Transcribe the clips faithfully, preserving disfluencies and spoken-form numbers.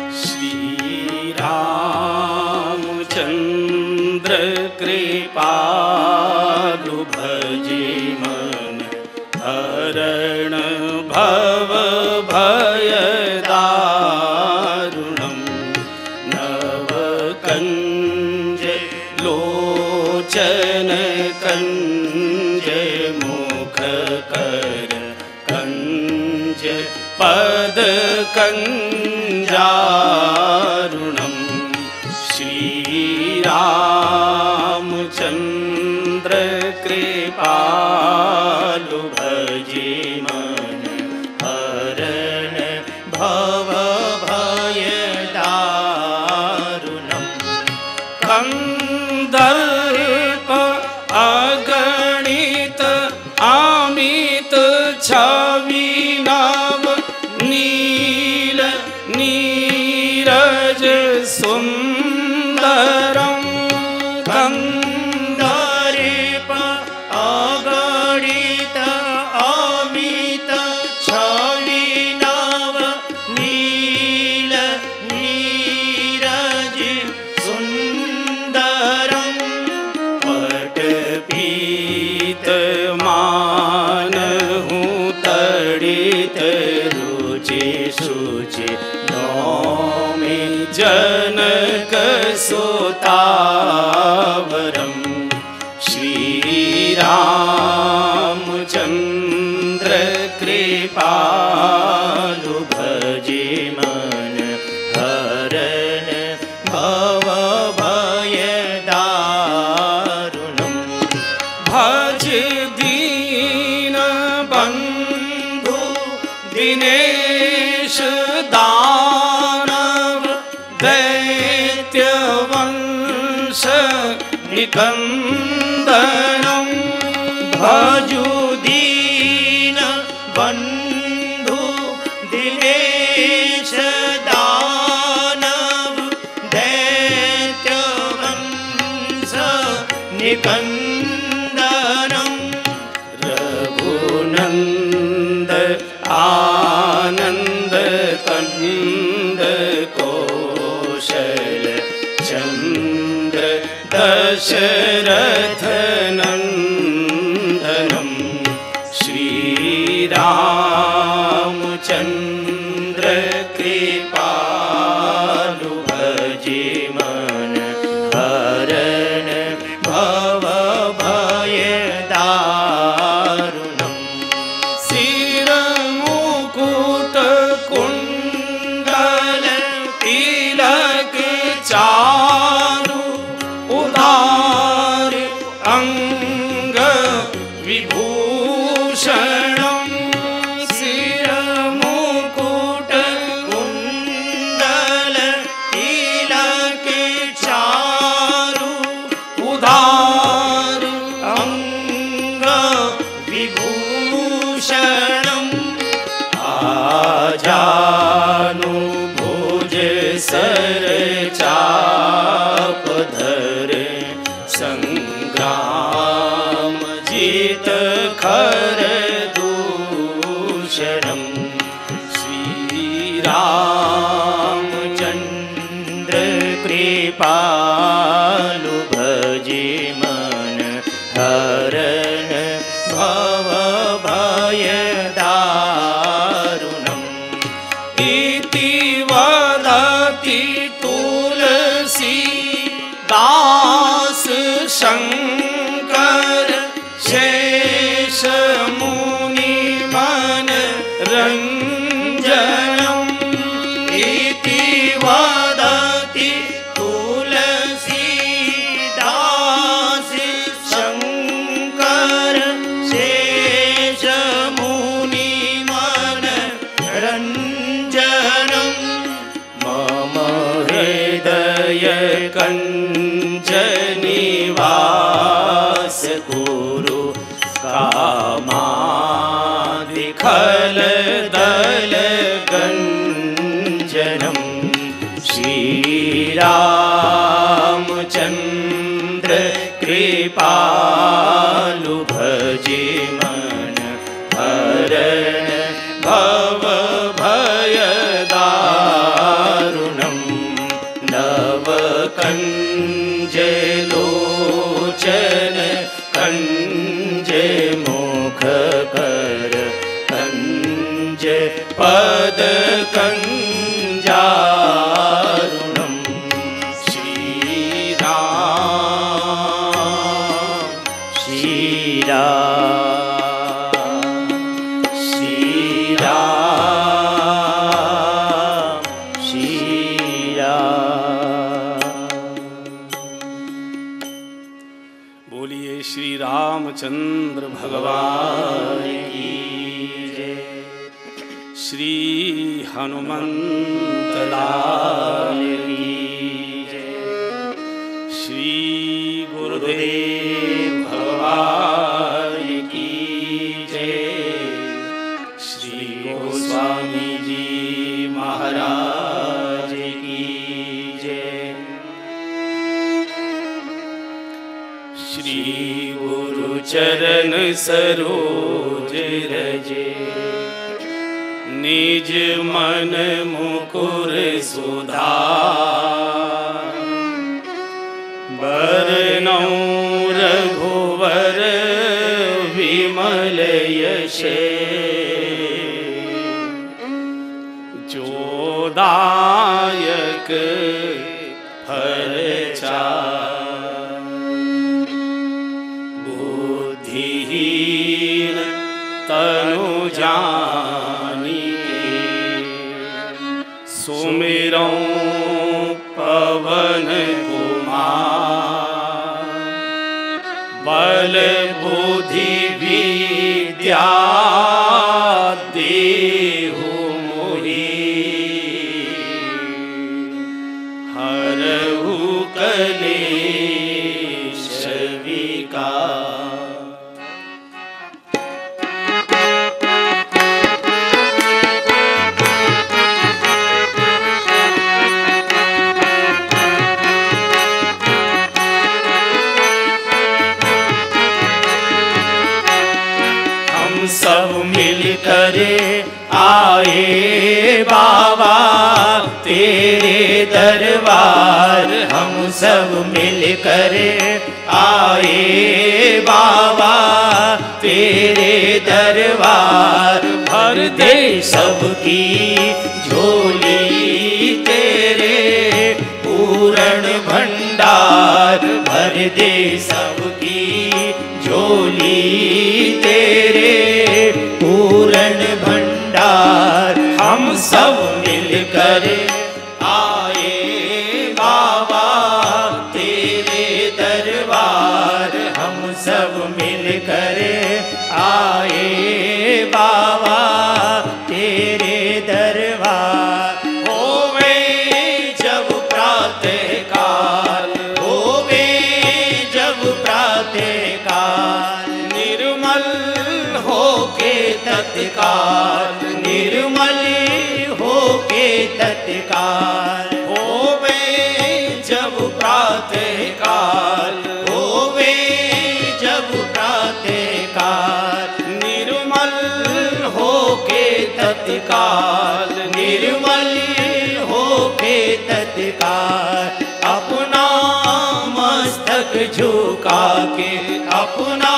श्रीरामचन्द्र कृपालु भजे मन हरण भव भयदारुणं नवकञ्ज लोचन कञ्ज मुखकर कञ्ज पद कञ्जारुणं श्रीरामचन्द्र कृपालु भजे मन हरण भव भयदारुणं कंदर्प अगणित अमित छवि नव नील नीरज सुंदरं कंदर्प अगणित अमित छवि नव नील नीरज सुंदरं पटपीत मानहु तड़ित रुचि शुचि नौमि जनक सुतावरं श्रीरामचन्द्र कृपालु भजे मन हरण भव भयदारुणं भज दीन बंधु दिनेश दानव दैत्य वंश निकंदनं भजु दीन बंधु दिनेश दानव दैत्य वंश निकंदनं रघुनंद आनंद कंद कौशल चंद्र दशरथ नंदनं श्रीरामचन्द्र कृपालु भजे मन हरण भव भयदारुणं शिरमुकुट कुण्डल तिलक चारु उदार अंग विभूषणं शिरमुकुट कुण्डल तिलक चारु उदार अंग विभूषणं आजानु भुज सर चाप धर संग्राम जीत खर दूषणं श्रीरामचन्द्र कृपालु भजे मन हरण भव भयदारुणं इति वदति तुलसी दास शंकर शेष मुनि मन रंजनम इति वदति तुलसी दास शंकर शेष मुनि मन रंजनम मम हृदय कंज निवास कुरु कामादिखल दल गंजनम श्रीरामचन्द्र कृपालु भजे मन हरण भव भयदारुणम कंज लोचन कंज मुख कर कंज पद कंजारुणम श्री राम श्री राम श्री राम श्री राम। बोलिए श्री रामचंद्र भगवान की जय। श्री हनुमंत लाल की जय। श्री गुरुदेव भगवान की जय। श्री गोस्वामी जी महाराज की जय। श्री गुरु चरण सरोज रजे निज मन मुकुर सुधार बरनौ रघुवर विमल यशे जोदायक फल चार बुद्धिहीन तनु जानिके सुमिरौ पवन कुमार बल बुद्धि विद्या देहु मोहि हरहु कलेश विकार। सब मिलकर आए बाबा तेरे दरबार। हम सब मिलकर आए बाबा तेरे दरबार। भर दे सबकी झोली तेरे पूर्ण भंडार। भर दे सबकी झोली तेरे पूर्ण भंडार। हम सब मिलकर आए बाबा तेरे दरबार। हम सब मिलकर आए बाबा तेरे दरबार। होवे जब प्रातः काल होवे जब प्रातः काल निर्मल होके तत्काल निर्मल होके तत्काल। होवे जब प्रातः काल होवे जब प्रातः काल निर्मल होके तत्काल निर्मल होके तत्काल। अपना मस्तक झुका के अपना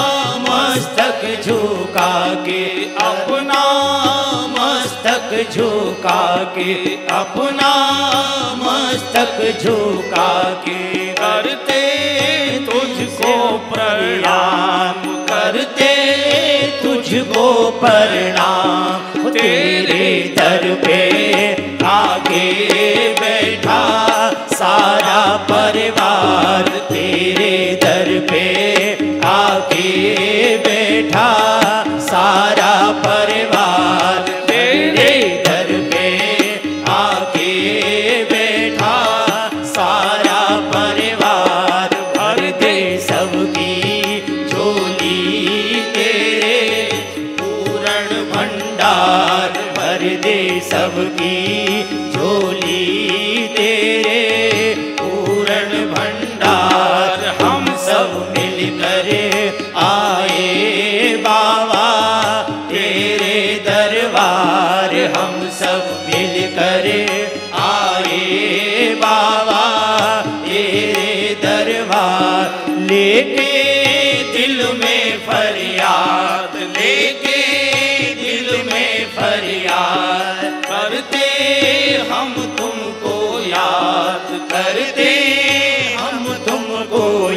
मस्तक झुका के अपना मस्तक झुका के अपना मस्तक झुका के करते तुझको प्रणाम करते तुझको प्रणाम। तेरे दर पे आके बैठा सारा परिवार। तेरे दर पे आके बैठा सारा परिवार। तेरे दर पे आके बैठा सारा परिवार। भर दे सबकी झोली तेरे पूर्ण भंडार। भर दे सबकी झोली तेरे पूर्ण भंडार। हम सब मिलकर आए बाबा तेरे दरबार। हम सब मिलकर आए बाबा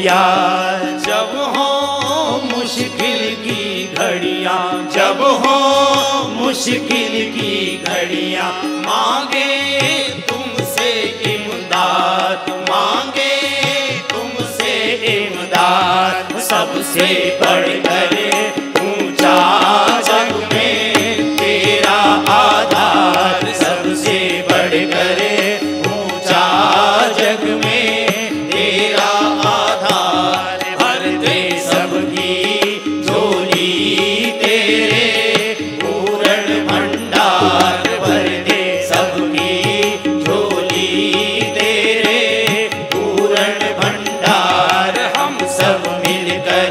घड़िया, जब हो मुश्किल की घड़िया, जब हो मुश्किल की घड़िया, मांगे तुमसे इमदाद, मांगे तुमसे इमदाद। सबसे बढ़कर ऊंचा जग में तेरा आधार, सबसे बढ़कर ऊंचा जग में तेरा आधार। भर दे सबकी झोली तेरे पूर्ण भंडार, भर दे सबकी झोली तेरे पूर्ण भंडार। हम सब मिलकर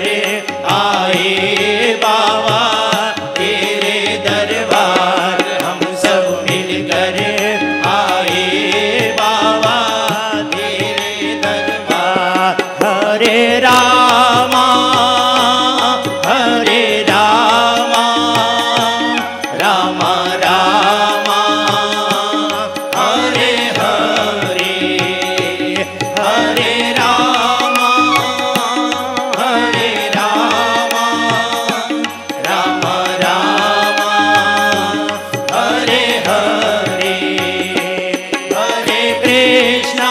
आए बाबा तेरे दरबार, हम सब मिलकर आए बाबा तेरे दरबार। हरे रामा हरे रामा, रामा रामा हरे हरे, हरे रामा हरे रामा, रामा रामा हरे हरे। हरे कृष्णा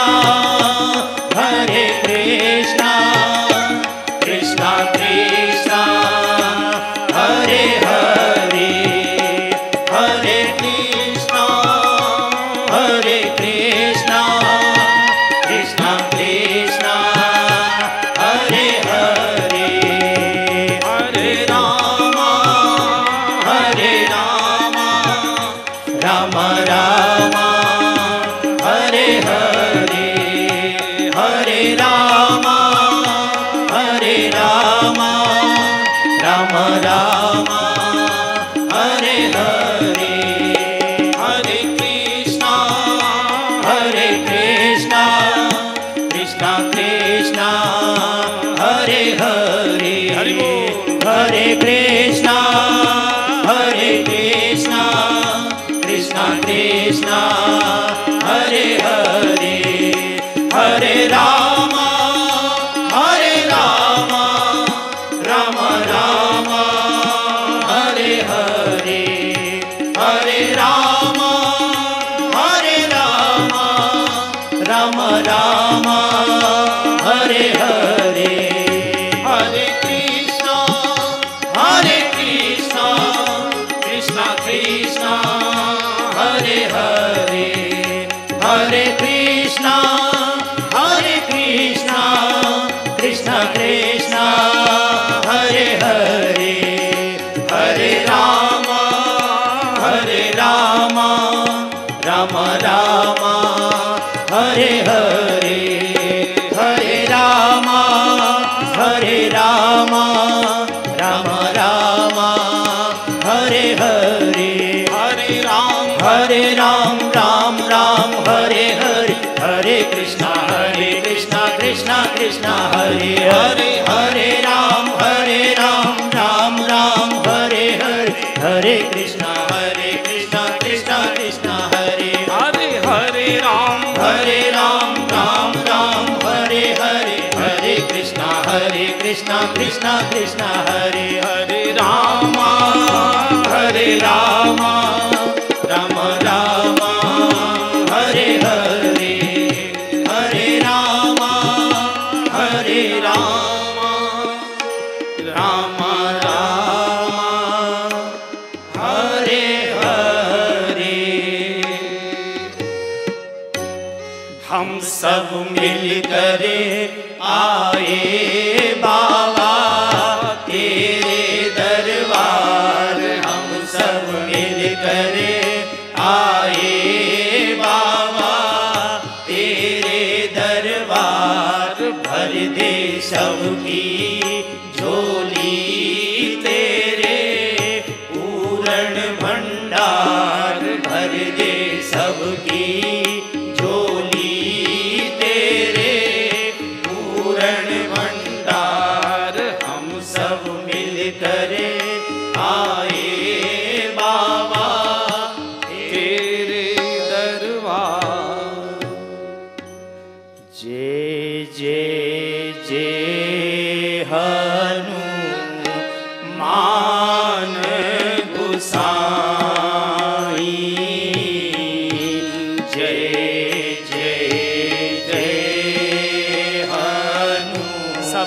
हरे कृष्णा, कृष्णा कृष्णा हरे हरे, हरे कृष्णा हरे कृष्णा, कृष्णा कृष्णा हरे हरे। हरे रामा हरे रामा, रामा रामा हरे हरे, हरे रामा हरे रामा, रामा रामा हरे हरे। हरे कृष्णा हरे कृष्णा, कृष्णा कृष्णा हरे हरे, हरे कृष्णा हरे कृष्णा, कृष्णा कृष्णा हरे हरे। हरे रामा हरे रामा, रामा रामा हरे हरे, हरे रामा हरे रामा, रामा रामा हरे हरे। हरे कृष्णा हरे कृष्णा, कृष्णा कृष्णा हरे हरे, हरे कृष्णा हरे कृष्णा, कृष्णा कृष्णा हरे हरे। हरे रामा हरे रामा, रामा रामा हरे हरे, हरे रामा हरे रामा, रामा रामा हरे हरे। हरे राम हरे राम, राम राम हरे हरे, हरे कृष्णा हरे कृष्णा, कृष्णा कृष्णा हरे हरे। हरे राम हरे राम, राम राम हरे हरे, हरे कृष्णा हरे कृष्णा, कृष्णा कृष्णा हरे हरे। हरे राम हरे राम, राम राम हरे हरे, हरे कृष्णा हरे कृष्णा, कृष्णा कृष्णा हरे हरे। रामा हरे रामा, राम रामा हरे हरे, हरे रामा हरे रामा, रामा रामा हरे हरे। हम सब मिलकर आए बाबा तेरे दरबार, हम सब मिलकर आए बाबा तेरे दरबार। भर दे सबकी झोली तेरे पूर्ण भंडार, भर दे सबकी झोली तेरे पूर्ण भंडार। हम सब मिलकर आए बाबा तेरे दरबार। जय जय जय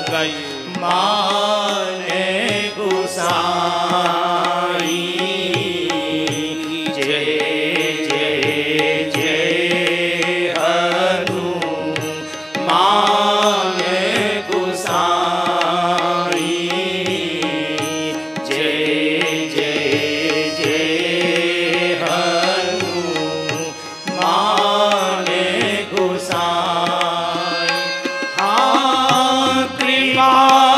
गाइए। माने गोसाई जय जय जय हनुमान गोसाई जय जय जय हनुमान गोसाई। हाँ कृपा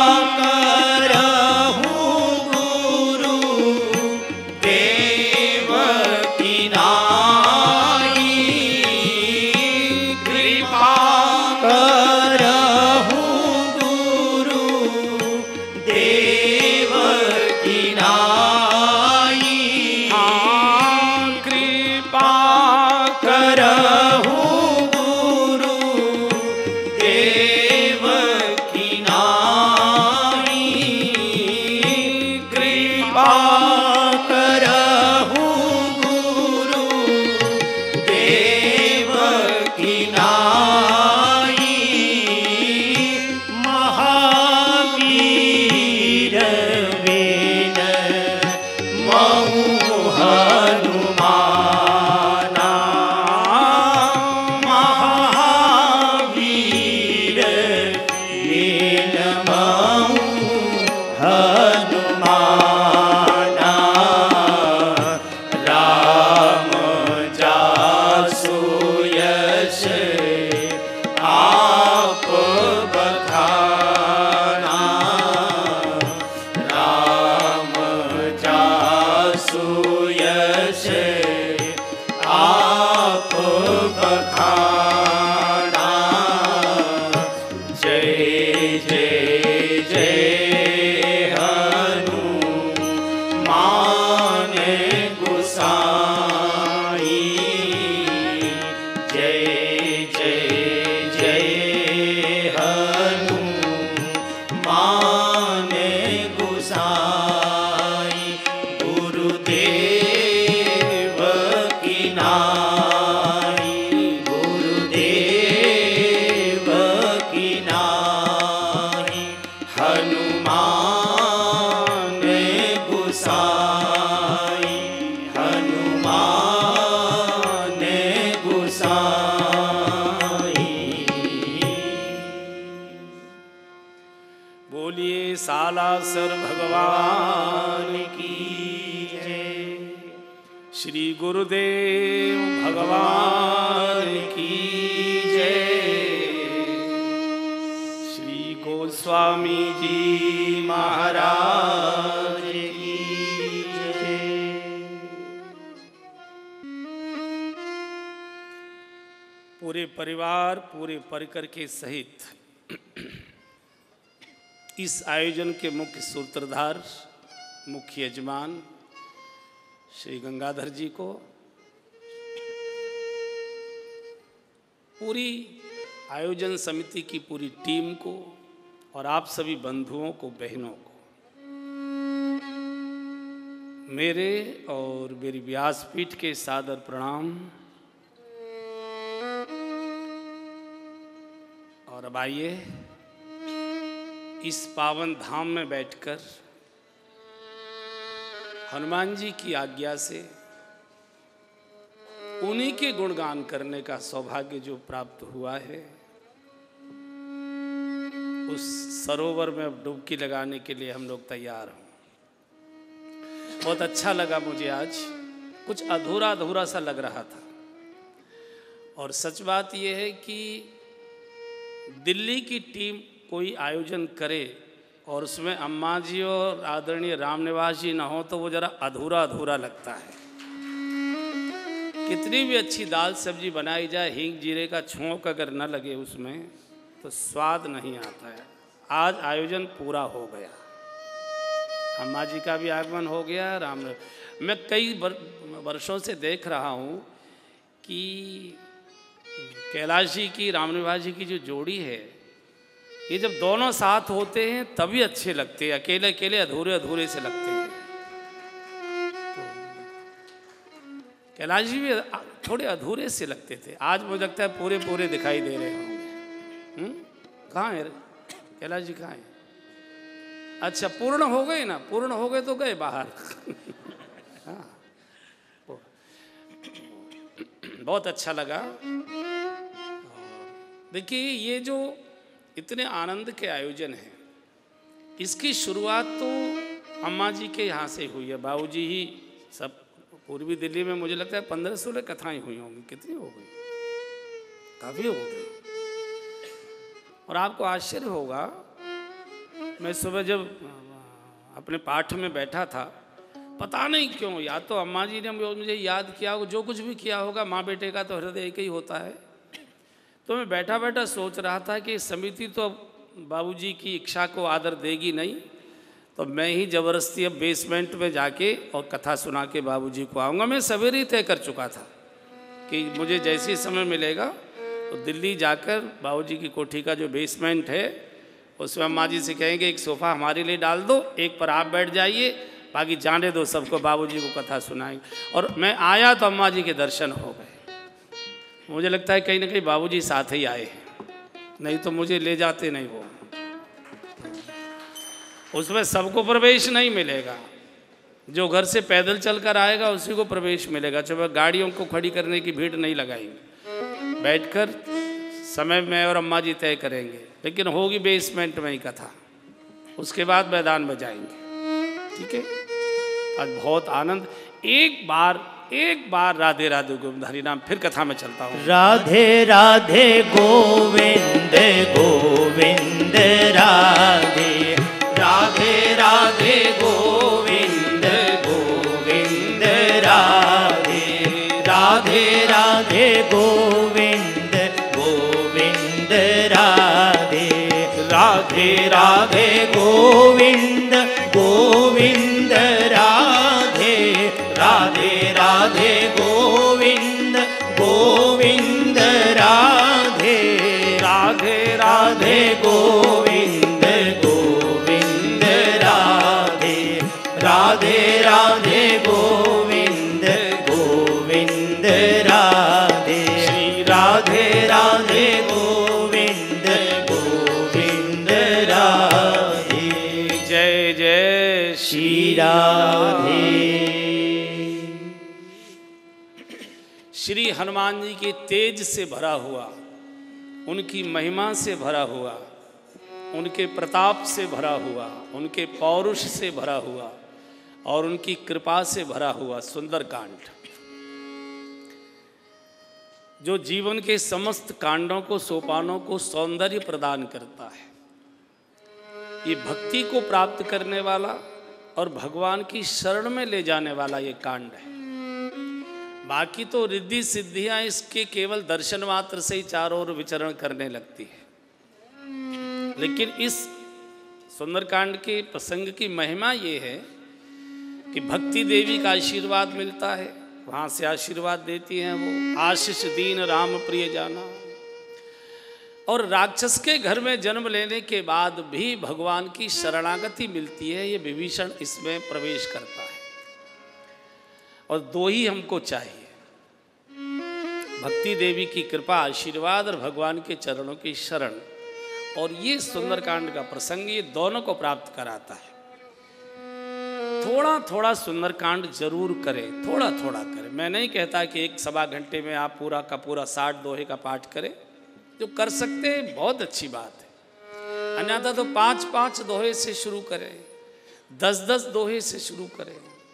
सालासर भगवान की जय। श्री गुरुदेव भगवान की जय। श्री गोस्वामी जी महाराज की जय। पूरे परिवार पूरे परिकर के सहित इस आयोजन के मुख्य सूत्रधार मुख्य यजमान श्री गंगाधर जी को, पूरी आयोजन समिति की पूरी टीम को और आप सभी बंधुओं को, बहनों को मेरे और मेरी व्यासपीठ के सादर प्रणाम। और अब आइए इस पावन धाम में बैठकर हनुमान जी की आज्ञा से उन्हीं के गुणगान करने का सौभाग्य जो प्राप्त हुआ है, उस सरोवर में डुबकी लगाने के लिए हम लोग तैयार हैं। बहुत अच्छा लगा मुझे, आज कुछ अधूरा अधूरा सा लग रहा था। और सच बात यह है कि दिल्ली की टीम कोई आयोजन करे और उसमें अम्मा जी और आदरणीय रामनिवास जी ना हो तो वो ज़रा अधूरा अधूरा लगता है। कितनी भी अच्छी दाल सब्जी बनाई जाए, हींग जीरे का छोंक अगर न लगे उसमें तो स्वाद नहीं आता है। आज आयोजन पूरा हो गया, अम्मा जी का भी आगमन हो गया। राम मैं कई वर्षों से देख रहा हूँ कि कैलाश जी की रामनिवास जी की जो जोड़ी है, ये जब दोनों साथ होते हैं तभी अच्छे लगते हैं, अकेले अकेले अधूरे अधूरे से लगते हैं। तो कैलाश जी भी थोड़े अधूरे से लगते थे, आज मुझे लगता है पूरे पूरे दिखाई दे रहे होंगे। कहाँ है कैलाश जी कहाँ हैं? अच्छा पूर्ण हो गए ना, पूर्ण हो गए तो गए बाहर। हाँ बहुत अच्छा लगा। देखिए ये जो इतने आनंद के आयोजन हैं, इसकी शुरुआत तो अम्मा जी के यहाँ से हुई है। बाबूजी ही सब, पूर्वी दिल्ली में मुझे लगता है पंद्रह सोलह कथाएं हुई होंगी। कितनी हो गई? काफ़ी हो गई। और आपको आश्चर्य होगा, मैं सुबह जब अपने पाठ में बैठा था, पता नहीं क्यों, या तो अम्मा जी ने मुझे याद किया होगा, जो कुछ भी किया होगा, माँ बेटे का तो हृदय एक ही होता है। तो मैं बैठा बैठा सोच रहा था कि समिति तो बाबूजी की इच्छा को आदर देगी नहीं, तो मैं ही ज़बरदस्ती अब बेसमेंट में जाके और कथा सुना के बाबूजी को आऊँगा। मैं सवेरे ही तय कर चुका था कि मुझे जैसे ही समय मिलेगा तो दिल्ली जाकर बाबूजी की कोठी का जो बेसमेंट है उसमें अम्मा जी से कहेंगे एक सोफ़ा हमारे लिए डाल दो, एक पर आप बैठ जाइए, बाकी जाने दो सबको, बाबूजी को कथा सुनाएंगे। और मैं आया तो अम्मा जी के दर्शन हो गए। मुझे लगता है कहीं ना कहीं बाबूजी साथ ही आए हैं, नहीं तो मुझे ले जाते नहीं वो। उसमें सबको प्रवेश नहीं मिलेगा, जो घर से पैदल चलकर आएगा उसी को प्रवेश मिलेगा। चाहे गाड़ियों को खड़ी करने की भीड़ नहीं लगाएंगे, बैठकर समय में और अम्मा जी तय करेंगे, लेकिन होगी बेसमेंट में ही कथा, उसके बाद मैदान में जाएंगे। ठीक है, आज बहुत आनंद। एक बार एक बार राधे राधे गोविंद हरि नाम, फिर कथा में चलता हूँ। राधे राधे गोविंद गोविंद राधे, राधे राधे गोविंद गोविंद राधे, राधे राधे गोविंद गोविंद राधे, राधे राधे गोविंद गोविंद राधे, राधे राधे गोविंद गोविंद राधे, राधे राधे गोविंद गोविंद राधे, राधे राधे गोविंद गोविंद राधे, श्री राधे राधे गोविंद गोविंद राधे। जय जय श्री राधे। श्री हनुमान जी के तेज से भरा हुआ, उनकी महिमा से भरा हुआ, उनके प्रताप से भरा हुआ, उनके पौरुष से भरा हुआ और उनकी कृपा से भरा हुआ सुंदरकांड, जो जीवन के समस्त कांडों को, सोपानों को सौंदर्य प्रदान करता है। ये भक्ति को प्राप्त करने वाला और भगवान की शरण में ले जाने वाला ये कांड है। बाकी तो रिद्धि सिद्धियां इसके केवल दर्शन मात्र से ही चारों ओर विचरण करने लगती है, लेकिन इस सुंदरकांड के प्रसंग की महिमा ये है कि भक्ति देवी का आशीर्वाद मिलता है, वहाँ से आशीर्वाद देती हैं वो, आशीष दीन राम प्रिय जाना। और राक्षस के घर में जन्म लेने के बाद भी भगवान की शरणागति मिलती है, ये विभीषण इसमें प्रवेश करता है। और दो ही हमको चाहिए, भक्ति देवी की कृपा आशीर्वाद और भगवान के चरणों की शरण। और ये सुंदरकांड का प्रसंग ये दोनों को प्राप्त कराता है। थोड़ा थोड़ा सुंदरकांड जरूर करें, थोड़ा थोड़ा करें। मैं नहीं कहता कि एक सवा घंटे में आप पूरा का पूरा साठ दोहे का पाठ करें, जो कर सकते हैं बहुत अच्छी बात है। अन्यथा तो पाँच पाँच दोहे से शुरू करें, दस दस दोहे से शुरू करें।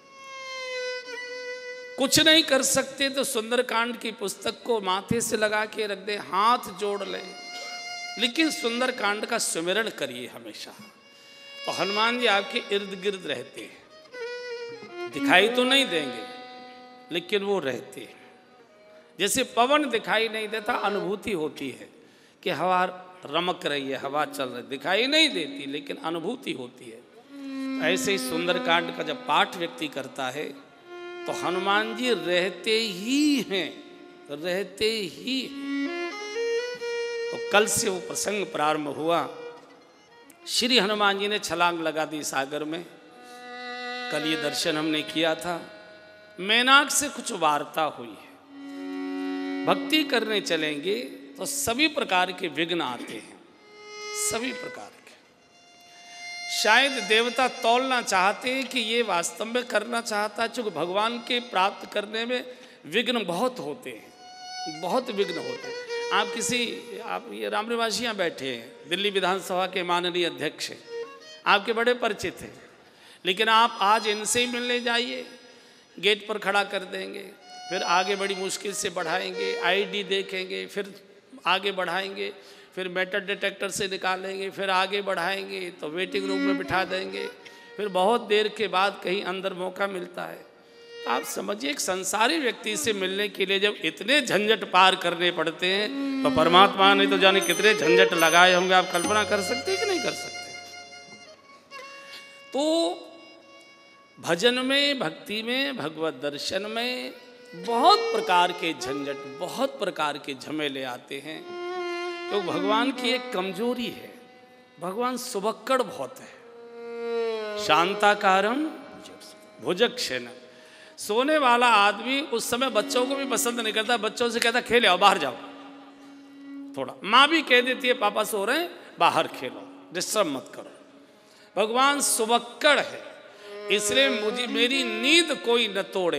कुछ नहीं कर सकते तो सुंदरकांड की पुस्तक को माथे से लगा के रख दें, हाथ जोड़ लें, लेकिन सुंदरकांड का सुमिरण करिए हमेशा। तो हनुमान जी आपके इर्द गिर्द रहते हैं, दिखाई तो नहीं देंगे लेकिन वो रहते हैं। जैसे पवन दिखाई नहीं देता, अनुभूति होती है कि हवा रमक रही है, हवा चल रही, दिखाई नहीं देती लेकिन अनुभूति होती है। ऐसे ही सुंदरकांड का जब पाठ व्यक्ति करता है तो हनुमान जी रहते ही हैं, रहते ही हैं। तो कल से वो प्रसंग प्रारंभ हुआ। श्री हनुमान जी ने छलांग लगा दी सागर में, कल ये दर्शन हमने किया था। मैनाक से कुछ वार्ता हुई है। भक्ति करने चलेंगे तो सभी प्रकार के विघ्न आते हैं, सभी प्रकार के। शायद देवता तौलना चाहते हैं कि ये वास्तव में करना चाहता है, चूँकि भगवान के प्राप्त करने में विघ्न बहुत होते हैं, बहुत विघ्न होते हैं। आप किसी आप ये रामनिवासी यहाँ बैठे हैं, दिल्ली विधानसभा के माननीय अध्यक्ष हैं, आपके बड़े परिचित हैं, लेकिन आप आज इनसे ही मिलने जाइए, गेट पर खड़ा कर देंगे, फिर आगे बड़ी मुश्किल से बढ़ाएंगे, आईडी देखेंगे, फिर आगे बढ़ाएंगे, फिर मेटल डिटेक्टर से निकालेंगे, फिर आगे बढ़ाएंगे तो वेटिंग रूम में बिठा देंगे, फिर बहुत देर के बाद कहीं अंदर मौका मिलता है। तो आप समझिए एक संसारी व्यक्ति से मिलने के लिए जब इतने झंझट पार करने पड़ते हैं तो परमात्मा ने तो जाने कितने झंझट लगाए होंगे, आप कल्पना कर सकते हैं कि नहीं कर सकते। तो भजन में, भक्ति में, भगवत दर्शन में बहुत प्रकार के झंझट, बहुत प्रकार के झमेले आते हैं। तो भगवान की एक कमजोरी है, भगवान सुबक्कड़ बहुत है। शांताकारम भुजगशयनम, सोने वाला आदमी उस समय बच्चों को भी पसंद नहीं करता, बच्चों से कहता खेले आओ, बाहर जाओ थोड़ा। माँ भी कह देती है पापा सो रहे हैं, बाहर खेलो, डिस्टर्ब मत करो। भगवान सुबक्कड़ है, इसलिए मुझे मेरी नींद कोई न तोड़े,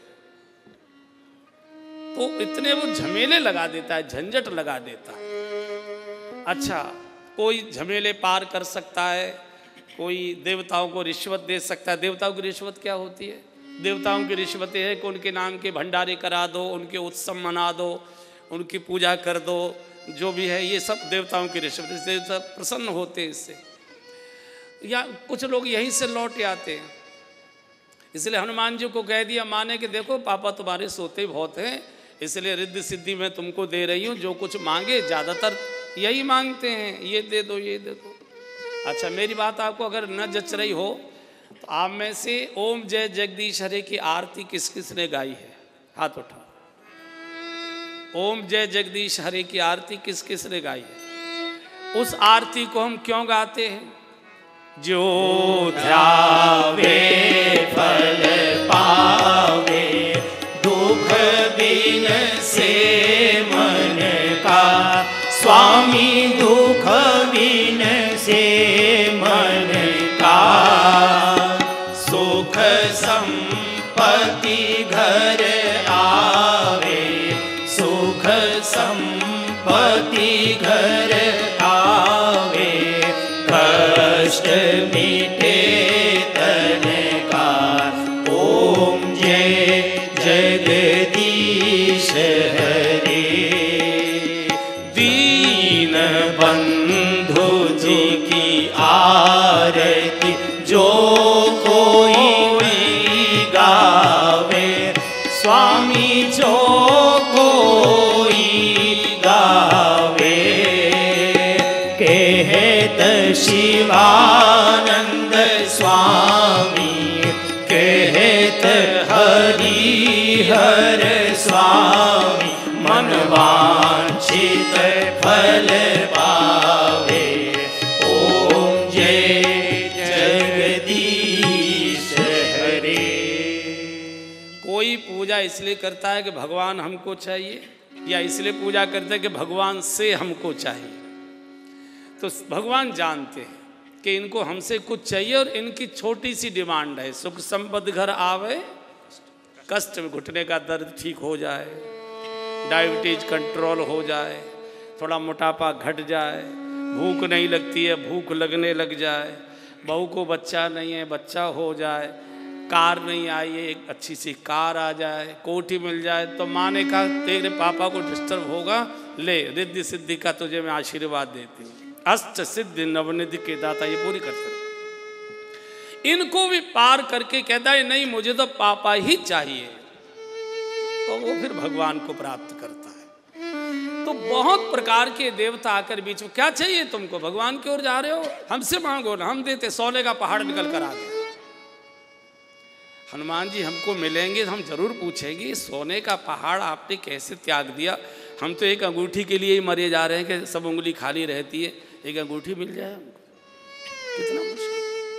तो इतने वो झमेले लगा देता है, झंझट लगा देता है। अच्छा, कोई झमेले पार कर सकता है, कोई देवताओं को रिश्वत दे सकता है। देवताओं की रिश्वत क्या होती है? देवताओं की रिश्वतें है कि उनके नाम के भंडारे करा दो, उनके उत्सव मना दो, उनकी पूजा कर दो, जो भी है ये सब देवताओं की रिश्वत। देवता प्रसन्न होते हैं इससे, या कुछ लोग यहीं से लौट आते हैं। इसलिए हनुमान जी को कह दिया माने कि देखो पापा तुम्हारे सोते बहुत हैं, इसलिए रिद्धि सिद्धि मैं तुमको दे रही हूँ, जो कुछ मांगे ज़्यादातर यही मांगते हैं, ये दे दो ये दे दो। अच्छा, मेरी बात आपको अगर न जच रही हो तो आप में से ओम जय जगदीश हरे की आरती किस किस ने गाई है? हाथ उठाओ। ओम जय जगदीश हरे की आरती किस किस ने गाई है? उस आरती को हम क्यों गाते हैं? जो ध्यावे फल पावे, दुख बिन से मन का, स्वामी दुख बिन से मन का, सुख संपत्ति घर आवे, सुख संपत्ति घर आवे, कष्ट मिटे तन का। ओम जय जगदीश हरे, दीन बंधु जी की आरती जो कोई गावे, स्वामी जो कोई गावे, कहत शिवानंद स्वामी, कहत हरिहर स्वामी, मन वांछित फल पावे। ओम जय जगदीश हरे। कोई पूजा इसलिए करता है कि भगवान हमको चाहिए, या इसलिए पूजा करते हैं कि भगवान से हमको चाहिए। तो भगवान जानते हैं कि इनको हमसे कुछ चाहिए और इनकी छोटी सी डिमांड है, सुख संपत्ति घर आवे, कष्ट में घुटने का दर्द ठीक हो जाए, डायबिटीज कंट्रोल हो जाए, थोड़ा मोटापा घट जाए, भूख नहीं लगती है भूख लगने लग जाए, बहू को बच्चा नहीं है बच्चा हो जाए, कार नहीं आई है एक अच्छी सी कार आ जाए, कोठी मिल जाए। तो माँ ने कहा तेरे पापा को डिस्टर्ब होगा, ले रिद्धि सिद्धि का तुझे मैं आशीर्वाद देती हूँ, अष्ट सिद्धि नवनिधि के दाता, ये पूरी करते हैं। इनको भी पार करके कहता है नहीं मुझे तो पापा ही चाहिए, तो वो फिर भगवान को प्राप्त करता है। तो बहुत प्रकार के देवता आकर बीच में, क्या चाहिए तुमको? भगवान की ओर जा रहे हो, हमसे मांगो ना, हम देते। सोने का पहाड़ निकल कर आ गया। हनुमान जी हमको मिलेंगे तो हम जरूर पूछेंगे सोने का पहाड़ आपने कैसे त्याग दिया? हम तो एक अंगूठी के लिए ही मरे जा रहे हैं कि सब उंगली खाली रहती है, एक अंगूठी मिल जाए हमको, कितना मुश्किल।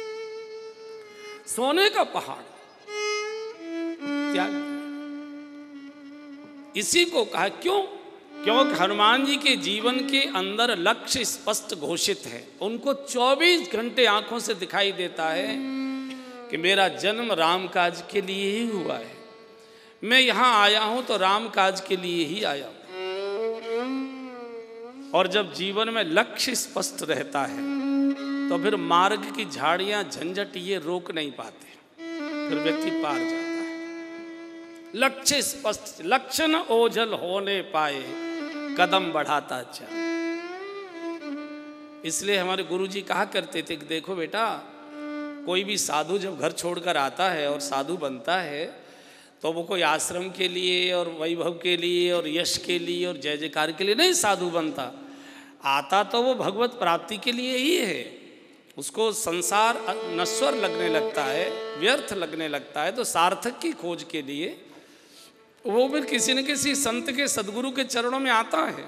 सोने का पहाड़ त्याग, इसी को कहा क्यों? क्योंकि हनुमान जी के जीवन के अंदर लक्ष्य स्पष्ट घोषित है। उनको चौबीस घंटे आंखों से दिखाई देता है कि मेरा जन्म राम काज के लिए ही हुआ है, मैं यहाँ आया हूँ तो राम काज के लिए ही आया हूँ। और जब जीवन में लक्ष्य स्पष्ट रहता है तो फिर मार्ग की झाड़ियाँ झंझट ये रोक नहीं पाते, फिर व्यक्ति पार जाता है। लक्ष्य स्पष्ट, लक्ष्य न ओझल होने पाए, कदम बढ़ाता चल। इसलिए हमारे गुरुजी कहा करते थे कि देखो बेटा, कोई भी साधु जब घर छोड़कर आता है और साधु बनता है तो वो कोई आश्रम के लिए और वैभव के लिए और यश के लिए और जय जयकार के लिए नहीं साधु बनता। आता तो वो भगवत प्राप्ति के लिए ही है। उसको संसार नश्वर लगने लगता है, व्यर्थ लगने लगता है, तो सार्थक की खोज के लिए वो भी किसी न किसी संत के सदगुरु के चरणों में आता है।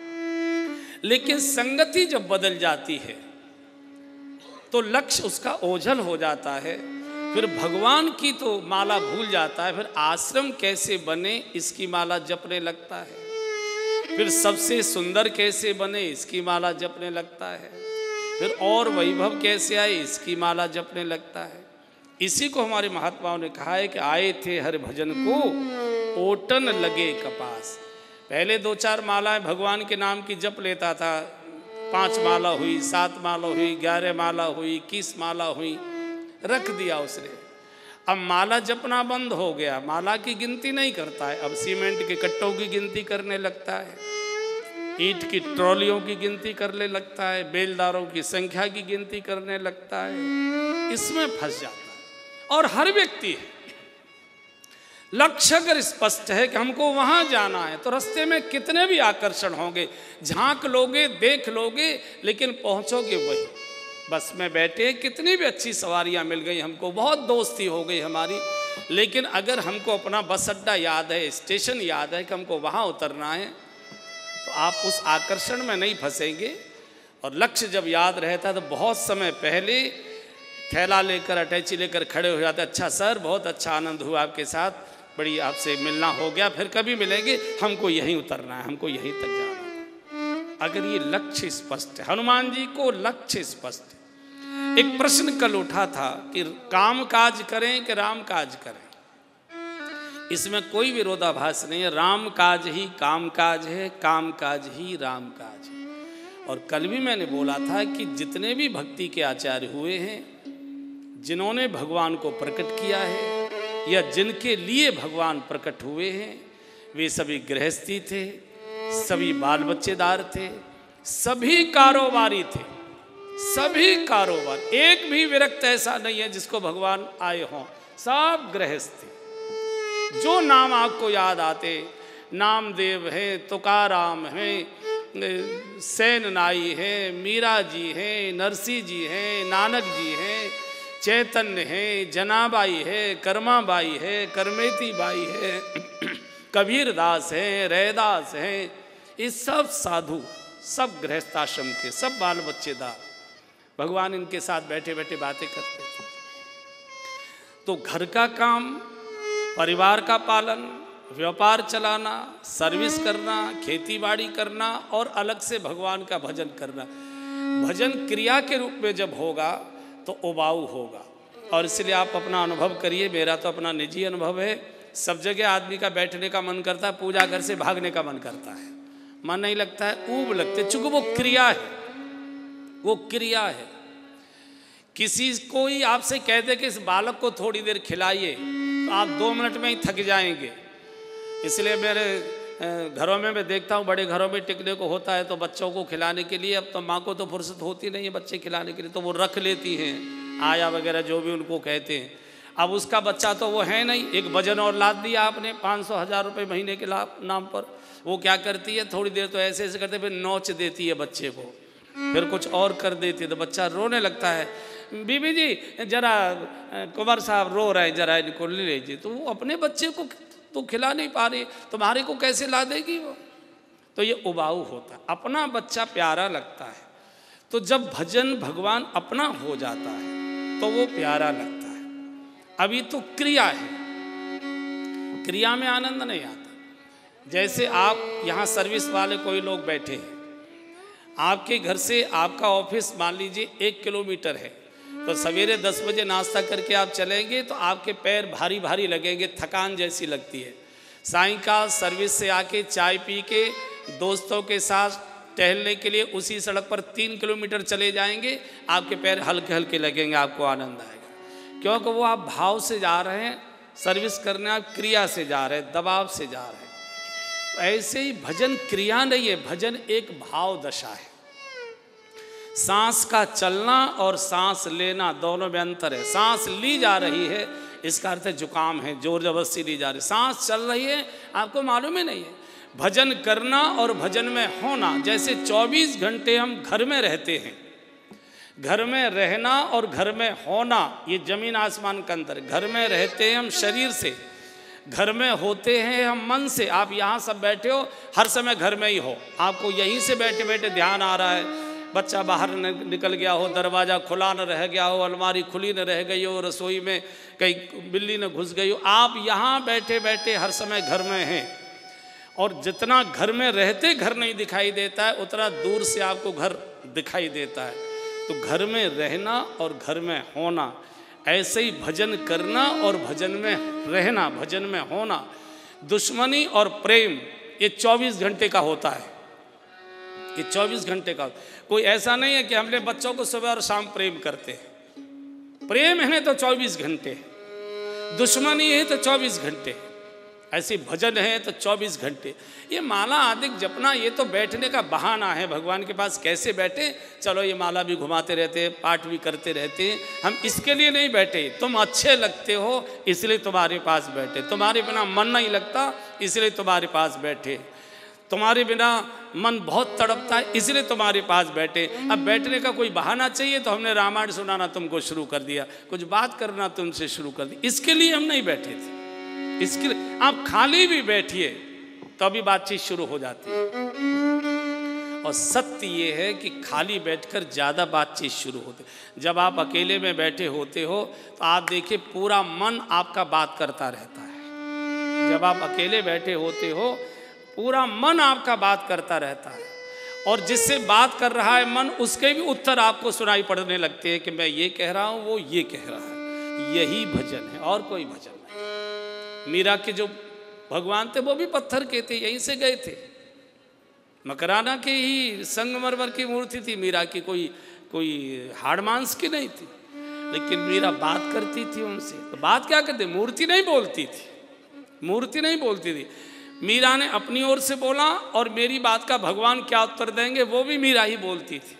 लेकिन संगति जब बदल जाती है तो लक्ष्य उसका ओझल हो जाता है, फिर भगवान की तो माला भूल जाता है, फिर आश्रम कैसे बने इसकी माला जपने लगता है, फिर सबसे सुंदर कैसे बने इसकी माला जपने लगता है, फिर और वैभव कैसे आए इसकी माला जपने लगता है। इसी को हमारे महात्माओं ने कहा है कि आए थे हर भजन को ओटन लगे कपास। पहले दो चार मालाएं भगवान के नाम की जप लेता था, पांच माला हुई, सात माला हुई, ग्यारह माला हुई, इक्कीस माला हुई, रख दिया उसने। अब माला जपना बंद हो गया, माला की गिनती नहीं करता है, अब सीमेंट के कट्टों की गिनती करने लगता है, ईंट की ट्रॉलियों की गिनती करने लगता है, बेलदारों की संख्या की गिनती करने लगता है। इसमें फंस जाता है। और हर व्यक्ति है, लक्ष्य अगर स्पष्ट है कि हमको वहां जाना है तो रास्ते में कितने भी आकर्षण होंगे, झांक लोगे, देख लोगे, लेकिन पहुंचोगे वही। बस में बैठे कितनी भी अच्छी सवारियां मिल गई हमको, बहुत दोस्ती हो गई हमारी, लेकिन अगर हमको अपना बस अड्डा याद है, स्टेशन याद है कि हमको वहां उतरना है, तो आप उस आकर्षण में नहीं फंसेंगे। और लक्ष्य जब याद रहता है तो बहुत समय पहले थैला लेकर, अटैची लेकर खड़े हो जाते, अच्छा सर, बहुत अच्छा आनंद हुआ आपके साथ, बड़ी आपसे मिलना हो गया, फिर कभी मिलेंगे, हमको यहीं उतरना है, हमको यहीं तक जाना है। अगर ये लक्ष्य स्पष्ट है, हनुमान जी को लक्ष्य स्पष्ट है। एक प्रश्न कल उठा था कि काम काज करें कि राम काज करें, इसमें कोई विरोधाभास नहीं है। राम काज ही काम काज है, काम काज ही राम काज है। और कल भी मैंने बोला था कि जितने भी भक्ति के आचार्य हुए हैं, जिन्होंने भगवान को प्रकट किया है या जिनके लिए भगवान प्रकट हुए हैं, वे सभी गृहस्थी थे, सभी बाल बच्चेदार थे, सभी कारोबारी थे, सभी कारोबार। एक भी विरक्त ऐसा नहीं है जिसको भगवान आए हों, सब गृहस्थी। जो नाम आपको याद आते, नामदेव है, तुकाराम है, सेन नाई है, मीरा जी है, नरसी जी है, नानक जी हैं, चैतन्य है, जनाबाई है, कर्माबाई है, करमेती बाई है, कबीर दास है, रैदास है, ये सब साधु, सब गृहस्थाश्रम के, सब बाल बच्चेदार। भगवान इनके साथ बैठे बैठे बातें करते थे। तो घर का काम, परिवार का पालन, व्यापार चलाना, सर्विस करना, खेती बाड़ी करना और अलग से भगवान का भजन करना, भजन क्रिया के रूप में जब होगा तो उबाऊ होगा। और इसलिए आप अपना अनुभव करिए, मेरा तो अपना निजी अनुभव है। सब जगह आदमी का बैठने का मन करता है, पूजा घर से भागने का मन करता है, मन नहीं लगता है, ऊब लगते, चूंकि वो क्रिया है, वो क्रिया है। किसी को ही आपसे कहते कि इस बालक को थोड़ी देर खिलाइए, तो आप दो मिनट में ही थक जाएंगे। इसलिए मेरे घरों में मैं देखता हूँ, बड़े घरों में टिकने को होता है तो बच्चों को खिलाने के लिए, अब तो माँ को तो फुर्सत होती नहीं है बच्चे खिलाने के लिए, तो वो रख लेती हैं आया वगैरह जो भी उनको कहते हैं। अब उसका बच्चा तो वो है नहीं, एक वजन और लाद दिया आपने पाँच सौ हज़ार रुपये महीने के लाभ नाम पर, वो क्या करती है, थोड़ी देर तो ऐसे ऐसे करते, फिर नोच देती है बच्चे को, फिर कुछ और कर देती है, तो बच्चा रोने लगता है, बीबी जी जरा कुंवर साहब रो रहे हैं, जरा इनको ले लीजिए। तो वो अपने बच्चे को तो खिला नहीं पा रही, तुम्हारे को कैसे ला देगी वो? तो ये उबाऊ होता है। अपना बच्चा प्यारा लगता है, तो जब भजन भगवान अपना हो जाता है तो वो प्यारा लगता है। अभी तो क्रिया है, क्रिया में आनंद नहीं आता। जैसे आप यहाँ सर्विस वाले कोई लोग बैठे हैं, आपके घर से आपका ऑफिस मान लीजिए एक किलोमीटर है, तो सवेरे दस बजे नाश्ता करके आप चलेंगे तो आपके पैर भारी भारी लगेंगे, थकान जैसी लगती है। सायंकाल सर्विस से आके चाय पी के दोस्तों के साथ टहलने के लिए उसी सड़क पर तीन किलोमीटर चले जाएंगे, आपके पैर हल्के हल्के लगेंगे, आपको आनंद आएगा, क्योंकि वो आप भाव से जा रहे हैं, सर्विस करने आप क्रिया से जा रहे हैं, दबाव से जा रहे हैं। तो ऐसे ही भजन क्रिया नहीं है, भजन एक भाव दशा है। सांस का चलना और सांस लेना दोनों में अंतर है। सांस ली जा रही है, इसका अर्थ है जुकाम है, जोर जबरदस्ती ली जा रही है। सांस चल रही है, आपको मालूम ही नहीं है। भजन करना और भजन में होना, जैसे चौबीस घंटे हम घर में रहते हैं, घर में रहना और घर में होना ये जमीन आसमान का अंतर है। घर में रहते हैं हम शरीर से, घर में होते हैं हम मन से। आप यहाँ सब बैठे हो, हर समय घर में ही हो, आपको यहीं से बैठे बैठे ध्यान आ रहा है। बच्चा बाहर निकल गया हो, दरवाज़ा खुला न रह गया हो, अलमारी खुली न रह गई हो, रसोई में कहीं बिल्ली न घुस गई हो, आप यहाँ बैठे बैठे हर समय घर में हैं। और जितना घर में रहते घर नहीं दिखाई देता है, उतना दूर से आपको घर दिखाई देता है। तो घर में रहना और घर में होना, ऐसे ही भजन करना और भजन में रहना, भजन में होना। दुश्मनी और प्रेम ये चौबीस घंटे का होता है, ये चौबीस घंटे का। कोई ऐसा नहीं है कि हमने बच्चों को सुबह और शाम प्रेम करते हैं। प्रेम है तो चौबीस घंटे, दुश्मनी है तो चौबीस घंटे, ऐसे भजन है तो चौबीस घंटे। ये माला आदिक जपना ये तो बैठने का बहाना है, भगवान के पास कैसे बैठे, चलो ये माला भी घुमाते रहते हैं, पाठ भी करते रहते हैं। हम इसके लिए नहीं बैठे, तुम अच्छे लगते हो इसलिए तुम्हारे पास बैठे, तुम्हारे बिना मन नहीं लगता इसलिए तुम्हारे पास बैठे, तुम्हारे बिना मन बहुत तड़पता है इसलिए तुम्हारे पास बैठे। अब बैठने का कोई बहाना चाहिए तो हमने रामायण सुनाना तुमको शुरू कर दिया, कुछ बात करना तुमसे शुरू कर दी, इसके लिए हम नहीं बैठे थे। इसके लिए आप खाली भी बैठिए तो अभी बातचीत शुरू हो जाती है। और सत्य ये है कि खाली बैठकर ज़्यादा बातचीत शुरू होती है। जब आप अकेले में बैठे होते हो तो आप देखिए पूरा मन आपका बात करता रहता है। जब आप अकेले बैठे होते हो पूरा मन आपका बात करता रहता है, और जिससे बात कर रहा है मन, उसके भी उत्तर आपको सुनाई पड़ने लगते हैं कि मैं ये कह रहा हूँ, वो ये कह रहा है। यही भजन है और कोई भजन नहीं। मीरा के जो भगवान थे वो भी पत्थर के थे, यहीं से गए थे, मकराना के ही संगमरमर की मूर्ति थी मीरा की, कोई कोई हाड़ मांस की नहीं थी। लेकिन मीरा बात करती थी उनसे। तो बात क्या करती, मूर्ति नहीं बोलती थी, मूर्ति नहीं बोलती थी। मीरा ने अपनी ओर से बोला और मेरी बात का भगवान क्या उत्तर देंगे वो भी मीरा ही बोलती थी।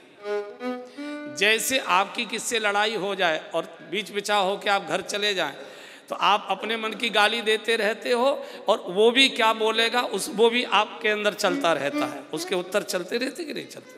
जैसे आपकी किससे लड़ाई हो जाए और बीच बिचा हो के आप घर चले जाएं तो आप अपने मन की गाली देते रहते हो, और वो भी क्या बोलेगा उस वो भी आपके अंदर चलता रहता है, उसके उत्तर चलते रहते कि नहीं चलते।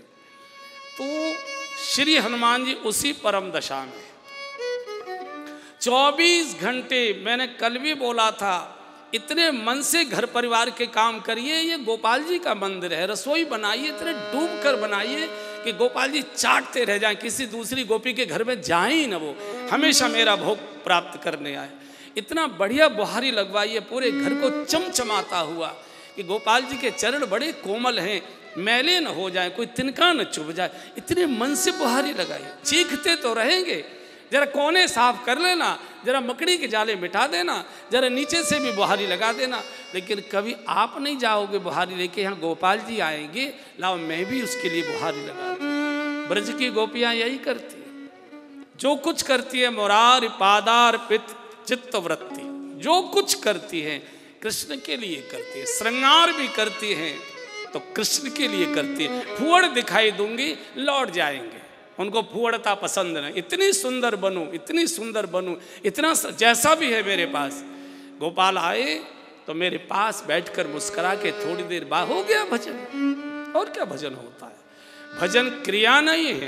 तो श्री हनुमान जी उसी परम दशा में चौबीस घंटे, मैंने कल भी बोला था, इतने मन से घर परिवार के काम करिए। ये गोपाल जी का मंदिर है, रसोई बनाइए, इतने डूब कर बनाइए कि गोपाल जी चाटते रह जाएं, किसी दूसरी गोपी के घर में जाए ही ना, वो हमेशा मेरा भोग प्राप्त करने आए। इतना बढ़िया बुहारी लगवाइए पूरे घर को चमचमाता हुआ कि गोपाल जी के चरण बड़े कोमल हैं, मैले न हो जाए, कोई तिनका न चुभ जाए, इतने मन से बुहारी लगाइए। चीखते तो रहेंगे, जरा कोने साफ कर लेना, जरा मकड़ी के जाले मिटा देना, जरा नीचे से भी बुहारी लगा देना। लेकिन कभी आप नहीं जाओगे बुहारी लेके, यहाँ गोपाल जी आएंगे, लाओ मैं भी उसके लिए बुहारी लगा दूँ। ब्रज की गोपियाँ यही करती है, जो कुछ करती है मुरार पादार पित चित्त वृत्ति, जो कुछ करती हैं कृष्ण के लिए करती है। श्रृंगार भी करती हैं तो कृष्ण के लिए करती है। फुहड़ दिखाई दूंगी लौट जाएंगे, उनको फुहड़ता पसंद नहीं। इतनी सुंदर बनूं, इतनी सुंदर बनूं, इतना जैसा भी है मेरे पास। गोपाल आए तो मेरे पास बैठकर मुस्कुरा के थोड़ी देर बाद हो गया भजन। और क्या भजन होता है? भजन क्रिया नहीं है,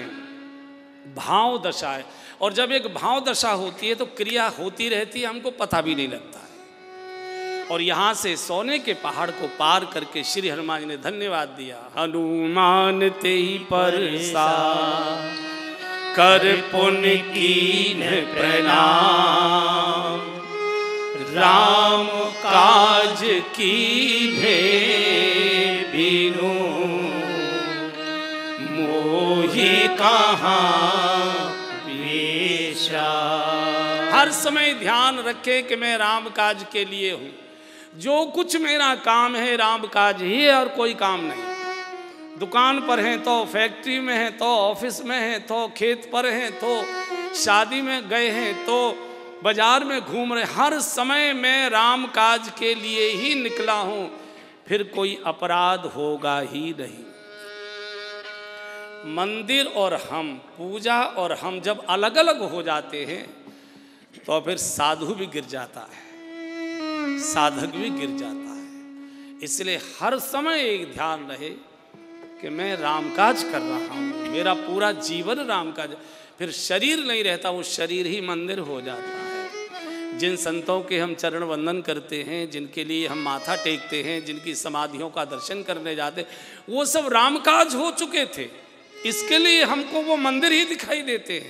भाव दशा है। और जब एक भाव दशा होती है तो क्रिया होती रहती है, हमको पता भी नहीं लगता है। और यहाँ से सोने के पहाड़ को पार करके श्री हनुमान जी ने धन्यवाद दिया। हनुमान ते ही परसा कर पुण्य कीन प्रणाम, राम काज की भे बिनु मोहि कहाँ पेशा। हर समय ध्यान रखे कि मैं राम काज के लिए हूँ। जो कुछ मेरा काम है राम काज ही है और कोई काम नहीं। दुकान पर हैं तो, फैक्ट्री में हैं तो, ऑफिस में हैं तो, खेत पर हैं तो, शादी में गए हैं तो, बाजार में घूम रहे, हर समय मैं राम काज के लिए ही निकला हूँ। फिर कोई अपराध होगा ही नहीं। मंदिर और हम, पूजा और हम जब अलग अलग हो जाते हैं तो फिर साधु भी गिर जाता है, साधक भी गिर जाता है। इसलिए हर समय एक ध्यान रहे कि मैं रामकाज कर रहा हूँ, मेरा पूरा जीवन रामकाज। फिर शरीर नहीं रहता, वो शरीर ही मंदिर हो जाता है। जिन संतों के हम चरण वंदन करते हैं, जिनके लिए हम माथा टेकते हैं, जिनकी समाधियों का दर्शन करने जाते, वो सब रामकाज हो चुके थे। इसके लिए हमको वो मंदिर ही दिखाई देते हैं,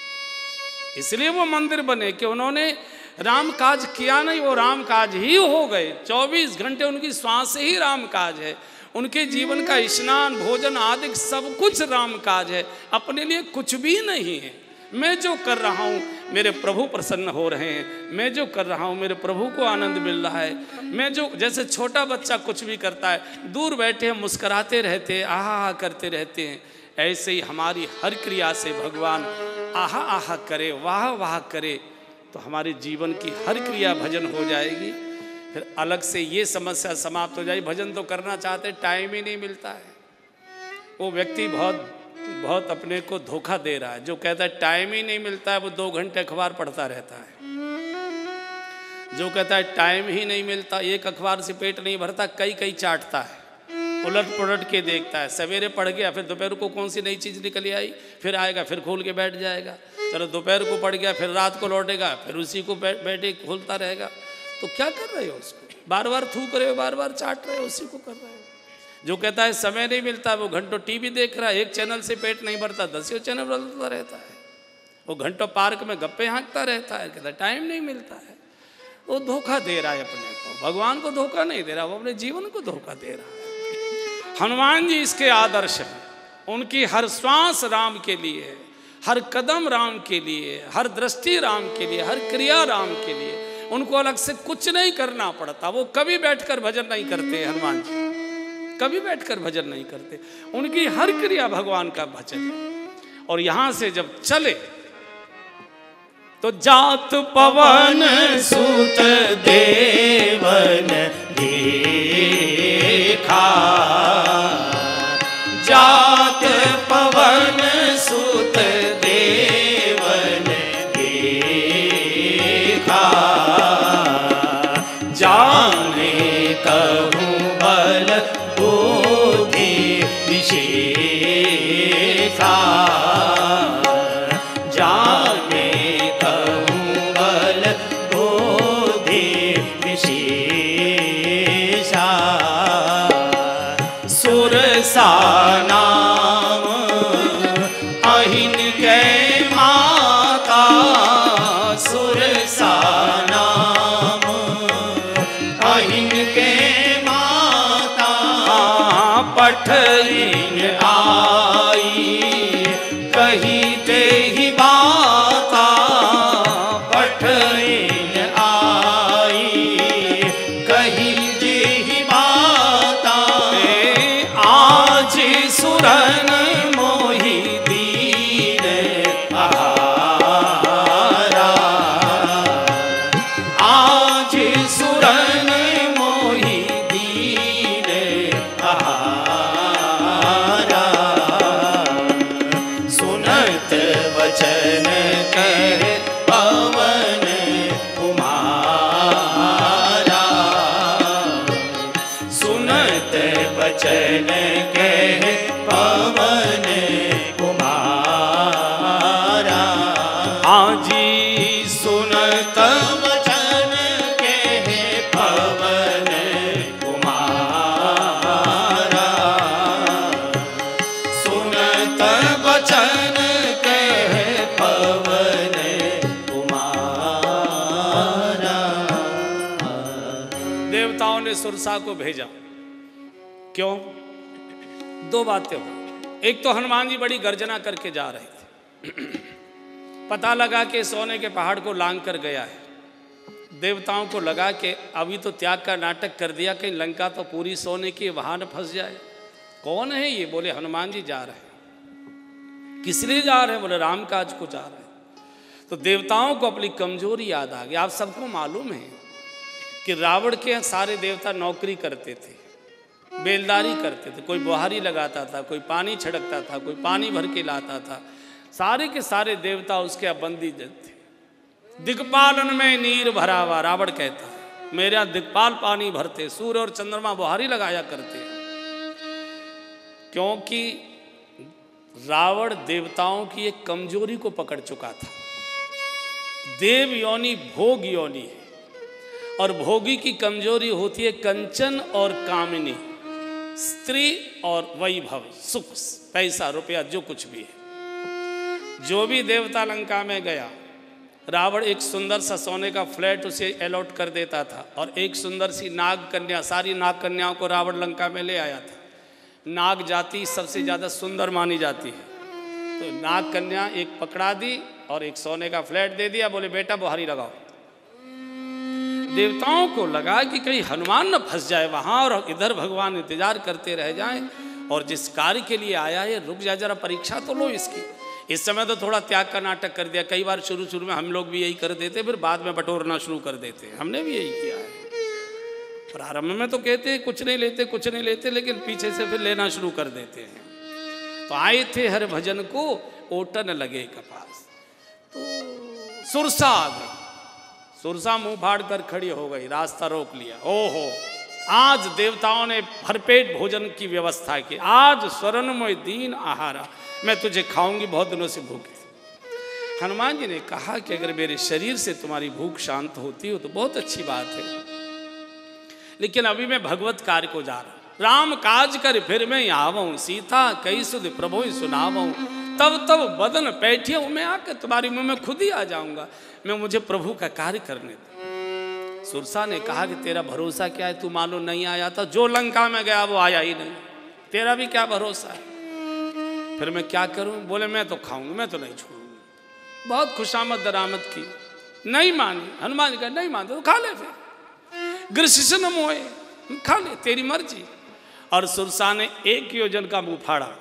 इसलिए वो मंदिर बने कि उन्होंने राम काज किया नहीं, वो राम काज ही हो गए। चौबीस घंटे उनकी श्वास ही राम काज है। उनके जीवन का स्नान, भोजन आदि सब कुछ राम काज है। अपने लिए कुछ भी नहीं है। मैं जो कर रहा हूँ मेरे प्रभु प्रसन्न हो रहे हैं, मैं जो कर रहा हूँ मेरे प्रभु को आनंद मिल रहा है। मैं जो, जैसे छोटा बच्चा कुछ भी करता है, दूर बैठे मुस्कुराते रहते हैं, आहा आहा करते रहते हैं, ऐसे ही हमारी हर क्रिया से भगवान आहा आहा करे, वाह वाह करे, तो हमारे जीवन की हर क्रिया भजन हो जाएगी। फिर अलग से ये समस्या समाप्त हो जाएगी। भजन तो करना चाहते, टाइम ही नहीं मिलता है। वो व्यक्ति बहुत बहुत अपने को धोखा दे रहा है। जो कहता है टाइम ही नहीं मिलता है, वो दो घंटे अखबार पढ़ता रहता है। जो कहता है टाइम ही नहीं मिलता, एक अखबार से पेट नहीं भरता, कई कई चाटता है, उलट पुलट के देखता है। सवेरे पढ़ गया, फिर दोपहर को कौन सी नई चीज़ निकली आई, फिर आएगा, फिर खोल के बैठ जाएगा। चलो दोपहर को पढ़ गया, फिर रात को लौटेगा, फिर उसी को बैठे खोलता रहेगा। तो क्या कर रहे हो उसको? बार बार थूक रहे हो, बार बार चाट रहे हो, उसी को कर रहे हो। जो कहता है समय नहीं मिलता, वो घंटों टीवी देख रहा है, एक चैनल से पेट नहीं भरता, दसियों चैनल बदलता रहता है। वो घंटों पार्क में गप्पे हाँकता रहता है, कहता है टाइम नहीं मिलता है। वो धोखा दे रहा है अपने को, भगवान को धोखा नहीं दे रहा, वो अपने जीवन को धोखा दे रहा है। हनुमान जी इसके आदर्श हैं। उनकी हर श्वास राम के लिए है, हर कदम राम के लिए, हर दृष्टि राम के लिए, हर क्रिया राम के लिए। उनको अलग से कुछ नहीं करना पड़ता। वो कभी बैठकर भजन नहीं करते, हनुमान जी कभी बैठकर भजन नहीं करते। उनकी हर क्रिया भगवान का भजन है। और यहां से जब चले तो जात पवन सुत देवन देखा, जात पवन सुत देवन देखा, जाने कहूँ बल बुद्धि विशेषा, जाने कहूँ बल बुद्धि विशेषा, सुरसा नाम अहिन के माता, सुरसा नाम अहिन के माता, पठरिन आई कही ते ही बाता, पठरिन आई कही जे ही बाता, आज सुरन मोहि दीन आहारा, आज सुरन मोहि दीन आहारा, सुनत वचन कह पवन कुमारा, सुनत वचन कह पवन कुमारा, आजी सुनत वचन कह पवन कुमारा, सुनत वचन कह पवन सुरसा को भेजा। क्यों? दो बातें हो। एक तो हनुमान जी बड़ी गर्जना करके जा रहे थे, पता लगा कि सोने के पहाड़ को लांग कर गया है। देवताओं को लगा कि अभी तो त्याग का नाटक कर दिया, कहीं लंका तो पूरी सोने की, वहां न फंस जाए। कौन है ये? बोले हनुमान जी जा रहे हैं। किस लिए जा रहे हैं? बोले राम काज को जा रहे हैं। तो देवताओं को अपनी कमजोरी याद आ गई। आप सबको मालूम है कि रावण के सारे देवता नौकरी करते थे, बेलदारी करते थे। कोई बुहारी लगाता था, कोई पानी छिड़कता था, कोई पानी भर के लाता था। सारे के सारे देवता उसके बंदी थे। दिक्पालन में नीर भरा हुआ, रावण कहता है मेरा दिक्पाल पानी भरते, सूर्य और चंद्रमा बुहारी लगाया करते। क्योंकि रावण देवताओं की एक कमजोरी को पकड़ चुका था। देव योनि भोग योनि है, और भोगी की कमजोरी होती है कंचन और कामिनी, स्त्री और वैभव, सुख, पैसा, रुपया, जो कुछ भी है। जो भी देवता लंका में गया, रावण एक सुंदर सा सोने का फ्लैट उसे अलॉट कर देता था, और एक सुंदर सी नाग कन्या, सारी नाग कन्याओं को रावण लंका में ले आया था। नाग जाति सबसे ज़्यादा सुंदर मानी जाती है, तो नाग कन्या एक पकड़ा दी और एक सोने का फ्लैट दे दिया। बोले बेटा बुहारी लगाओ। देवताओं को लगा कि कहीं हनुमान न फंस जाए वहाँ, और इधर भगवान इंतजार करते रह जाएं, और जिस कार्य के लिए आया है रुक जा, जरा परीक्षा तो लो इसकी। इस समय तो थोड़ा त्याग का नाटक कर दिया। कई बार शुरू शुरू में हम लोग भी यही कर देते, फिर बाद में बटोरना शुरू कर देते। हमने भी यही किया है। प्रारंभ में तो कहते हैं कुछ नहीं लेते, कुछ नहीं लेते, लेकिन पीछे से फिर लेना शुरू कर देते हैं। तो आए थे हर भजन को, ओटन लगे कपास। तो सुरसा आ गई। सुरसा मुंह फाड़ कर खड़ी हो गई, रास्ता रोक लिया। ओहो, आज देवताओं ने भरपेट भोजन की व्यवस्था की। आज स्वरणमय दीन आहारा, मैं तुझे खाऊंगी, बहुत दिनों से भूखी थी। हनुमान जी ने कहा कि अगर मेरे शरीर से तुम्हारी भूख शांत होती हो तो बहुत अच्छी बात है, लेकिन अभी मैं भगवत कार्य को जा रहा हूं। राम काज कर फिर मैं आवऊं, सीता कई सुध प्रभु सुनावऊं। तब तब बदन बैठिया मैं आकर तुम्हारी मुंह में खुद ही आ जाऊंगा। मैं मुझे प्रभु का कार्य करने दो। सुरसा ने कहा कि तेरा भरोसा क्या है? तू मानो नहीं आया था, जो लंका में गया वो आया ही नहीं, तेरा भी क्या भरोसा है? फिर मैं क्या करूं? बोले मैं तो खाऊंगा, मैं तो नहीं छोड़ूंगा। बहुत खुशामद दरामद की, नहीं मानी। हनुमान जी कहा नहीं मानते तो खा ले, फिर गृहशिष्य न मोए, खा ले, तेरी मर्जी। और सुरसा ने एक योजन का मुंह फाड़ा।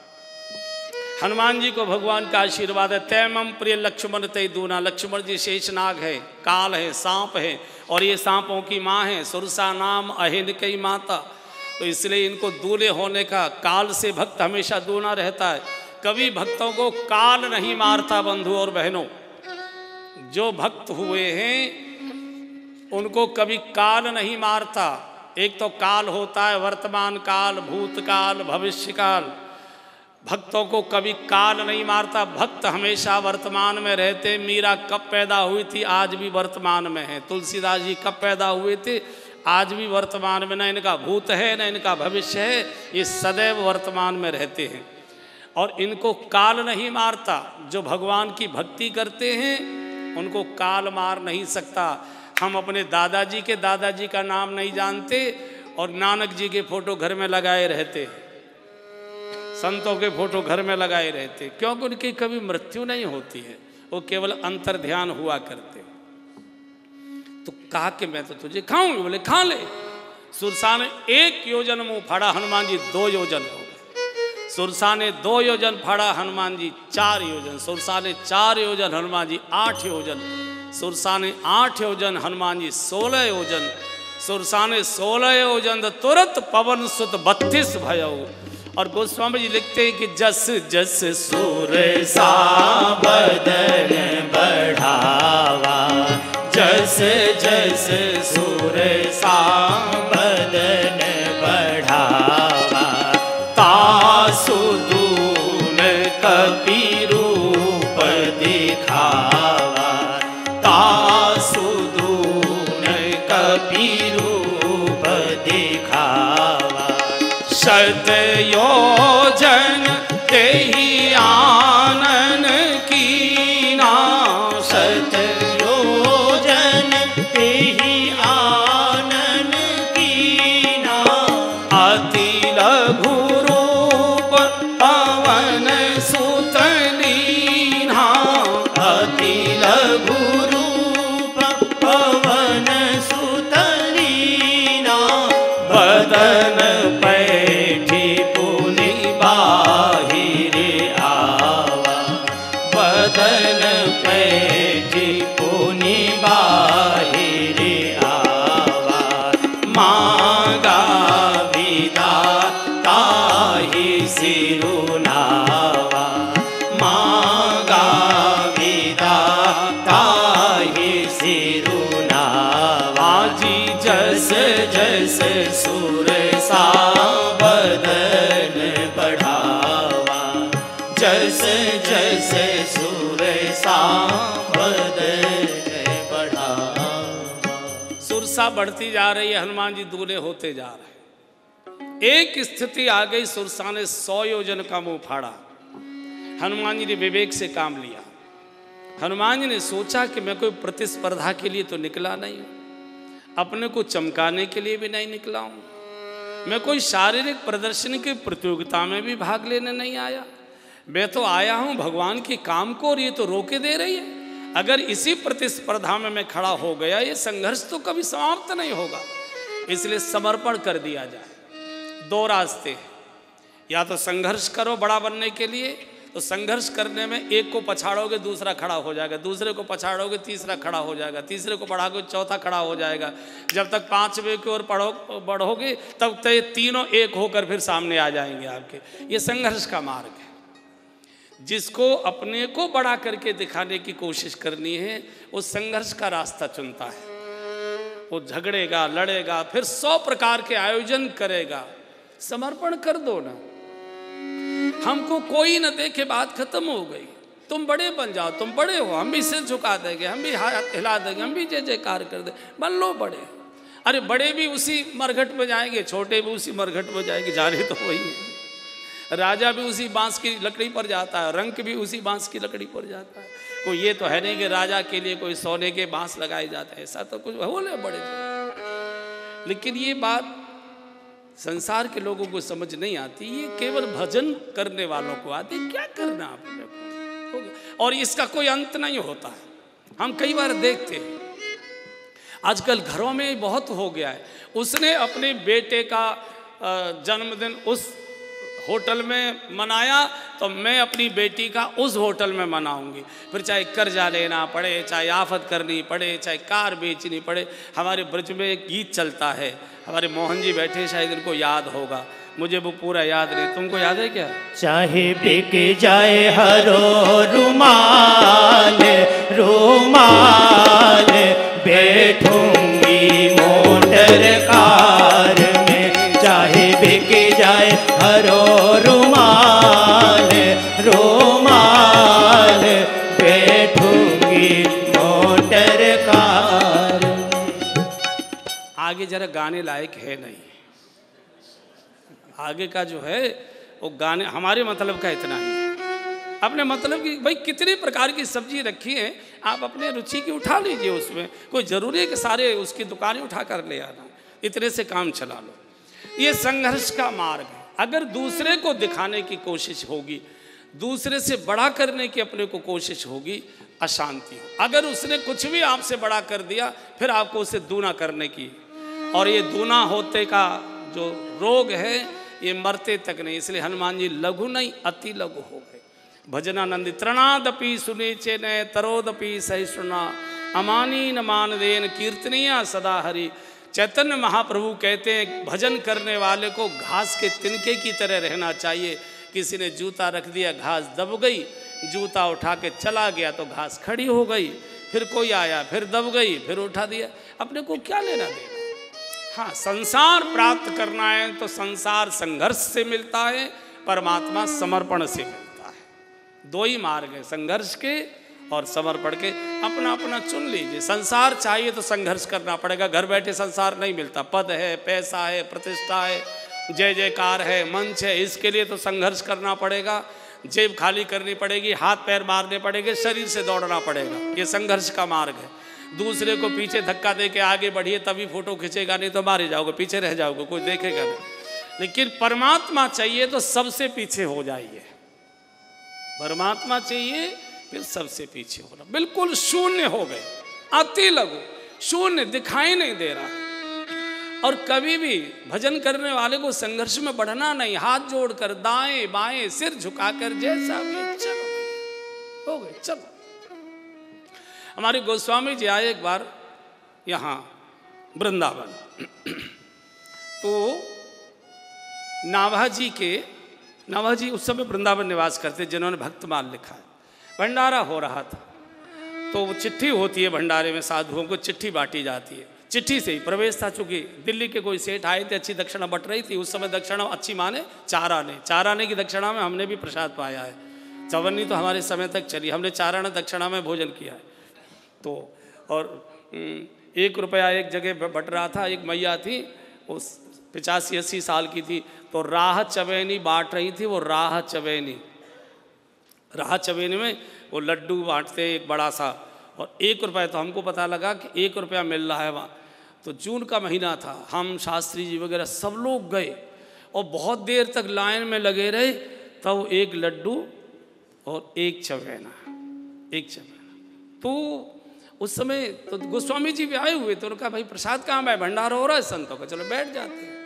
हनुमान जी को भगवान का आशीर्वाद है, तैमम प्रिय लक्ष्मण तय दूना। लक्ष्मण जी शेषनाग है, काल है, सांप है, और ये सांपों की माँ है। सुरसा नाम अहिन कई माता, तो इसलिए इनको दूल्हे होने का, काल से भक्त हमेशा दूना रहता है। कभी भक्तों को काल नहीं मारता बंधु और बहनों। जो भक्त हुए हैं उनको कभी काल नहीं मारता। एक तो काल होता है वर्तमान काल, भूतकाल, भविष्य काल। भक्तों को कभी काल नहीं मारता। भक्त हमेशा वर्तमान में रहते। मीरा कब पैदा हुई थी, आज भी वर्तमान में है। तुलसीदास जी कब पैदा हुए थे, आज भी वर्तमान में। न इनका भूत है न इनका भविष्य है, ये सदैव वर्तमान में रहते हैं। और इनको काल नहीं मारता। जो भगवान की भक्ति करते हैं उनको काल मार नहीं सकता। हम अपने दादाजी के दादाजी का नाम नहीं जानते और नानक जी के फोटो घर में लगाए रहते, संतों के फोटो घर में लगाए रहते, क्योंकि उनकी कभी मृत्यु नहीं होती है, वो केवल अंतर ध्यान हुआ करते। तो कहा कि मैं तो तुझे खाऊंगी। बोले खा ले। सुरसा ने एक योजन मुंह फाड़ा, हनुमान जी दो योजन हो गए। सुरसा ने दो योजन फाड़ा, हनुमान जी चार योजन। सुरसा ने चार योजन, हनुमान जी आठ योजन। सुरसा ने आठ योजन, हनुमान जी सोलह योजन। सुरसा ने सोलह योजन, तुरंत पवन सुत बत्तीस भयो। और गोस्वामी जी लिखते हैं कि जस जस सुरसा बदन बढ़ावा, जस जस सुरसा बदन बढ़ावा, तासु दून कपि रूप दिखावा, तासु दून कपि रूप दिखावा। शत योजन तेहि आनन कीना, शत योजन तेहि आनन कीना। जस जस सुर सा बदन बढ़ावा। सुरसा बढ़ती जा रही है, हनुमान जी दूल्हे होते जा रहे हैं। एक स्थिति आ गई, सुरसा ने सौ योजन का मुंह फाड़ा। हनुमान जी ने विवेक से काम लिया। हनुमान जी ने सोचा कि मैं कोई प्रतिस्पर्धा के लिए तो निकला नहीं हूं, अपने को चमकाने के लिए भी नहीं निकला हूं, मैं कोई शारीरिक प्रदर्शन की प्रतियोगिता में भी भाग लेने नहीं आया। मैं तो आया हूं भगवान के काम को, और ये तो रोके दे रही है। अगर इसी प्रतिस्पर्धा में मैं खड़ा हो गया, ये संघर्ष तो कभी समाप्त नहीं होगा, इसलिए समर्पण कर दिया जाए। दो रास्ते हैं, या तो संघर्ष करो बड़ा बनने के लिए, तो संघर्ष करने में एक को पछाड़ोगे दूसरा खड़ा हो जाएगा, दूसरे को पछाड़ोगे तीसरा खड़ा हो जाएगा, तीसरे को बढ़ाओगे चौथा खड़ा हो जाएगा। जब तक पांचवे की ओर पढ़ो बढ़ोगे तब तक ये तीनों एक होकर फिर सामने आ जाएंगे आपके। ये संघर्ष का मार्ग है। जिसको अपने को बड़ा करके दिखाने की कोशिश करनी है, वो संघर्ष का रास्ता चुनता है। वो झगड़ेगा, लड़ेगा, फिर सौ प्रकार के आयोजन करेगा। समर्पण कर दो ना, हमको कोई न देखे, बात खत्म हो गई। तुम बड़े बन जाओ, तुम बड़े हो, हम भी सिर झुका देंगे, हम भी हाथ हिला देंगे, हम भी जय जयकार कर देंगे, बन लो बड़े। अरे बड़े भी उसी मरघट में जाएंगे, छोटे भी उसी मरघट में जाएंगे, जाने तो वही है। राजा भी उसी बांस की लकड़ी पर जाता है, रंक भी उसी बांस की लकड़ी पर जाता है। कोई ये तो है नहीं कि राजा के लिए कोई सोने के बांस लगाए जाते हैं, ऐसा तो कुछ हो ले बड़े। लेकिन ये बात संसार के लोगों को समझ नहीं आती, ये केवल भजन करने वालों को आती। क्या करना आपने को, और इसका कोई अंत नहीं होता है। हम कई बार देखते हैं, आजकल घरों में बहुत हो गया है। उसने अपने बेटे का जन्मदिन उस होटल में मनाया, तो मैं अपनी बेटी का उस होटल में मनाऊंगी। फिर चाहे कर्जा लेना पड़े, चाहे आफत करनी पड़े, चाहे कार बेचनी पड़े। हमारे ब्रज में एक गीत चलता है, हमारे मोहन जी बैठे, शायद इनको याद होगा, मुझे वो पूरा याद नहीं, तुमको याद है क्या? चाहे बिक जाए हरो रुमाल रुमाल, बैठूंगी मोटर कार में। चाहे बिक जाए हरो रुमाल रुमाल, बैठूंगी मोटर कार में। आगे जरा गाने लायक है नहीं, आगे का जो है वो गाने हमारे मतलब का इतना ही है। अपने मतलब की भाई कितने प्रकार की सब्जी रखी है, आप अपने रुचि की उठा लीजिए। उसमें कोई ज़रूरी है कि सारे उसकी दुकानें उठा कर ले आना, इतने से काम चला लो। ये संघर्ष का मार्ग है। अगर दूसरे को दिखाने की कोशिश होगी, दूसरे से बड़ा करने की अपने को कोशिश होगी, अशांति हो। अगर उसने कुछ भी आपसे बड़ा कर दिया, फिर आपको उसे दूना करने की, और ये दूना होते का जो रोग है ये मरते तक नहीं। इसलिए हनुमान जी लघु नहीं अति लघु हो गए। भजनानंद तृणादपि सुनीचे न तरोदपि सहिष्णुना, अमानी न मानदेन कीर्तनिया सदा हरि। चैतन्य महाप्रभु कहते हैं भजन करने वाले को घास के तिनके की तरह रहना चाहिए। किसी ने जूता रख दिया, घास दब गई, जूता उठा के चला गया तो घास खड़ी हो गई। फिर कोई आया, फिर दब गई, फिर उठा दिया, अपने को क्या लेना देना। हाँ, संसार प्राप्त करना है तो संसार संघर्ष से मिलता है, परमात्मा समर्पण से मिलता है। दो ही मार्ग है, संघर्ष के और समर्पण के। अपना अपना चुन लीजिए। संसार चाहिए तो संघर्ष करना पड़ेगा, घर बैठे संसार नहीं मिलता। पद है, पैसा है, प्रतिष्ठा है, जय जयकार है, मंच है, इसके लिए तो संघर्ष करना पड़ेगा। जेब खाली करनी पड़ेगी, हाथ पैर मारने पड़ेंगे, शरीर से दौड़ना पड़ेगा। ये संघर्ष का मार्ग है। दूसरे को पीछे धक्का दे के आगे बढ़िए तभी फोटो खींचेगा, नहीं तो मारे जाओगे, पीछे रह जाओगे, कोई देखेगा नहीं। लेकिन परमात्मा चाहिए तो सबसे पीछे हो जाइए। परमात्मा चाहिए फिर सबसे पीछे होना। बिल्कुल शून्य हो गए, अति लघु, शून्य दिखाई नहीं दे रहा। और कभी भी भजन करने वाले को संघर्ष में बढ़ना नहीं, हाथ जोड़कर दाएं बाएं सिर झुकाकर जैसा भी चलो हो गए, चलो। हमारे गोस्वामी जी आए एक बार यहाँ वृंदावन, तो नाभाजी के नाभाजी उस समय वृंदावन निवास करते, जिन्होंने भक्तमाल लिखा है। भंडारा हो रहा था, तो वो चिट्ठी होती है भंडारे में, साधुओं को चिट्ठी बांटी जाती है। चिट्ठी से ही प्रवेश था, चूँकि दिल्ली के कोई सेठ आए थे, अच्छी दक्षिणा बट रही थी। उस समय दक्षिणा अच्छी माने चार आने, चार आने की दक्षिणा में हमने भी प्रसाद पाया है। चवन्नी तो हमारे समय तक चली, हमने चारण दक्षिणा में भोजन किया है। तो और एक रुपया एक जगह बट रहा था, एक मैया थी वो पचासी अस्सी साल की थी, तो राह चवैनी बांट रही थी, वो राह चवैनी राह चवैनी में वो लड्डू बांटते एक बड़ा सा, और एक रुपया, तो हमको पता लगा कि एक रुपया मिल रहा है वहाँ। तो जून का महीना था, हम शास्त्री जी वगैरह सब लोग गए और बहुत देर तक लाइन में लगे रहे, तब तो एक लड्डू और एक चवैना एक चवैना तो उस समय तो गोस्वामी जी भी आए हुए, तो उन्होंने कहा भाई प्रसाद कहाँ है, भंडारा हो रहा है संतों का, चलो बैठ जाते हैं।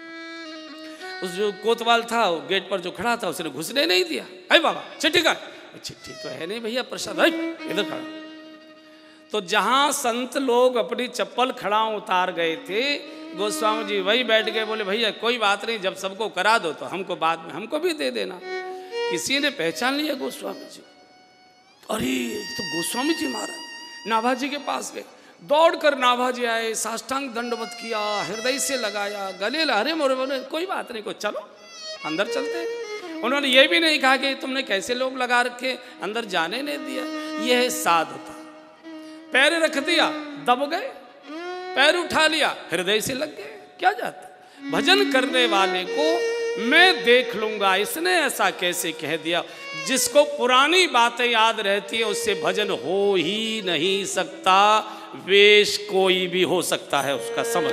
उस जो कोतवाल था वो गेट पर जो खड़ा था उसने घुसने नहीं दिया। अरे बाबा चिट्ठी का, चिट्ठी तो है नहीं भैया, प्रसाद इधर खड़ा। तो जहाँ संत लोग अपनी चप्पल खड़ा उतार गए थे, गोस्वामी जी वही बैठ गए, बोले भैया कोई बात नहीं, जब सबको करा दो तो हमको बाद में हमको भी दे देना। किसी ने पहचान लिया गोस्वामी जी, अरे तो गोस्वामी जी महाराज नाभाजी के पास गए, दौड़ कर नाभाजी आए, साष्टांग दंडवत किया, हृदय से लगाया, गले लहरे मोरे, बोले कोई बात नहीं, को चलो अंदर चलते। उन्होंने ये भी नहीं कहा कि तुमने कैसे लोग लगा रखे, अंदर जाने नहीं दिया। यह है साधुता। पैर रख दिया दब गए, पैर उठा लिया हृदय से लग गए, क्या जाता। भजन करने वाले को मैं देख लूंगा, इसने ऐसा कैसे कह दिया। जिसको पुरानी बातें याद रहती है उससे भजन हो ही नहीं सकता, वेश कोई भी हो सकता है उसका, समझ।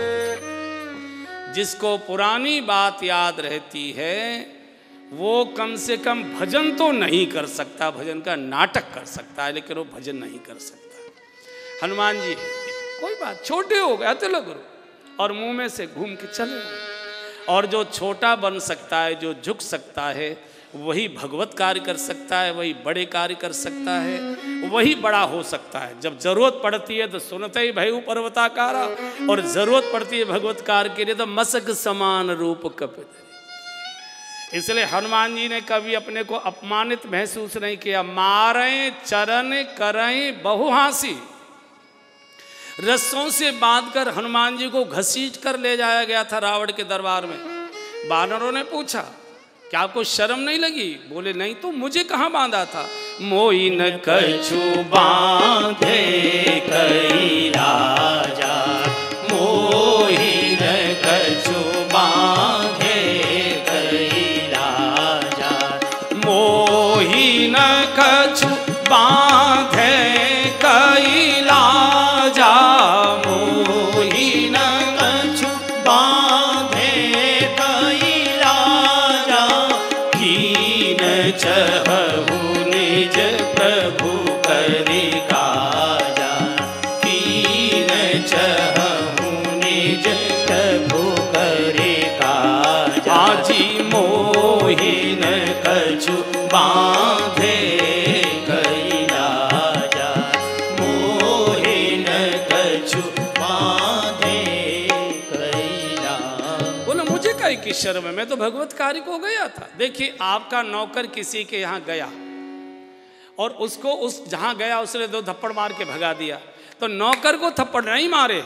जिसको पुरानी बात याद रहती है वो कम से कम भजन तो नहीं कर सकता, भजन का नाटक कर सकता है लेकिन वो भजन नहीं कर सकता। हनुमान जी कोई बात, छोटे हो गए तो लगो और मुंह में से घूम के चले। और जो छोटा बन सकता है, जो झुक सकता है, वही भगवत कार्य कर सकता है, वही बड़े कार्य कर सकता है, वही बड़ा हो सकता है। जब जरूरत पड़ती है तो सुनते ही भयु पर्वताकारा, और जरूरत पड़ती है भगवत कार्य के लिए तो मसक समान रूप कपित। इसलिए हनुमान जी ने कभी अपने को अपमानित महसूस नहीं किया। मारें चरण करें बहुहासी, रस्सों से बांधकर हनुमान जी को घसीट कर ले जाया गया था रावण के दरबार में। बानरों ने पूछा क्या आपको शर्म नहीं लगी? बोले नहीं, तो मुझे कहाँ बांधा था। मोई न कछु बांधे कई राजा, मोहि न कछु बांधे कई राजा, मोहि न कछु बांधे कई लाजा, मोहि न कछु बांधे कई राजा, कीन चहु निज प्रभु करि काजा, कीन चहु निज प्रभु करि काजा। आजी मोहि न कछु बांधे कई राजा, मोहि न कछु बांधे कई राजा। बोला मुझे कई की शर्म है, मैं तो भगवत कार्य को गया था। देखिए आपका नौकर किसी के यहाँ गया और उसको उस जहाँ गया उसने दो थप्पड़ मार के भगा दिया, तो नौकर को थप्पड़ नहीं मारे,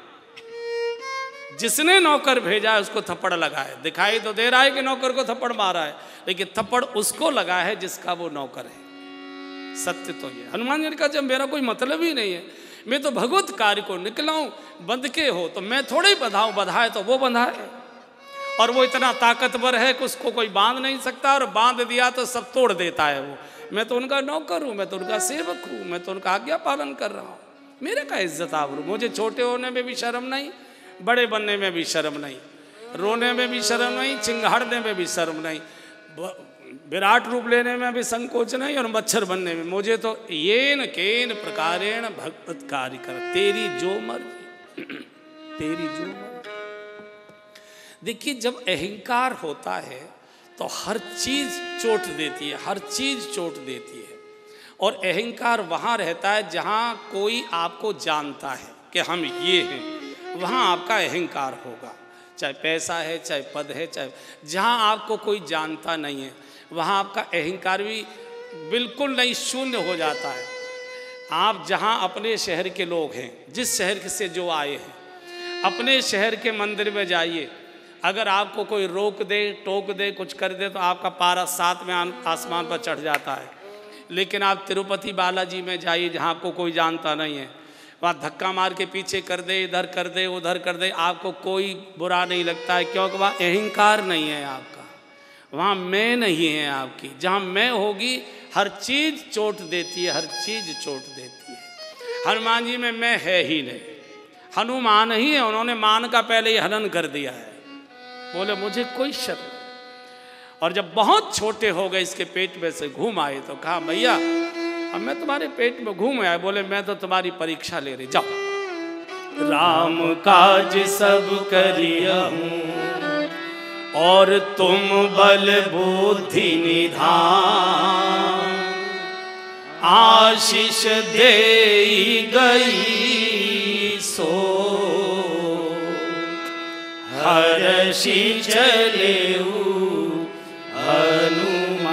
जिसने नौकर भेजा है उसको थप्पड़ लगा है। दिखाई तो दे रहा है कि नौकर को थप्पड़ मारा है, लेकिन थप्पड़ उसको लगा है जिसका वो नौकर है। सत्य तो ये। हनुमान जी ने कहा जब मेरा कोई मतलब ही नहीं है, मैं तो भगवत कार्य को निकला हूं, बंध के हो तो मैं थोड़ा ही बधाऊं, बधाए तो वो बंधा है। और वो इतना ताकतवर है कि उसको कोई बांध नहीं सकता, और बांध दिया तो सब तोड़ देता है वो। मैं तो उनका नौकर हूँ, मैं तो उनका सेवक हूँ, मैं तो उनका आज्ञा पालन कर रहा हूँ, मेरे का इज्जत आबरू। मुझे छोटे होने में भी शर्म नहीं, बड़े बनने में भी शर्म नहीं, रोने में भी शर्म नहीं, चिंगाड़ने में भी शर्म नहीं, विराट रूप लेने में भी संकोच नहीं, और मच्छर बनने में। मुझे तो येन केन प्रकारेण भगवत कार्य कर, तेरी जो मर्जी, तेरी जो मर्जी। देखिए जब अहंकार होता है तो हर चीज चोट देती है, हर चीज चोट देती है। और अहंकार वहाँ रहता है जहाँ कोई आपको जानता है कि हम ये हैं, वहाँ आपका अहंकार होगा। चाहे पैसा है, चाहे पद है, चाहे जहाँ आपको कोई जानता नहीं है वहाँ आपका अहंकार भी बिल्कुल नहीं, शून्य हो जाता है। आप जहाँ अपने शहर के लोग हैं, जिस शहर से जो आए हैं, अपने शहर के मंदिर में जाइए, अगर आपको कोई रोक दे, टोक दे, कुछ कर दे तो आपका पारा साथ में आसमान पर चढ़ जाता है। लेकिन आप तिरुपति बालाजी में जाइए जहाँ आपको कोई जानता नहीं है, वहाँ धक्का मार के पीछे कर दे, इधर कर दे, उधर कर दे, आपको कोई बुरा नहीं लगता है, क्योंकि वहाँ अहंकार नहीं है आपका, वहाँ मैं नहीं है आपकी। जहाँ मैं होगी हर चीज़ चोट देती है, हर चीज़ चोट देती है। हनुमान जी में मैं है ही नहीं, हनुमान ही है, उन्होंने मान का पहले ही हनन कर दिया है। बोले मुझे कोई शक नहीं। और जब बहुत छोटे हो गए, इसके पेट में से घूम आए तो कहा भैया अब मैं तुम्हारे पेट में घूम आया। बोले मैं तो तुम्हारी परीक्षा ले रही, जाओ। राम काज सब करिया हूँ और तुम बल बुद्धि निधान, आशीष दे गई सो हर्षि चले हनुमान।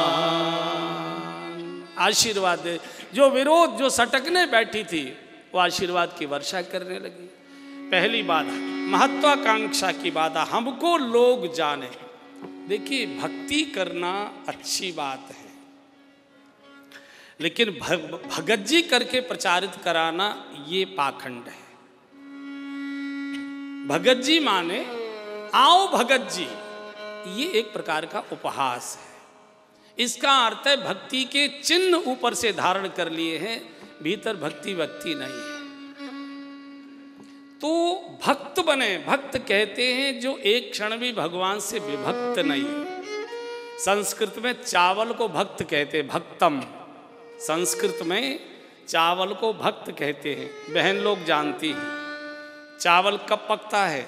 आशीर्वाद दे। जो विरोध, जो सटकने बैठी थी, वो आशीर्वाद की वर्षा करने लगी। पहली बाधा, महत्वाकांक्षा की बाधा, हमको लोग जाने। देखिए भक्ति करना अच्छी बात है, लेकिन भगत जी करके प्रचारित कराना ये पाखंड है। भगत जी माने आओ भगत जी, ये एक प्रकार का उपहास है। इसका अर्थ है भक्ति के चिन्ह ऊपर से धारण कर लिए हैं, भीतर भक्ति भक्ति नहीं है। तो भक्त बने, भक्त कहते हैं जो एक क्षण भी भगवान से विभक्त नहीं है। संस्कृत में चावल को भक्त कहते हैं, भक्तम। संस्कृत में चावल को भक्त कहते हैं, बहन लोग जानती हैं। चावल कब पकता है?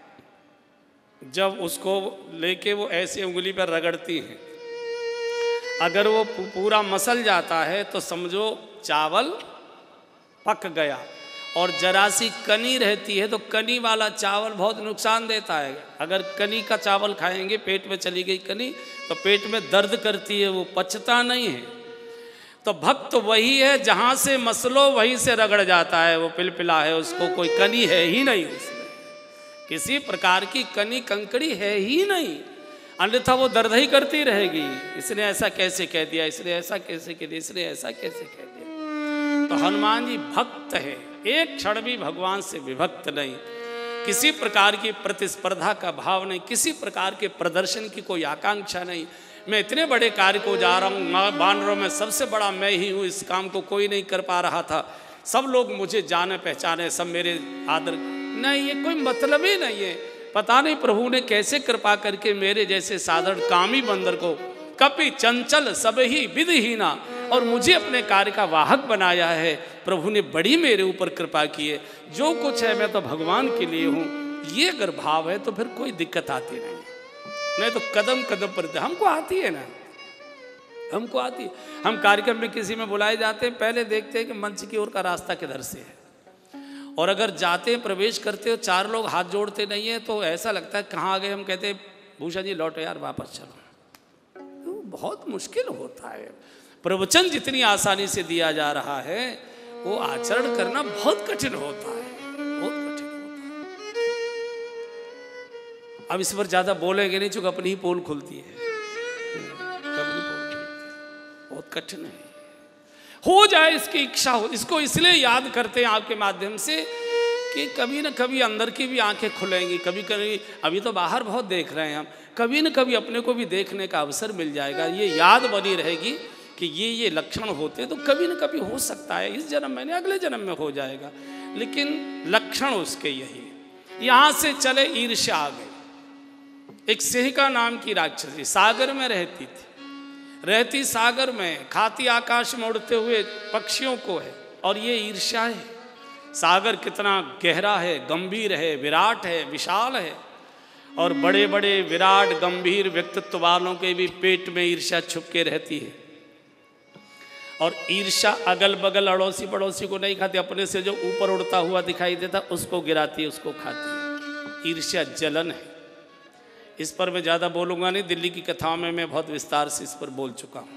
जब उसको लेके वो ऐसे उंगली पर रगड़ती हैं, अगर वो पूरा मसल जाता है तो समझो चावल पक गया। और जरा सी कनी रहती है तो कनी वाला चावल बहुत नुकसान देता है। अगर कनी का चावल खाएंगे, पेट में चली गई कनी तो पेट में दर्द करती है, वो पचता नहीं है। तो भक्त वही है जहाँ से मसलो वहीं से रगड़ जाता है, वो पिलपिला है, उसको कोई कनी है ही नहीं, उसमें किसी प्रकार की कनी कंकड़ी है ही नहीं, अन्यथा वो दर्द ही करती रहेगी। इसने ऐसा कैसे कह दिया, इसने ऐसा कैसे कह दिया, इसने ऐसा कैसे कह दिया। तो हनुमान जी भक्त है, एक क्षण भी भगवान से विभक्त नहीं, किसी प्रकार की प्रतिस्पर्धा का भाव नहीं, किसी प्रकार के प्रदर्शन की कोई आकांक्षा नहीं। मैं इतने बड़े कार्य को जा रहा हूँ, वानरों में सबसे बड़ा मैं ही हूँ, इस काम को कोई नहीं कर पा रहा था, सब लोग मुझे जाने पहचाने, सब मेरे आदर। नहीं, ये कोई मतलब ही नहीं है। पता नहीं प्रभु ने कैसे कृपा करके मेरे जैसे साधारण कामी बंदर को कपि चंचल सब ही विधिहीना और मुझे अपने कार्य का वाहक बनाया है। प्रभु ने बड़ी मेरे ऊपर कृपा की है। जो कुछ है मैं तो भगवान के लिए हूँ, ये अगर भाव है तो फिर कोई दिक्कत आती नहीं। नहीं तो कदम कदम पर हमको आती है ना, हमको आती है। हम कार्यक्रम में किसी में बुलाए जाते हैं, पहले देखते हैं कि मंच की ओर का रास्ता किधर से है, और अगर जाते हैं प्रवेश करते हो चार लोग हाथ जोड़ते नहीं है तो ऐसा लगता है कहाँ आ गए। हम कहते हैं भूषण जी लौटो यार, वापस चलो। तो बहुत मुश्किल होता है। प्रवचन जितनी आसानी से दिया जा रहा है वो आचरण करना बहुत कठिन होता है, बहुत कठिन होता है। अब इस पर ज्यादा बोलेंगे नहीं, चूंकि अपनी ही पोल खुलती है, बहुत कठिन है। हो जाए इसकी इच्छा हो, इसको इसलिए याद करते हैं आपके माध्यम से कि कभी न कभी अंदर की भी आंखें खुलेंगी, कभी कभी, अभी तो बाहर बहुत देख रहे हैं हम, कभी न कभी अपने को भी देखने का अवसर मिल जाएगा। ये याद बनी रहेगी कि ये ये लक्षण होते तो कभी न कभी हो सकता है, इस जन्म में नहीं अगले जन्म में हो जाएगा, लेकिन लक्षण उसके यही। यहाँ से चले ईर्ष्या आ गई। एक सिंहिका नाम की राक्षसी सागर में रहती थी, रहती सागर में, खाती आकाश में उड़ते हुए पक्षियों को है, और ये ईर्ष्या है। सागर कितना गहरा है, गंभीर है, विराट है, विशाल है, और बड़े बड़े विराट गंभीर व्यक्तित्व वालों के भी पेट में ईर्ष्या छुप के रहती है। और ईर्ष्या अगल बगल अड़ोसी पड़ोसी को नहीं खाती, अपने से जो ऊपर उड़ता हुआ दिखाई देता उसको गिराती है, उसको खाती है। ईर्ष्या जलन है। इस पर मैं ज़्यादा बोलूँगा नहीं, दिल्ली की कथाओं में मैं बहुत विस्तार से इस पर बोल चुका हूँ।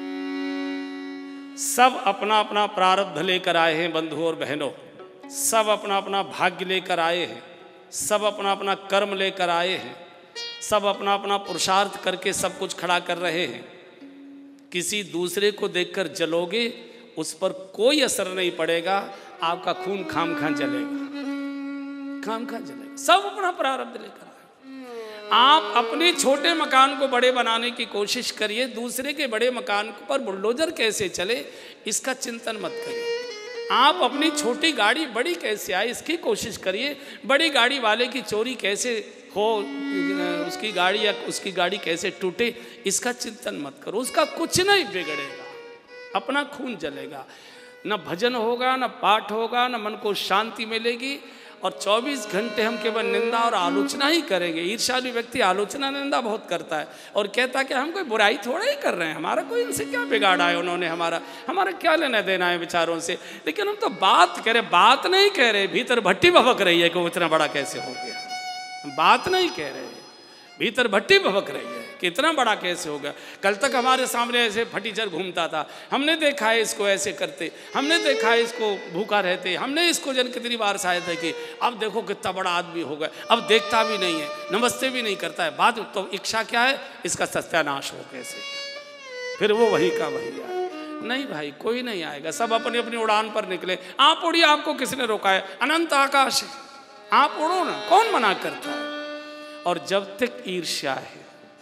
सब अपना अपना प्रारब्ध लेकर आए हैं बंधु और बहनों, सब अपना अपना भाग्य लेकर आए हैं। सब अपना अपना कर्म लेकर आए हैं, सब अपना अपना पुरुषार्थ करके सब कुछ खड़ा कर रहे हैं। किसी दूसरे को देखकर जलोगे, उस पर कोई असर नहीं पड़ेगा, आपका खून खाम खा जलेगा, खाम खा जलेगा। सब अपना प्रारब्ध लेकर आए। आप अपने छोटे मकान को बड़े बनाने की कोशिश करिए, दूसरे के बड़े मकान पर बुलडोजर कैसे चले इसका चिंतन मत करिए। आप अपनी छोटी गाड़ी बड़ी कैसे आए इसकी कोशिश करिए, बड़ी गाड़ी वाले की चोरी कैसे हो, उसकी गाड़ी या उसकी गाड़ी कैसे टूटे इसका चिंतन मत करो। उसका कुछ नहीं बिगड़ेगा, अपना खून जलेगा, न भजन होगा, न पाठ होगा, न मन को शांति मिलेगी। और चौबीस घंटे हम केवल निंदा और आलोचना ही करेंगे। ईर्ष्यालु व्यक्ति आलोचना निंदा बहुत करता है और कहता है कि हम कोई बुराई थोड़ा ही कर रहे हैं, हमारा कोई इनसे क्या बिगाड़ा है, उन्होंने हमारा हमारा क्या लेना देना है विचारों से। लेकिन हम तो बात कह रहे, बात नहीं कह रहे, भीतर भट्टी भभक रही है कि वो इतना बड़ा कैसे हो गया। बात नहीं कह रहे, भीतर भट्टी भभक रही है कि इतना बड़ा कैसे हो गया। कल तक हमारे सामने ऐसे फटीचर घूमता था, हमने देखा है इसको ऐसे करते, हमने देखा है इसको भूखा रहते, हमने इसको जन कितनी बार सहायता की, अब देखो कितना बड़ा आदमी हो गया, अब देखता भी नहीं है, नमस्ते भी नहीं करता है। बात तो इच्छा क्या है, इसका सत्यानाश हो कैसे, फिर वो वही का वही आए। नहीं भाई, कोई नहीं आएगा, सब अपनी अपनी उड़ान पर निकले। आप उड़िए, आपको किसने रोका है, अनंत आकाश है, आप उड़ो ना, कौन मना करता है। और जब तक ईर्ष्या है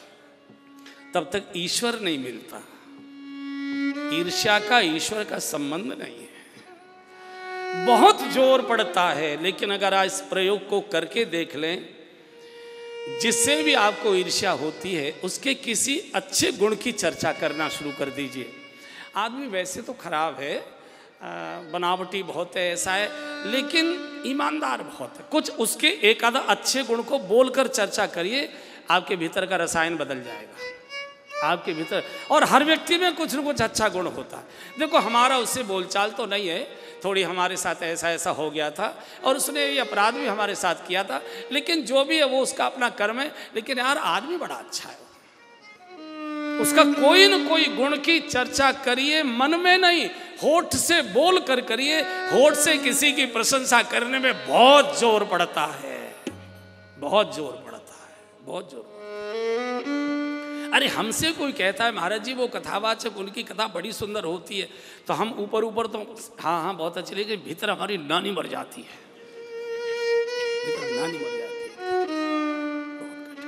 तब तक ईश्वर नहीं मिलता। ईर्ष्या का ईश्वर का संबंध नहीं है। बहुत जोर पड़ता है, लेकिन अगर आप इस प्रयोग को करके देख लें, जिससे भी आपको ईर्ष्या होती है उसके किसी अच्छे गुण की चर्चा करना शुरू कर दीजिए। आदमी वैसे तो खराब है, बनावटी बहुत है, ऐसा है, लेकिन ईमानदार बहुत है, कुछ उसके एक आधा अच्छे गुण को बोलकर चर्चा करिए, आपके भीतर का रसायन बदल जाएगा आपके भीतर। और हर व्यक्ति में कुछ न कुछ अच्छा गुण होता है। देखो, हमारा उससे बोलचाल तो नहीं है, थोड़ी हमारे साथ ऐसा ऐसा हो गया था और उसने ये अपराध भी हमारे साथ किया था, लेकिन जो भी है वो उसका अपना कर्म है। लेकिन यार आदमी बड़ा अच्छा है, उसका कोई न कोई गुण की चर्चा करिए, मन में नहीं, होठ से बोल कर करिए। होठ से किसी की प्रशंसा करने में बहुत जोर पड़ता है, बहुत जोर पड़ता है, बहुत जोर। अरे हमसे कोई कहता है महाराज जी वो कथावाचक उनकी कथा बड़ी सुंदर होती है, तो हम ऊपर ऊपर तो हाँ हाँ बहुत अच्छी, लेकिन भीतर हमारी नानी मर जाती है, भीतर नानी मर जाती है।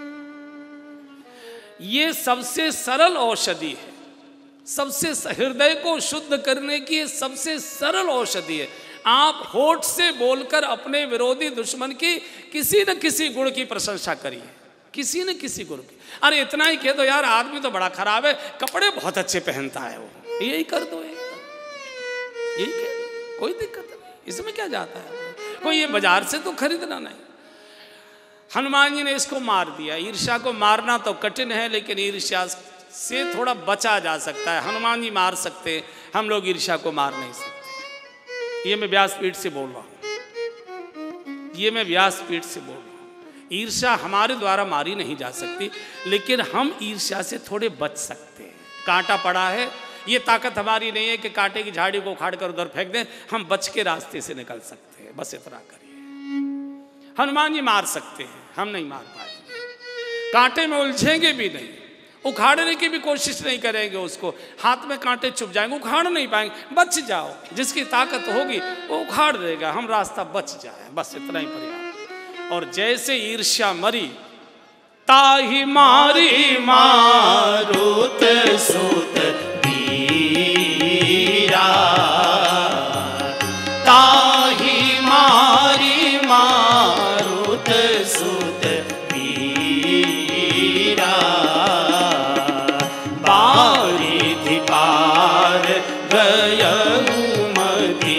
ये सबसे सरल औषधि है, सबसे हृदय को शुद्ध करने की सबसे सरल औषधि है। आप होठ से बोलकर अपने विरोधी दुश्मन की किसी न किसी गुण की प्रशंसा करिए, किसी न किसी गुण की। अरे इतना ही कह दो, यार आदमी तो बड़ा खराब है, कपड़े बहुत अच्छे पहनता है वो, यही कर दो, यही कह दो, कोई दिक्कत नहीं, इसमें क्या जाता है, कोई ये बाजार से तो खरीदना नहीं। हनुमान जी ने इसको मार दिया। ईर्ष्या को मारना तो कठिन है, लेकिन ईर्ष्या से थोड़ा बचा जा सकता है। हनुमान जी मार सकते, हम लोग ईर्ष्या को मार नहीं सकते। ये मैं व्यासपीठ से बोल रहा हूँ, ये मैं व्यासपीठ से बोल रहा हूँ। ईर्ष्या हमारे द्वारा मारी नहीं जा सकती, लेकिन हम ईर्ष्या से थोड़े बच सकते हैं। कांटा पड़ा है, ये ताकत हमारी नहीं है कि कांटे की झाड़ी को उखाड़ कर उधर फेंक दें, हम बच के रास्ते से निकल सकते हैं, बस इतना करिए। हनुमान जी मार सकते हैं, हम नहीं मार पाएंगे, कांटे में उलझेंगे भी नहीं, उखाड़ने की भी कोशिश नहीं करेंगे, उसको हाथ में कांटे चुभ जाएंगे, उखाड़ नहीं पाएंगे। बच जाओ, जिसकी ताकत होगी वो उखाड़ देगा, हम रास्ता बच जाए, बस इतना ही पर्याप्त। और जैसे ईर्ष्या मरी, ताही मारी मारुत सुत बीरा, ताही मारी मारुत सुत बीरा, बारिधि पार गयऊ मति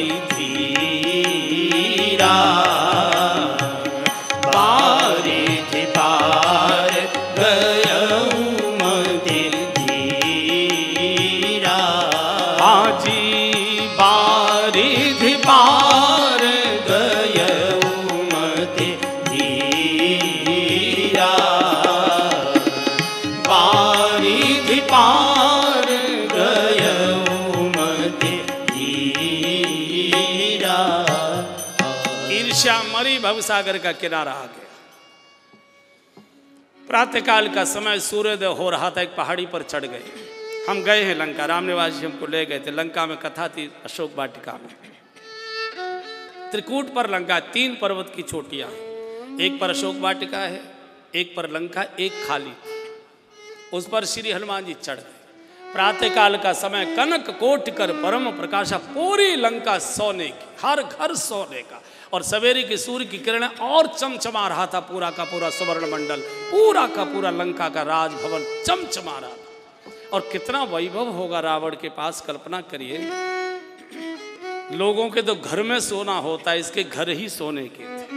धीरा, बारिधि पार गयऊ मति धीरा। हाजी बारिधि पार गयऊ मति धीरा, बारिधि पार गयऊ मति भवसागर का किनारा आ गया। प्रातःकाल का समय, सूर्योदय हो रहा था, एक पहाड़ी पर चढ़ गए। हम गए हैं लंका, रामनिवास जी हमको ले गए थे। लंका में कथा थी अशोक वाटिका में। त्रिकूट पर लंका, तीन पर्वत की चोटियां, एक पर अशोक वाटिका है, एक पर लंका, एक खाली। उस पर श्री हनुमान जी चढ़ गए। प्रातःकाल का समय, कनक कोट कर परम प्रकाशा, पूरी लंका सोने की, हर घर सोने का, और सवेरे की सूर्य की किरणें और चमचमा रहा था। पूरा का पूरा सुवर्ण मंडल, पूरा का पूरा लंका का राजभवन चमचमा रहा था। और कितना वैभव होगा रावण के पास, कल्पना करिए। लोगों के तो घर में सोना होता है, इसके घर ही सोने के थे।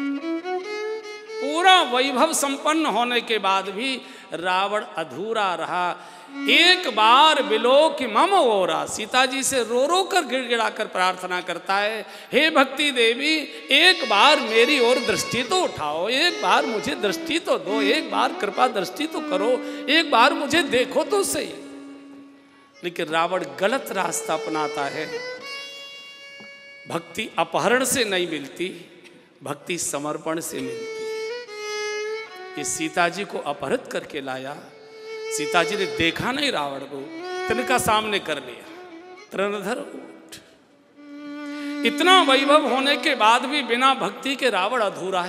पूरा वैभव संपन्न होने के बाद भी रावण अधूरा रहा। एक बार बिलोक मम ओरा, सीता जी से रो रो कर गिड़गिड़ा कर प्रार्थना करता है, हे भक्ति देवी, एक बार मेरी ओर दृष्टि तो उठाओ, एक बार मुझे दृष्टि तो दो, एक बार कृपा दृष्टि तो करो, एक बार मुझे देखो तो सही। लेकिन रावण गलत रास्ता अपनाता है। भक्ति अपहरण से नहीं मिलती, भक्ति समर्पण से मिलती। ये सीता जी को अपहृत करके लाया। सीता जी ने देखा नहीं रावण को, तिनका सामने कर लिया। तृणधर ऊठ। इतना वैभव होने के बाद भी बिना भक्ति के रावण अधूरा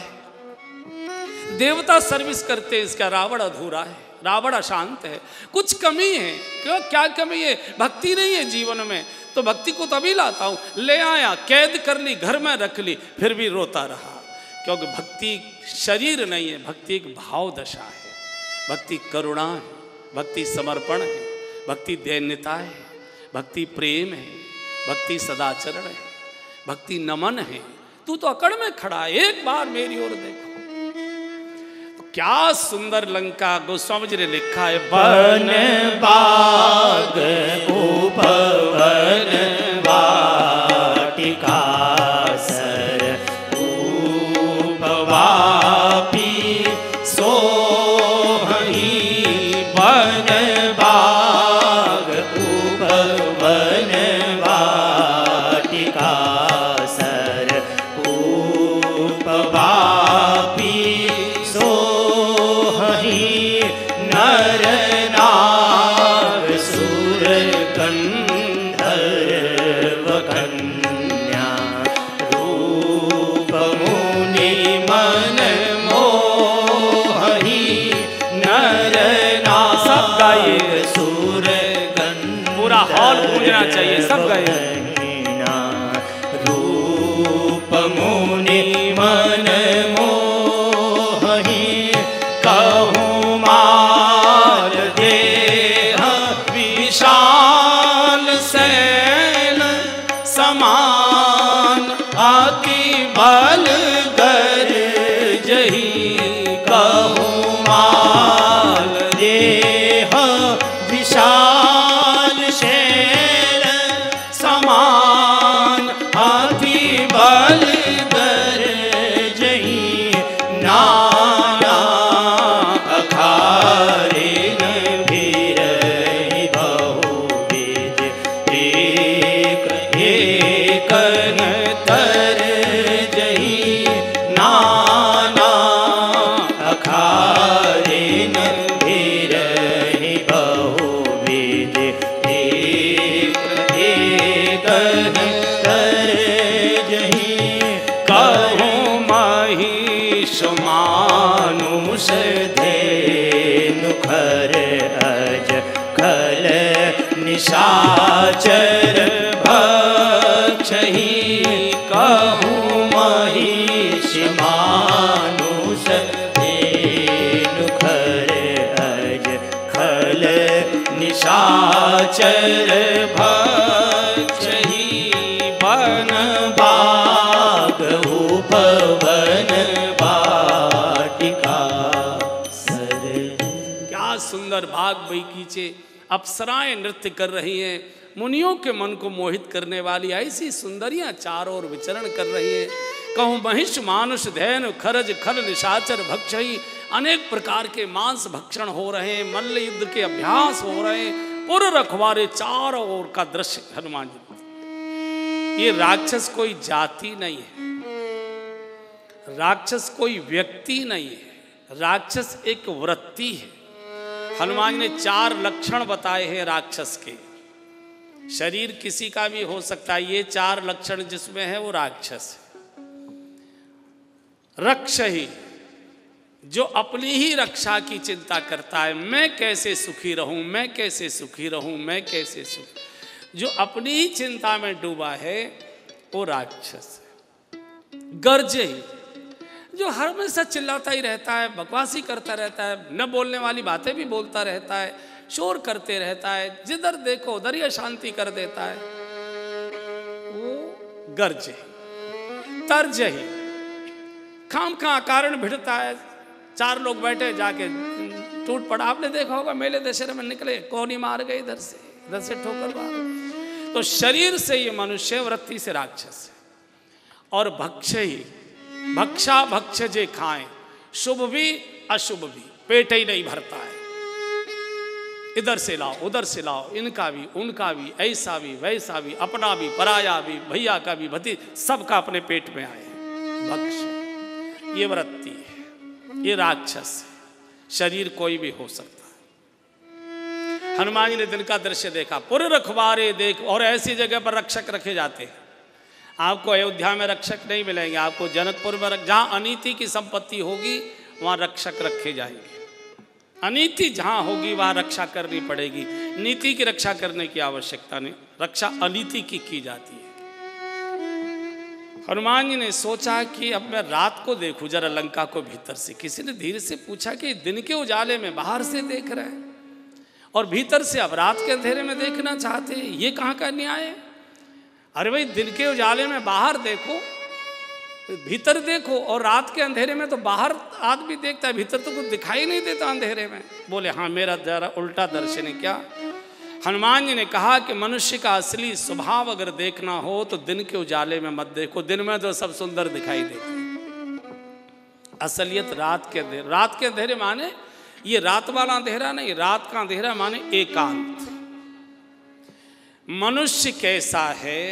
है। देवता सर्विस करते, इसका रावण अधूरा है। रावण अशांत है, कुछ कमी है। क्यों, क्या कमी है? भक्ति नहीं है जीवन में, तो भक्ति को तभी लाता हूं। ले आया, कैद कर ली, घर में रख ली, फिर भी रोता रहा। क्योंकि भक्ति शरीर नहीं है, भक्ति एक भाव दशा है। भक्ति करुणा है, भक्ति समर्पण है, भक्ति दैन्यता है, भक्ति प्रेम है, भक्ति सदाचरण है, भक्ति नमन है। तू तो अकड़ में खड़ा है, एक बार मेरी ओर देखो। तो क्या सुंदर लंका गोस्वामी जी ने लिखा है। वन बाग उपवन वाटिका सर उपवापी सोहनी, वन बाग उपवन वाटिका सर उपवापी सोहनी, नर नाग सुर गंधर्व कन्या, रूप मुनि मन मोहनी, नर सब गाइए, नाग सुर पूरा हॉल गूंजना चाहिए, सब गाइए। रूप मुनि मन मोहनी, कहूँ माल देह विशाल सैल समान, अति बल गर्जहि, कहूँ माल देह विशाल शैल समान, अति बल गर्जहि, नाना अखारिन भिरहि बहुविध, एक एकन तरजहि, नाना अखारिन भिरहि बहुविध, एक एकन तरजहि, कहूँ महिष मानुष धेनु खर अज खल निशाचर भक्षहि, कहूँ महिष मानुष धेनु खर अज खल निशाचर भक्षहि, वन बाग उपवन वाटिका सर। क्या सुंदर बाग बगीचे, अप्सराएं नृत्य कर रही हैं। मुनियों के मन को मोहित करने वाली ऐसी सुंदरियां चारों ओर विचरण कर रही हैं। कहूँ महिष मानुष धैनु खरज खल निशाचर भक्षई, अनेक प्रकार के मांस भक्षण हो रहे हैं, मल्ल युद्ध के अभ्यास हो रहे हैं, पुर रखवारे चारों ओर का दृश्य हनुमान जी। ये राक्षस कोई जाति नहीं है, राक्षस कोई व्यक्ति नहीं है, राक्षस एक वृत्ति है। हनुमान ने चार लक्षण बताए हैं राक्षस के। शरीर किसी का भी हो सकता है, ये चार लक्षण जिसमें है वो राक्षस है। रक्ष ही, जो अपनी ही रक्षा की चिंता करता है, मैं कैसे सुखी रहूं, मैं कैसे सुखी रहूं, मैं कैसे सुखी, जो अपनी ही चिंता में डूबा है वो राक्षस है। गर्ज ही, जो हर हमेशा चिल्लाता ही रहता है, बकवासी करता रहता है, न बोलने वाली बातें भी बोलता रहता है, शोर करते रहता है, जिधर देखो उधर ही अशांति कर देता है, वो गर्ज ही। तर्ज ही, खाम खा कारण भिड़ता है, चार लोग बैठे जाके टूट पड़ा। आपने देखा होगा मेले दशहरे में निकले, कौन ही मार गए इधर से, इधर से ठोकर मार गए। तो शरीर से ये मनुष्य, वृत्ति से राक्षस है। और भक्ष ही, भक्षा भक्ष जे खाएं, शुभ भी अशुभ भी, पेट ही नहीं भरता है। इधर से लाओ उधर से लाओ, इनका भी उनका भी, ऐसा भी वैसा भी, अपना भी पराया भी, भैया का भी भतीज, सबका अपने पेट में आए। भक्ष, ये वृत्ति है, ये राक्षस है। शरीर कोई भी हो सकता है। हनुमान जी ने दिन का दृश्य देखा, पुर रखवारे देख, और ऐसी जगह पर रक्षक रखे जाते हैं। आपको अयोध्या में रक्षक नहीं मिलेंगे, आपको जनकपुर में रख, जहाँ अनीति की संपत्ति होगी वहाँ रक्षक रखे जाएंगे। अनीति जहाँ होगी वहाँ रक्षा करनी पड़ेगी, नीति की रक्षा करने की आवश्यकता नहीं, रक्षा अनीति की की जाती है। हनुमान जी ने सोचा कि अब मैं रात को देखूं जरा लंका को भीतर से। किसी ने धीरे से पूछा कि दिन के उजाले में बाहर से देख रहे हैं और भीतर से अब रात के अंधेरे में देखना चाहते हैं, ये कहाँ का न्याय है? अरे भाई, दिन के उजाले में बाहर देखो, भीतर देखो, और रात के अंधेरे में तो बाहर आदमी देखता है, भीतर तो कुछ दिखाई नहीं देता अंधेरे में। बोले हाँ, मेरा जरा उल्टा दर्शन है क्या? हनुमान जी ने कहा कि मनुष्य का असली स्वभाव अगर देखना हो तो दिन के उजाले में मत देखो, दिन में तो सब सुंदर दिखाई देते। असलियत रात के अंधेरे, रात के अंधेरे माने ये रात वाला अंधेरा नहीं, रात का अंधेरा माने एकांत। मनुष्य कैसा है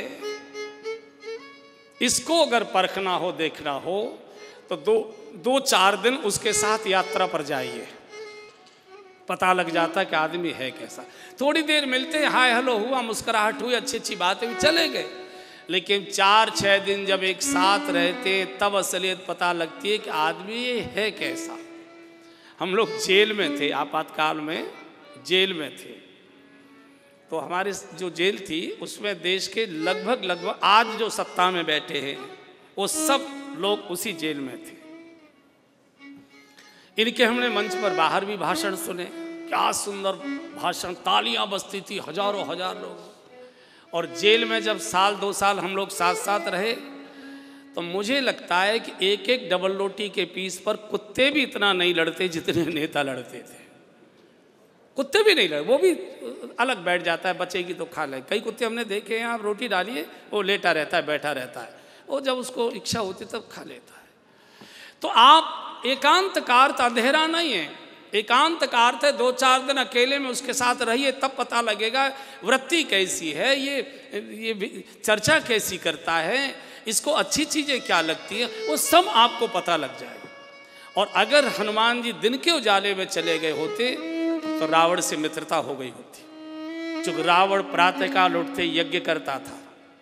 इसको अगर परखना हो, देखना हो तो दो दो चार दिन उसके साथ यात्रा पर जाइए, पता लग जाता कि आदमी है कैसा। थोड़ी देर मिलते, हाय हेलो हुआ, मुस्कुराहट हुई, अच्छी अच्छी बातें भी, चले गए। लेकिन चार छः दिन जब एक साथ रहते तब असलियत पता लगती है कि आदमी ये है कैसा। हम लोग जेल में थे, आपातकाल में जेल में थे, तो हमारी जो जेल थी उसमें देश के लगभग लगभग आज जो सत्ता में बैठे हैं वो सब लोग उसी जेल में थे। इनके हमने मंच पर बाहर भी भाषण सुने, क्या सुंदर भाषण, तालियां बजती थी, हजारों हजार लोग। और जेल में जब साल दो साल हम लोग साथ साथ रहे तो मुझे लगता है कि एक एक डबल रोटी के पीस पर कुत्ते भी इतना नहीं लड़ते जितने नेता लड़ते थे। कुत्ते भी नहीं लड़े, वो भी अलग बैठ जाता है, बचेगी तो खा ले। कई कुत्ते हमने देखे हैं, आप रोटी डालिए वो लेटा रहता है, बैठा रहता है, वो जब उसको इच्छा होती तब खा लेता है। तो आप एकांत का अर्थ अंधेरा नहीं है, एकांत का अर्थ है दो चार दिन अकेले में उसके साथ रहिए, तब पता लगेगा वृत्ति कैसी है, ये ये चर्चा कैसी करता है, इसको अच्छी चीज़ें क्या लगती है, वो सब आपको पता लग जाएगा। और अगर हनुमान जी दिन के उजाले में चले गए होते तो रावण से मित्रता हो गई होती। चूंकि रावण प्रातःकाल उठते यज्ञ करता था,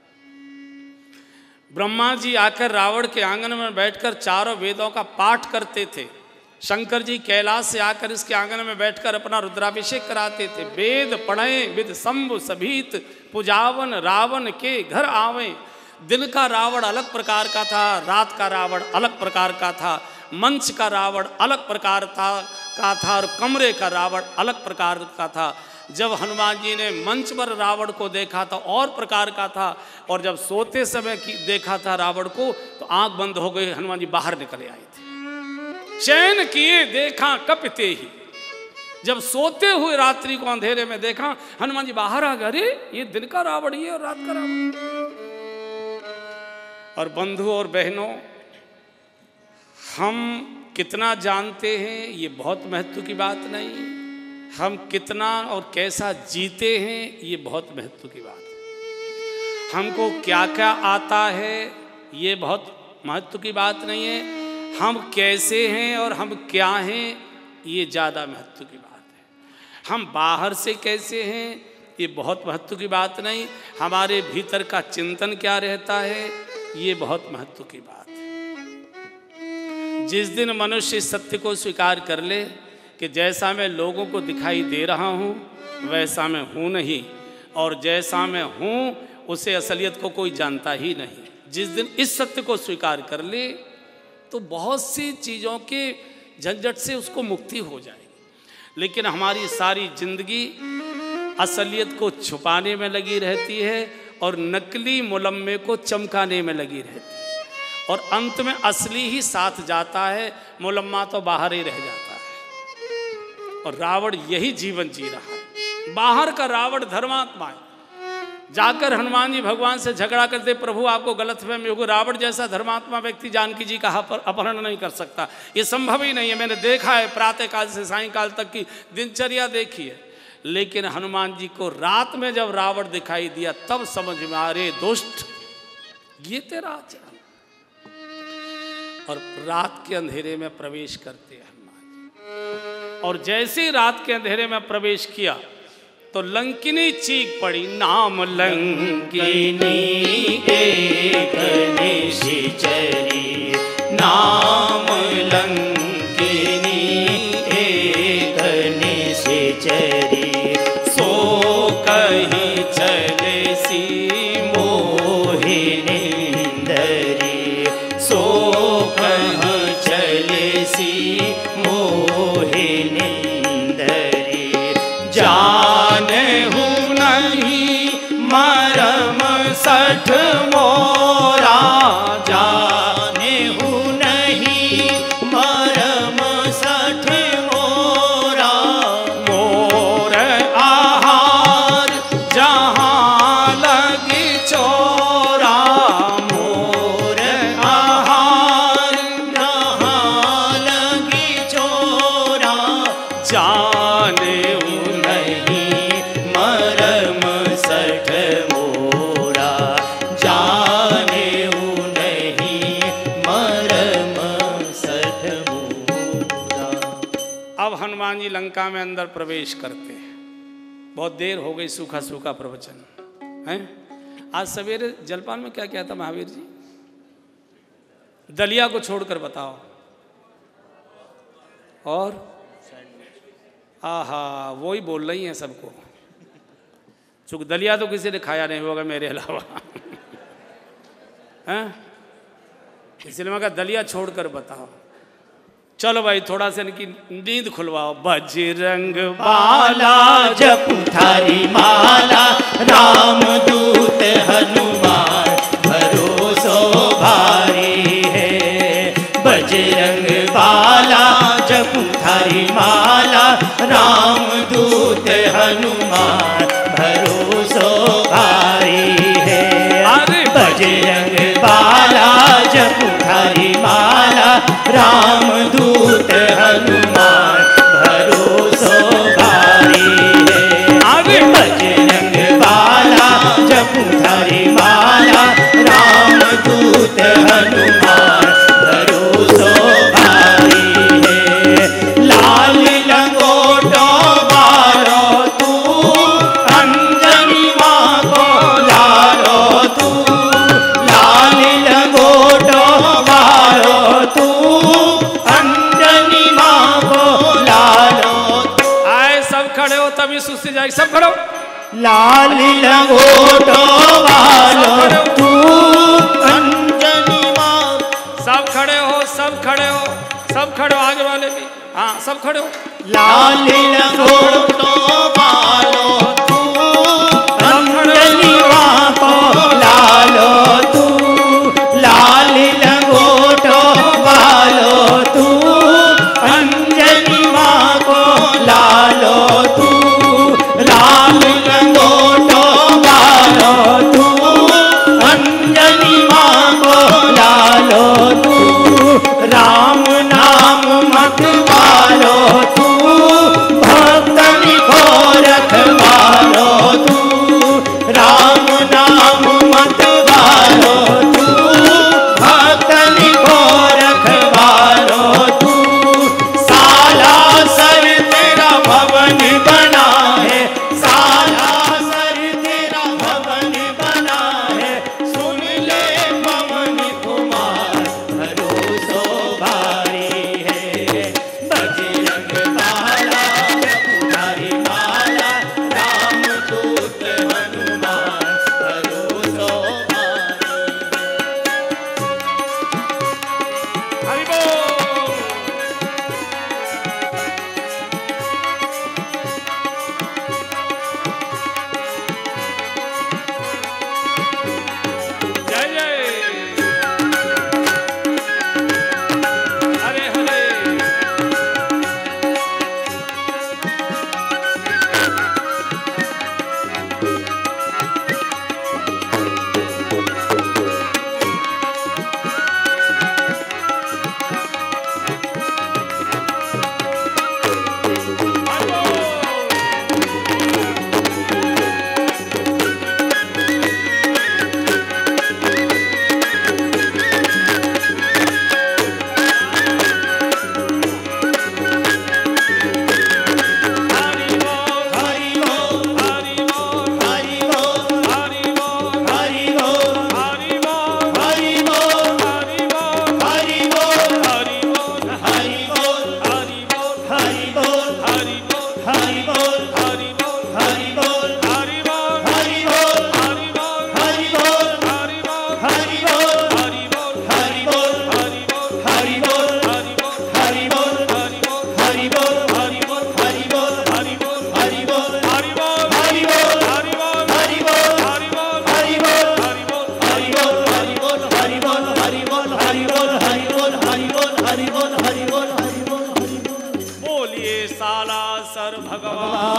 ब्रह्मा जी आकर रावण के आंगन में बैठकर चारों वेदों का पाठ करते थे। शंकर जी कैलाश से आकर इसके आंगन में बैठकर अपना रुद्राभिषेक कराते थे। वेद पढ़े विद शंभु सभीत, पुजावन रावण के घर आवे। दिन का रावण अलग प्रकार का था, रात का रावण अलग प्रकार का था, मंच का रावण अलग प्रकार था का था और कमरे का रावण अलग प्रकार का था। जब हनुमान जी ने मंच पर रावण को देखा तो और प्रकार का था, और जब सोते समय की देखा था रावण को तो आंख बंद हो गई, हनुमान जी बाहर निकले आए थे। शयन किए देखा कपिते ही, जब सोते हुए रात्रि को अंधेरे में देखा हनुमान जी बाहर आ गए, अरे ये दिन का रावण ये और रात का रावण। और बंधु और बहनों, हम कितना जानते हैं ये बहुत महत्व की बात नहीं, हम कितना और कैसा जीते हैं ये बहुत महत्व की बात है। हमको क्या क्या आता है ये बहुत महत्व की बात नहीं है, हम कैसे हैं और हम क्या हैं ये ज़्यादा महत्व की बात है। हम बाहर से कैसे हैं ये बहुत महत्व की बात नहीं, हमारे भीतर का चिंतन क्या रहता है ये बहुत महत्व की बात है। जिस दिन मनुष्य इस सत्य को स्वीकार कर ले कि जैसा मैं लोगों को दिखाई दे रहा हूँ वैसा मैं हूँ नहीं, और जैसा मैं हूँ उसे असलियत को कोई जानता ही नहीं, जिस दिन इस सत्य को स्वीकार कर ले तो बहुत सी चीज़ों के झंझट से उसको मुक्ति हो जाएगी। लेकिन हमारी सारी जिंदगी असलियत को छुपाने में लगी रहती है और नकली मुलम्मे को चमकाने में लगी रहती है, और अंत में असली ही साथ जाता है, मुलम्मा तो बाहर ही रह जाता है। और रावण यही जीवन जी रहा है। बाहर का रावण धर्मात्मा है। जाकर हनुमान जी भगवान से झगड़ा करते, प्रभु आपको गलतफहमी होगी, रावण जैसा धर्मात्मा व्यक्ति जानकी जी का अपहरण नहीं कर सकता, ये संभव ही नहीं है। मैंने देखा है, प्रातः काल से सायंकाल तक की दिनचर्या देखी है। लेकिन हनुमान जी को रात में जब रावण दिखाई दिया तब समझ में आ रे दुष्ट ये तेरा आचरण। और रात के अंधेरे में प्रवेश करते हैं हनुमान जी, और जैसे ही रात के अंधेरे में प्रवेश किया तो लंकिनी चीख पड़ी, नाम लंकिनी एक निशिचरी, नाम लंकिनी एक निशिचरी, सो कहीं चले सी मोहिनी दरी, सो कहीं चले सी मोहिनी दरी, जाने हूँ नहीं मरम सठ मोरा, जाने हूँ नहीं मरम सठ मोरा, मोर आहार जहाँ लगी चोरा, मोर आहार जहाँ लगी चोरा, जाने मरम सठ मोरा, जाने नहीं मरम सठ मोरा। अब हनुमान जी लंका में अंदर प्रवेश करते हैं। बहुत देर हो गई, सूखा सूखा प्रवचन है। आज सवेरे जलपान में क्या क्या था महावीर जी? दलिया को छोड़कर बताओ। और आहा वो ही बोल रही हैं सबको। चूँकि दलिया तो किसी ने खाया नहीं होगा मेरे अलावा हैं, इसलिए मैं कहा दलिया छोड़कर बताओ। चलो भाई थोड़ा सा इनकी नींद खुलवाओ। बजरंग बाला जपु थारी माला, राम दूत हनुमान भरोसो भारी है। बजरंग बाला जपु थारी माला, राम दूत हनुमान भरोसो भारी है। बजरंग बाला जपु थारी माला, राम दूत हनुमान भरोसो भारी है। बजरंग बाला जपु थारी माला, राम दूत हनुमान भरोसो भारी है। लाल लंगोटो बारो तू, अंजनी माँ को लालो तू, लाल लंगोटो बारो तू, अंजनी माँ को लालो। आए सब खड़े हो तभी सुस्ती जाए, सब खड़ो। लाल लंगोटो बारो तू, अंजनी माँ। सब खड़े हो, सब खड़े हो, सब खड़े हो, आगे वाले भी हाँ सब खड़े हो। लाल लंगोटो बारो तू, अंजनी माँ को लालो तू, लाल लंगोटो बारो तू, अंजनी माँ को लालो तू, राम लंगोटो बारो तू, अंजनी माँ को लालो तू, राम नाम मत वालो तू, भक्तनि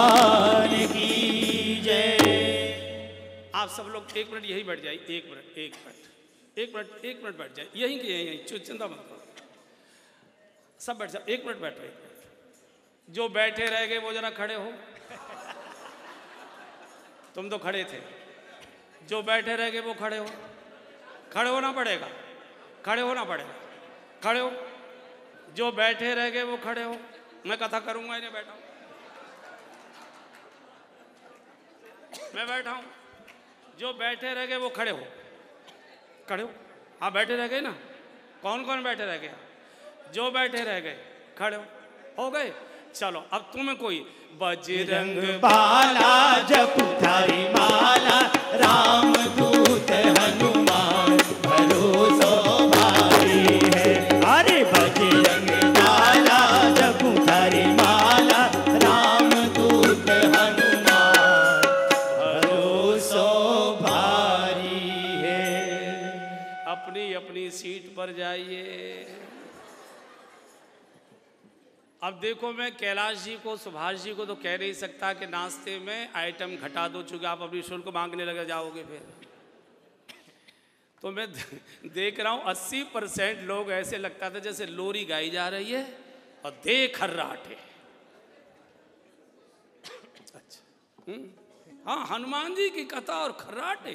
भगवान की जय। आप सब लोग एक मिनट यही बैठ जाइए, एक मिनट एक मिनट एक मिनट एक मिनट बैठ जाइए, यहीं के यहीं यहीं चिंता मत करो, सब बैठ जाओ, एक मिनट बैठो, एक मिनट। जो बैठे रह गए वो जरा खड़े हो, तुम तो खड़े थे। जो बैठे रह गए वो खड़े हो, खड़े होना पड़ेगा, खड़े होना पड़ेगा, खड़े हो। जो बैठे रह गए वो खड़े हो, मैं कथा करूंगा, इन्हें बैठा हूं, मैं बैठा हूं। जो बैठे रह गए वो खड़े हो, खड़े हो। हाँ बैठे रह गए ना, कौन कौन बैठे रह गए? जो बैठे रह गए खड़े हो, हो गए। चलो अब तुम्हें कोई बजरंग बाला जपु थारी माला, राम दूत हनुमान भरोसो भारी है। अरे बजरंग बाला जपु थारी माला, राम दूत हनुमान भरोसो भारी है। अपनी अपनी सीट पर जाइए। अब देखो, मैं कैलाश जी को, सुभाष जी को तो कह नहीं सकता कि नाश्ते में आइटम घटा दो, चूंकि आप अपनी शुल्क मांगने लगे जाओगे फिर। तो मैं देख रहा हूँ अस्सी परसेंट लोग ऐसे लगता था जैसे लोरी गाई जा रही है और दे खर्राटे। अच्छा, हाँ, हनुमान जी की कथा और खर्राटे।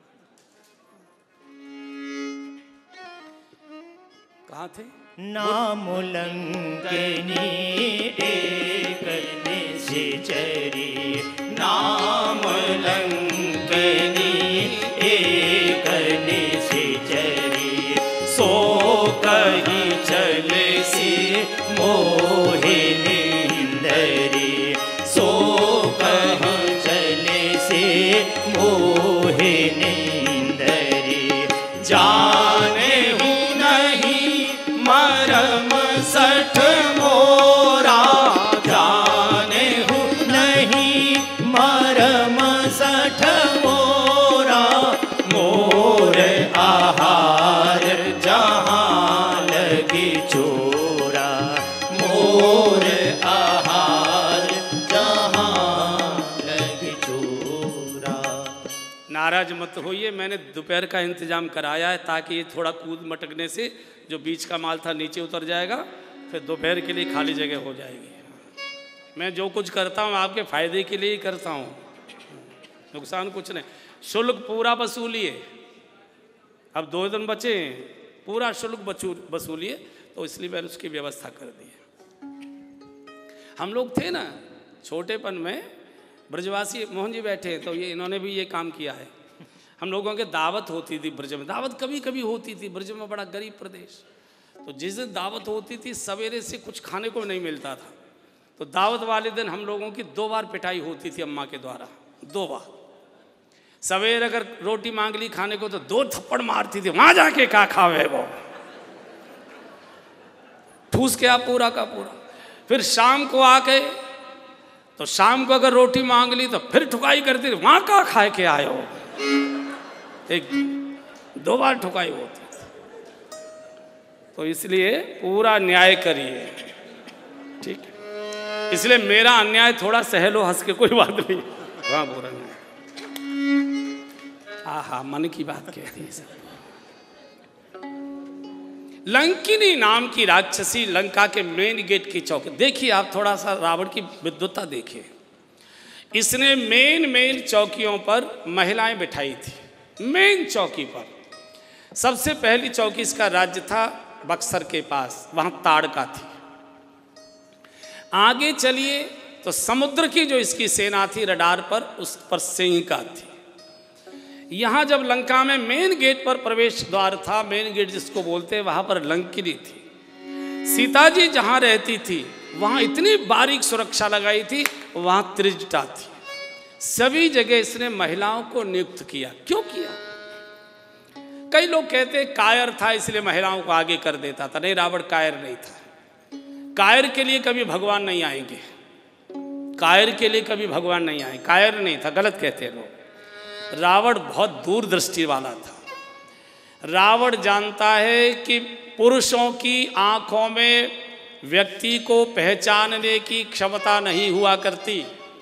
कहाँ थे? नाम लंकनी एक निश्चरी, नाम लंकनी एक निश्चरी, सो कही चले सी मोहे नींदरी, सो कही चले से मोहे नींदरी। जाने मरम सठ मोरा, जाने हूँ नहीं मरम सठ मोरा, मोर आहार जहाँ लगी चोरा, मोर आहार जहाँ लगी चोरा। नाराज मत होइए, मैंने दोपहर का इंतजाम कराया है ताकि ये थोड़ा कूद मटकने से जो बीच का माल था नीचे उतर जाएगा, फिर दोपहर के लिए खाली जगह हो जाएगी। मैं जो कुछ करता हूँ आपके फायदे के लिए ही करता हूँ, नुकसान कुछ नहीं। शुल्क पूरा वसूलिए, अब दो दिन बचे, पूरा शुल्क वसूलिए, तो इसलिए मैंने उसकी व्यवस्था कर दी है। हम लोग थे ना छोटेपन में, ब्रजवासी मोहन जी बैठे, तो ये इन्होंने भी ये काम किया है। हम लोगों के दावत होती थी ब्रज में, दावत कभी कभी होती थी, ब्रज में बड़ा गरीब प्रदेश, तो जिस दिन दावत होती थी सवेरे से कुछ खाने को नहीं मिलता था, तो दावत वाले दिन हम लोगों की दो बार पिटाई होती थी अम्मा के द्वारा, दो बार। सवेरे अगर रोटी मांग ली खाने को तो दो थप्पड़ मारती थी, वहां जाके क्या खावे वो, ठूस के आप पूरा का पूरा। फिर शाम को आके, तो शाम को अगर रोटी मांग ली तो फिर ठुकाई करती थी, वहां का खाए के आए हो, एक दो बार ठुकाई होती थी। तो इसलिए पूरा न्याय करिए, ठीक है? इसलिए मेरा अन्याय थोड़ा सहलो हंस के, कोई बात नहीं, वहां बुरा नहीं। आहा, मन की बात कहती है सब। लंकिनी नाम की राक्षसी लंका के मेन गेट की चौकी, देखिए आप थोड़ा सा रावण की विद्वत्ता देखिए। इसने मेन मेन चौकियों पर महिलाएं बिठाई थी, मेन चौकी पर। सबसे पहली चौकी इसका राज्य था बक्सर के पास, वहां ताड़का थी। आगे चलिए तो समुद्र की जो इसकी सेना थी रडार पर, उस पर सिंहिका थी। यहां जब लंका में मेन गेट पर प्रवेश द्वार था, मेन गेट जिसको बोलते हैं, वहां पर लंकिनी थी। सीता जी जहां रहती थी वहां इतनी बारीक सुरक्षा लगाई थी, वहां त्रिजटा थी। सभी जगह इसने महिलाओं को नियुक्त किया। क्यों किया? कई लोग कहते कायर था इसलिए महिलाओं को आगे कर देता था। नहीं, रावण कायर नहीं था। कायर के लिए कभी भगवान नहीं आएंगे, कायर के लिए कभी भगवान नहीं आए, कायर नहीं था, गलत कहते हैं लोग। रावण बहुत दूरदृष्टि वाला था। रावण जानता है कि पुरुषों की आंखों में व्यक्ति को पहचानने की क्षमता नहीं हुआ करती,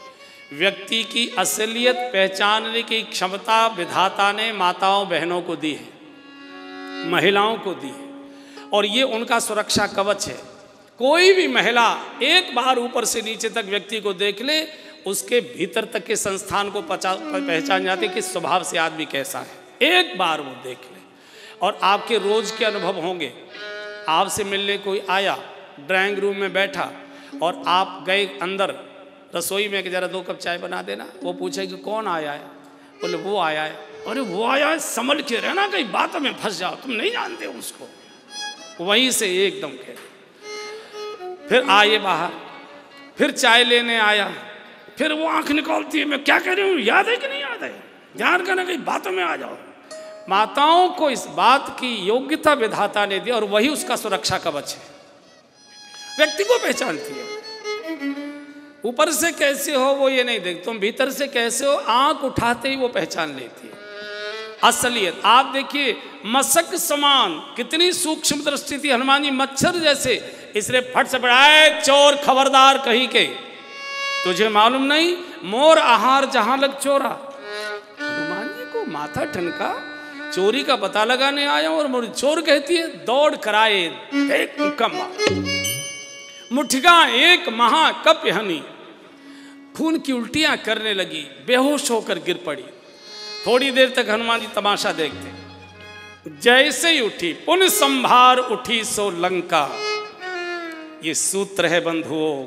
व्यक्ति की असलियत पहचानने की क्षमता विधाता ने माताओं बहनों को दी है, महिलाओं को दी है, और ये उनका सुरक्षा कवच है। कोई भी महिला एक बार ऊपर से नीचे तक व्यक्ति को देख ले, उसके भीतर तक के संस्थान को पहचान जाती कि स्वभाव से आदमी कैसा है। एक बार वो देख ले। और आपके रोज के अनुभव होंगे, आपसे मिलने कोई आया, ड्राइंग रूम में बैठा और आप गए अंदर रसोई में कि जरा दो कप चाय बना देना, वो पूछे कि कौन आया है, बोले वो आया है। अरे वो आया है, संभल के रहना, कहीं बातों में फंस जाओ, तुम नहीं जानते उसको। वहीं से एकदम कह, फिर आए बाहर, फिर चाय लेने आया, फिर वो आंख निकालती है, मैं क्या कह रही हूँ, याद है कि नहीं याद है, ध्यान करना, कहीं बातों में आ जाओ। माताओं को इस बात की योग्यता विधाता ने दी और वही उसका सुरक्षा कवच है। व्यक्ति को पहचानती है, ऊपर से कैसे हो वो ये नहीं देख, तुम भीतर से कैसे हो, आंख उठाते ही वो पहचान लेती है असलियत। आप देखिए मशक समान कितनी सूक्ष्म दृष्टि थी हनुमान जी, मच्छर जैसे, इसलिए फट से पड़ाए चोर खबरदार कहीं के, तुझे मालूम नहीं मोर आहार जहां लग चोरा। हनुमान जी को माथा ठनका, चोरी का पता लगाने आया और मोर चोर कहती है, दौड़ कराए एक कम्मा मुठगा एक महा कप हनी, खून की उल्टियां करने लगी, बेहोश होकर गिर पड़ी। थोड़ी देर तक हनुमान जी तमाशा देखते, जैसे ही उठी पुन संभार उठी सो लंका। ये सूत्र है बंधुओं,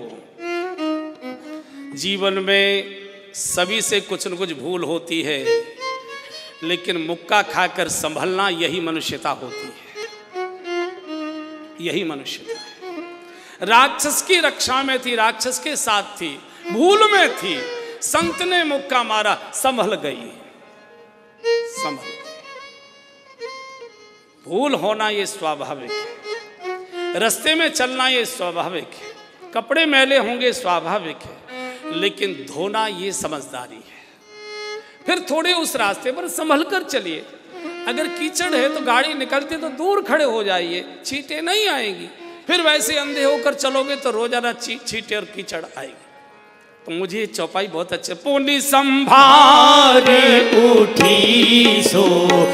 जीवन में सभी से कुछ न कुछ भूल होती है, लेकिन मुक्का खाकर संभलना यही मनुष्यता होती है, यही मनुष्यता है। राक्षस की रक्षा में थी, राक्षस के साथ थी, भूल में थी, संत ने मुक्का मारा, संभल गई, संभल गई। भूल होना ये स्वाभाविक है, रास्ते में चलना ये स्वाभाविक है, कपड़े मैले होंगे स्वाभाविक है, लेकिन धोना ये समझदारी है। फिर थोड़े उस रास्ते पर संभल कर चलिए, अगर कीचड़ है तो गाड़ी निकलती तो दूर खड़े हो जाइए, छींटे नहीं आएगी। फिर वैसे अंधे होकर चलोगे तो रोजाना ची, छींटे और कीचड़ आएगी। तो मुझे ये चौपाई बहुत अच्छे, पुनि संभार उठी सो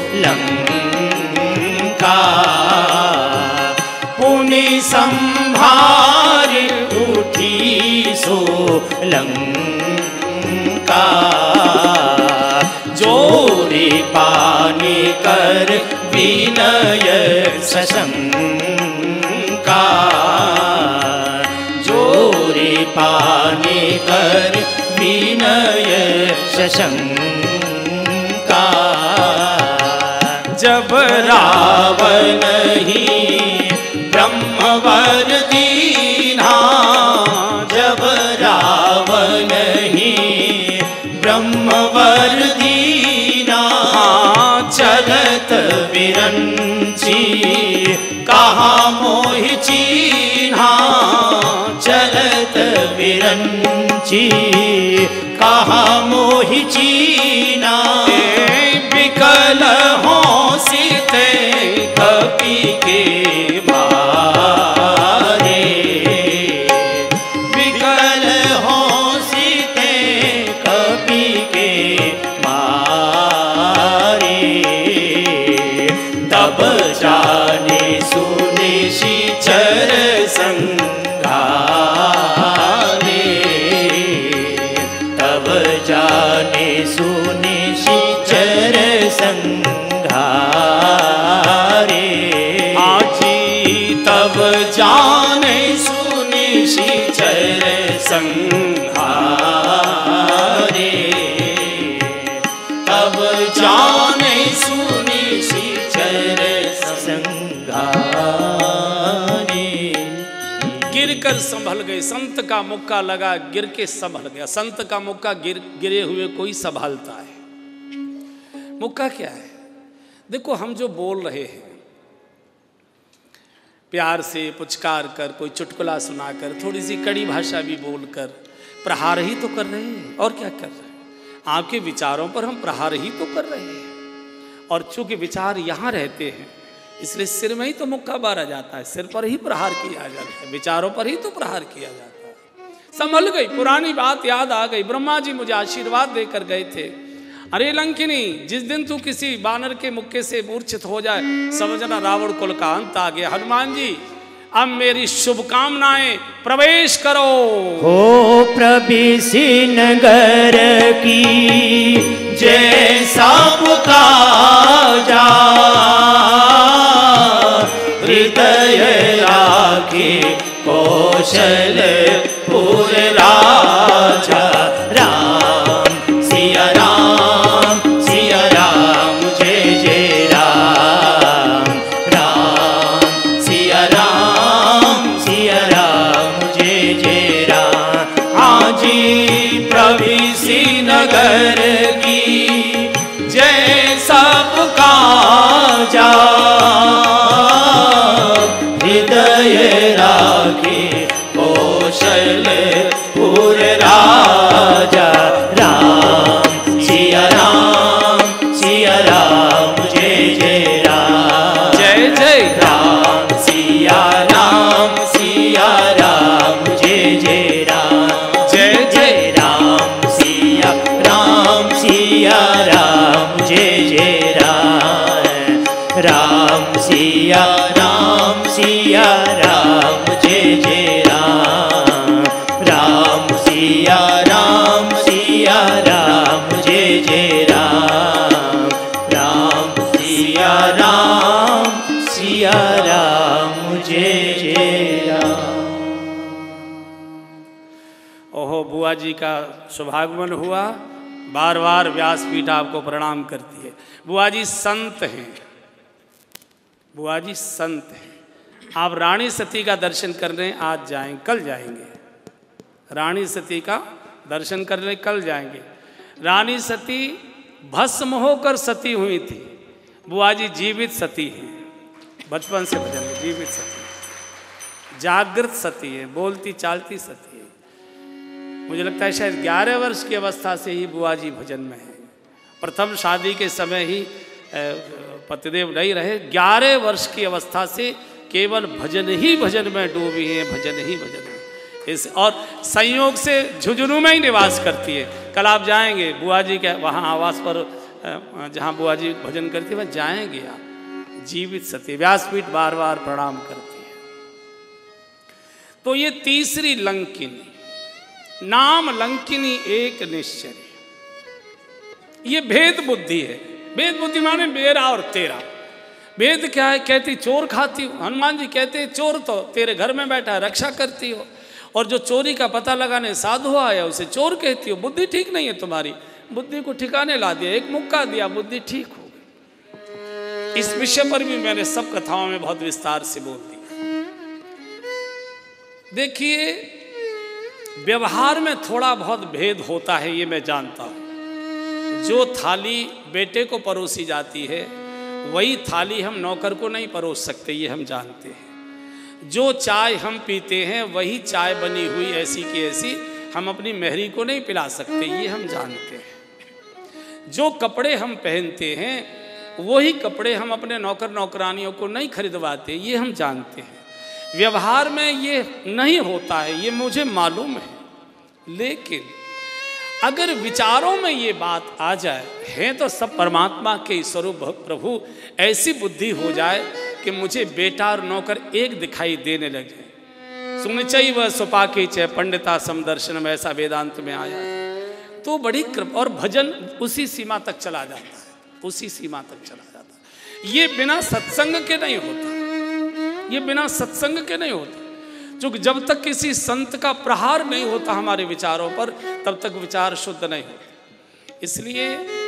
लंका, पुनि संभार उठी सो लंका, जोरी पानी कर विनय सशंका, जोरी पानी कर विनय शशंका। जब रावण ही ब्रह्मवर दीना, जब रावण ही ब्रह्मवर दीना, चलत विरंची कहा मोहि चीन्हा, चलत विरंची कहा मोहि चीना। विकल हो सीते कपि के मारे, विकल हो सीते कपि के मारे, तब जाने सुने शिचर संघारे, तब जाने सुने शिचर संघारे। आजी तब जाने सुने शिचर संघारे, तब जाने सुने शिचर संघारे। गिर कर संभल गए, संत का मुक्का लगा, गिर के संभल गया। संत का मुक्का गिर गिरे हुए कोई संभालता है। मुक्का क्या है? देखो हम जो बोल रहे हैं, प्यार से पुचकार कर, कोई चुटकुला सुनाकर, थोड़ी सी कड़ी भाषा भी बोलकर प्रहार ही तो कर रहे हैं। और क्या कर रहे हैं? आपके विचारों पर हम प्रहार ही तो कर रहे हैं। और चूंकि विचार यहाँ रहते हैं, इसलिए सिर में ही तो मुक्का मारा जाता है, सिर पर ही प्रहार किया जाता है, विचारों पर ही तो प्रहार किया जाता है। संभल गई, पुरानी बात याद आ गई। ब्रह्मा जी मुझे आशीर्वाद देकर गए थे, अरे लंकिनी जिस दिन तू किसी बानर के मुक्के से मूर्छित हो जाए समझना रावण कुल का अंत आ गया। हनुमान जी अब मेरी शुभकामनाएं प्रवेश करो। हो प्रवेशी नगर की जैसा पुकारा, हृदय राखे कौशलपुर राजा। राम सिया राम सिया राम जय जय राम। राम सिया राम सिया राम जय जय राम। आजी प्रवेशी नगर की जय सब काजा, हृदय राखे कौशलपुर राजा। राम सिया राम सिया राम जय जय राम। जय जय राम सिया राम सिया राम जय जय राम। जय जय राम सिया राम सिया राम जय जय राम। राम सिया राम सिया राम जय जय राम। राम सिया राम सिया राम जय जय राम। राम सिया राम सिया राम जय जय राम। ओहो बुआ जी का शुभागमन हुआ, बार बार व्यासपीठ आपको प्रणाम करती है। बुआ जी संत हैं, बुआ जी संत हैं। आप रानी सती का दर्शन करने आज जाएं, कल जाएंगे। रानी सती का दर्शन करने कल जाएंगे। रानी सती भस्म होकर सती हुई थी, बुआ जी जीवित सती हैं। बचपन से भजन में जीवित सती, जागृत सती है, बोलती चालती सती है। मुझे लगता है शायद ग्यारह वर्ष की अवस्था से ही बुआ जी भजन में है। प्रथम शादी के समय ही पतिदेव नहीं रहे, ग्यारह वर्ष की अवस्था से केवल भजन ही भजन में डूबी हैं, भजन ही भजन में। इस और संयोग से झुंझुनू में ही निवास करती है। कल आप जाएंगे बुआ जी के वहाँ आवास पर, जहाँ बुआ जी भजन करती है वहाँ जाएंगे आप। जीवित सती, व्यासपीठ बार बार प्रणाम करती है। तो ये तीसरी लंकिनी, नाम लंकिनी एक निश्चय, ये भेद बुद्धि है। भेद बुद्धि माने मेरा और तेरा। भेद क्या है? कहती चोर खाती हो, हनुमान जी कहते चोर तो तेरे घर में बैठा है, रक्षा करती हो, और जो चोरी का पता लगाने साधु आया उसे चोर कहती हो। बुद्धि ठीक नहीं है तुम्हारी, बुद्धि को ठिकाने ला दिया, एक मुक्का दिया, बुद्धि ठीक हो गई। इस विषय पर भी मैंने सब कथाओं में बहुत विस्तार से बोल दिया। देखिए व्यवहार में थोड़ा बहुत भेद होता है, ये मैं जानता हूँ। जो थाली बेटे को परोसी जाती है वही थाली हम नौकर को नहीं परोस सकते, ये हम जानते हैं। जो चाय हम पीते हैं वही चाय बनी हुई ऐसी की ऐसी हम अपनी मेहरी को नहीं पिला सकते, ये हम जानते हैं। जो कपड़े हम पहनते हैं वही कपड़े हम अपने नौकर नौकरानियों को नहीं खरीदवाते, ये हम जानते हैं। व्यवहार में ये नहीं होता है, ये मुझे मालूम है। लेकिन अगर विचारों में ये बात आ जाए, हैं तो सब परमात्मा के स्वरूप प्रभु, ऐसी बुद्धि हो जाए कि मुझे बेटा और नौकर एक दिखाई देने लगे। सुनचई व सुपाके च पंडिता समदर्शनम, ऐसा वेदांत में आया है। तो बड़ी कृपा, और भजन उसी सीमा तक चला जाता है, उसी सीमा तक चला जाता है। ये बिना सत्संग के नहीं होता, ये बिना सत्संग के नहीं होता। जो जब तक किसी संत का प्रहार नहीं होता हमारे विचारों पर, तब तक विचार शुद्ध नहीं होते। इसलिए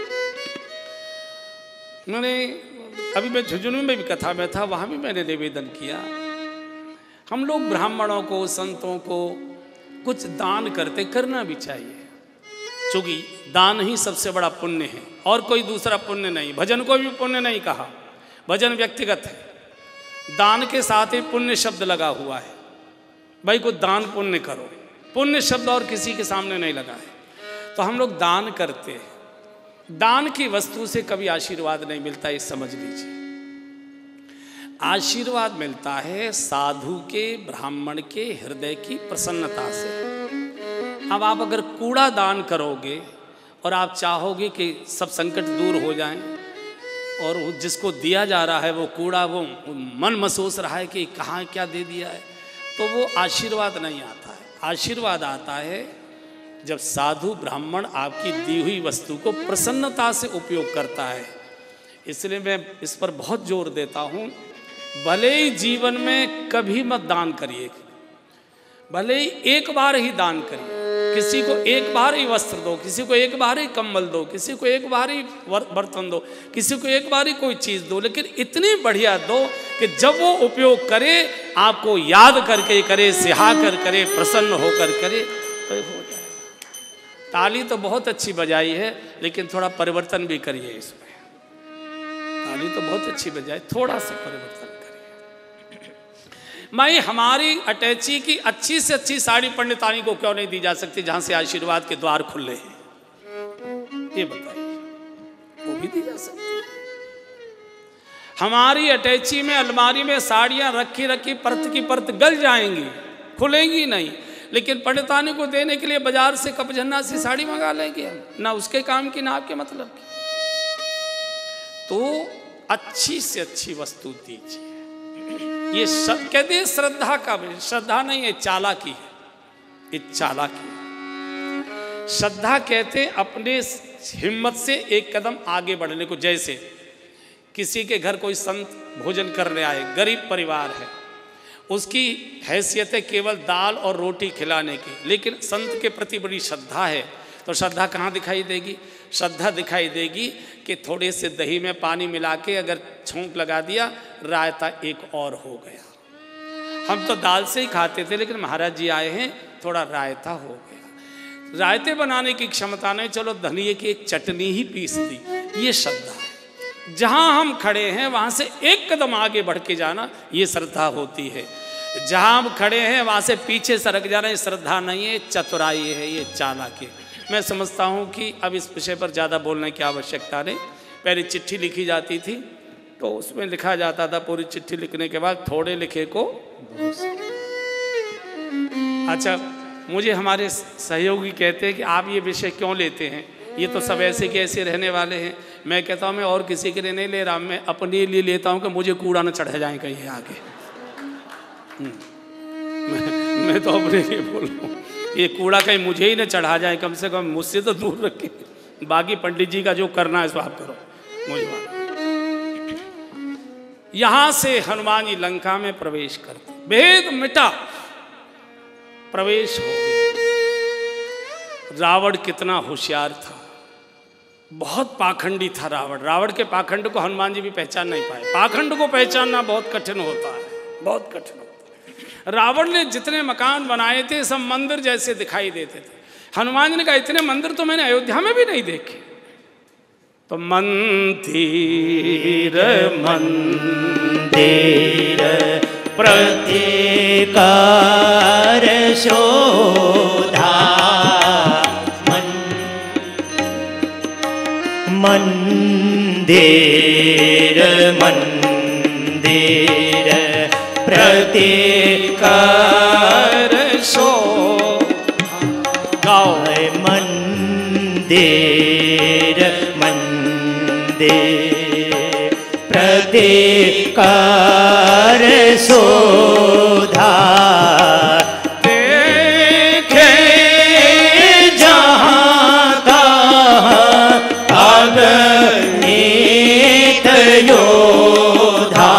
मैंने अभी मैं झुंझुनू में भी कथा में था, वहाँ भी मैंने निवेदन किया, हम लोग ब्राह्मणों को, संतों को कुछ दान करते, करना भी चाहिए, क्योंकि दान ही सबसे बड़ा पुण्य है और कोई दूसरा पुण्य नहीं। भजन को भी पुण्य नहीं कहा, भजन व्यक्तिगत है, दान के साथ ही पुण्य शब्द लगा हुआ है। भाई को दान पुण्य करो, पुण्य शब्द और किसी के सामने नहीं लगा है। तो हम लोग दान करते हैं, दान की वस्तु से कभी आशीर्वाद नहीं मिलता, ये समझ लीजिए। आशीर्वाद मिलता है साधु के, ब्राह्मण के हृदय की प्रसन्नता से। अब आप अगर कूड़ा दान करोगे और आप चाहोगे कि सब संकट दूर हो जाएं, और जिसको दिया जा रहा है वो कूड़ा, वो मन महसूस रहा है कि कहाँ क्या दे दिया है, तो वो आशीर्वाद नहीं आता है। आशीर्वाद आता है जब साधु ब्राह्मण आपकी दी हुई वस्तु को प्रसन्नता से उपयोग करता है। इसलिए मैं इस पर बहुत जोर देता हूँ, भले ही जीवन में कभी मत दान करिए, भले ही एक बार ही दान करिए, किसी को एक बार ही वस्त्र दो, किसी को एक बार ही कंबल दो, किसी को एक बार ही बर्तन दो, किसी को एक बार ही कोई चीज़ दो, लेकिन इतनी बढ़िया दो कि जब वो उपयोग करे आपको याद करके करे, सिहा कर करे, प्रसन्न होकर करे, तो हो जाए। ताली तो बहुत अच्छी बजाई है, लेकिन थोड़ा परिवर्तन भी करिए इसमें। ताली तो बहुत अच्छी बजाई, थोड़ा सा परिवर्तन। मैं हमारी अटैची की अच्छी से अच्छी साड़ी पंडितानी को क्यों नहीं दी जा सकती, जहां से आशीर्वाद के द्वार खुले हैं? ये बताइए, वो भी दी जा सकती है। हमारी अटैची में, अलमारी में साड़ियां रखी रखी परत की परत गल जाएंगी, खुलेंगी नहीं, लेकिन पंडितानी को देने के लिए बाजार से कपझन्ना सी साड़ी मंगा लेंगे हम, ना उसके काम की ना आपके मतलब की। तो अच्छी से अच्छी वस्तु दीजिए। ये सब कहते हैं श्रद्धा का, श्रद्धा नहीं है, चालाकी है, ये चालाकी है। श्रद्धा कहते हैं अपने हिम्मत से एक कदम आगे बढ़ने को। जैसे किसी के घर कोई संत भोजन करने आए, गरीब परिवार है, उसकी हैसियत है केवल दाल और रोटी खिलाने की, लेकिन संत के प्रति बड़ी श्रद्धा है, तो श्रद्धा कहाँ दिखाई देगी? श्रद्धा दिखाई देगी कि थोड़े से दही में पानी मिला के अगर छौंक लगा दिया, रायता एक और हो गया। हम तो दाल से ही खाते थे, लेकिन महाराज जी आए हैं, थोड़ा रायता हो गया। रायते बनाने की क्षमता नहीं, चलो धनिये की एक चटनी ही पीस दी, ये श्रद्धा है। जहाँ हम खड़े हैं वहाँ से एक कदम आगे बढ़ के जाना, ये श्रद्धा होती है। जहाँ हम खड़े हैं वहाँ से पीछे सरक जाना, ये श्रद्धा नहीं है, चतुराई है, ये चालाकी। मैं समझता हूँ कि अब इस विषय पर ज़्यादा बोलने की आवश्यकता नहीं। पहले चिट्ठी लिखी जाती थी तो उसमें लिखा जाता था, पूरी चिट्ठी लिखने के बाद थोड़े लिखे को। अच्छा, मुझे हमारे सहयोगी कहते हैं कि आप ये विषय क्यों लेते हैं, ये तो सब ऐसे के ऐसे रहने वाले हैं। मैं कहता हूँ मैं और किसी के लिए नहीं ले रहा, मैं अपने लिए लेता हूँ कि मुझे कूड़ा न चढ़ जाए कहीं आगे। मैं, मैं तो अपने लिए बोल रहा हूँ, ये कूड़ा कहीं मुझे ही न चढ़ा जाए, कम से कम मुझसे तो दूर रखे। बाकी पंडित जी का जो करना है सो आप करो, मुझे। यहां से हनुमान जी लंका में प्रवेश करते, भेद मिटा, प्रवेश हो गया। रावण कितना होशियार था, बहुत पाखंडी था रावण। रावण के पाखंड को हनुमान जी भी पहचान नहीं पाए। पाखंड को पहचानना बहुत कठिन होता है, बहुत कठिन होता है। रावण ने जितने मकान बनाए थे सब मंदिर जैसे दिखाई देते थे। हनुमान जी ने कहा इतने मंदिर तो मैंने अयोध्या में भी नहीं देखे। तो मंदिर मंदिर प्रतिकार शोधा, मन मंदिर मंदिर प्रतिकार शोधा, मंदिर मंदिर प्रतिकार शोधा, देखे जहाँ तहाँ अगणित योधा,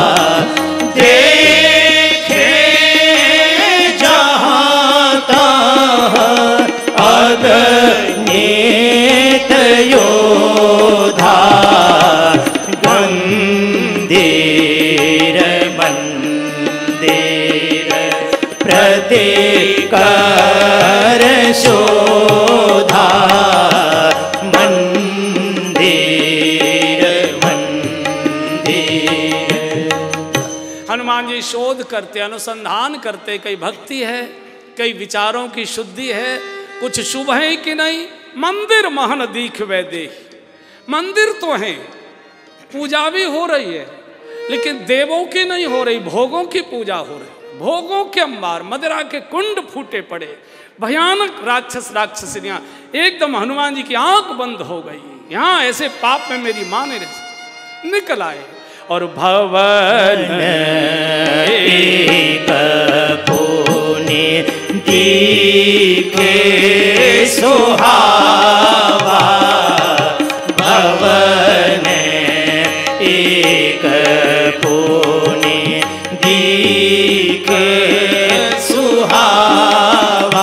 देखे जहाँ तहाँ अगणित योधा, मंदिर मंदिर प्रतिकार शोधा, मंदिर मंदिर। हनुमान जी शोध करते, अनुसंधान करते, कई भक्ति है, कई विचारों की शुद्धि है, कुछ शुभ है कि नहीं। मंदिर महन दीख वैदे, मंदिर तो हैं, पूजा भी हो रही है, लेकिन देवों की नहीं हो रही, भोगों की पूजा हो रही। भोगों के अंबार, मदिरा के कुंड फूटे पड़े, भयानक राक्षस राक्षसियां, एकदम हनुमान जी की आंख बंद हो गई। यहाँ ऐसे पाप में मेरी माँ ने निकल आए और भवन एक पुण्य दिखे सुहावा, भवन एक पुण्य दिखे सुहावा,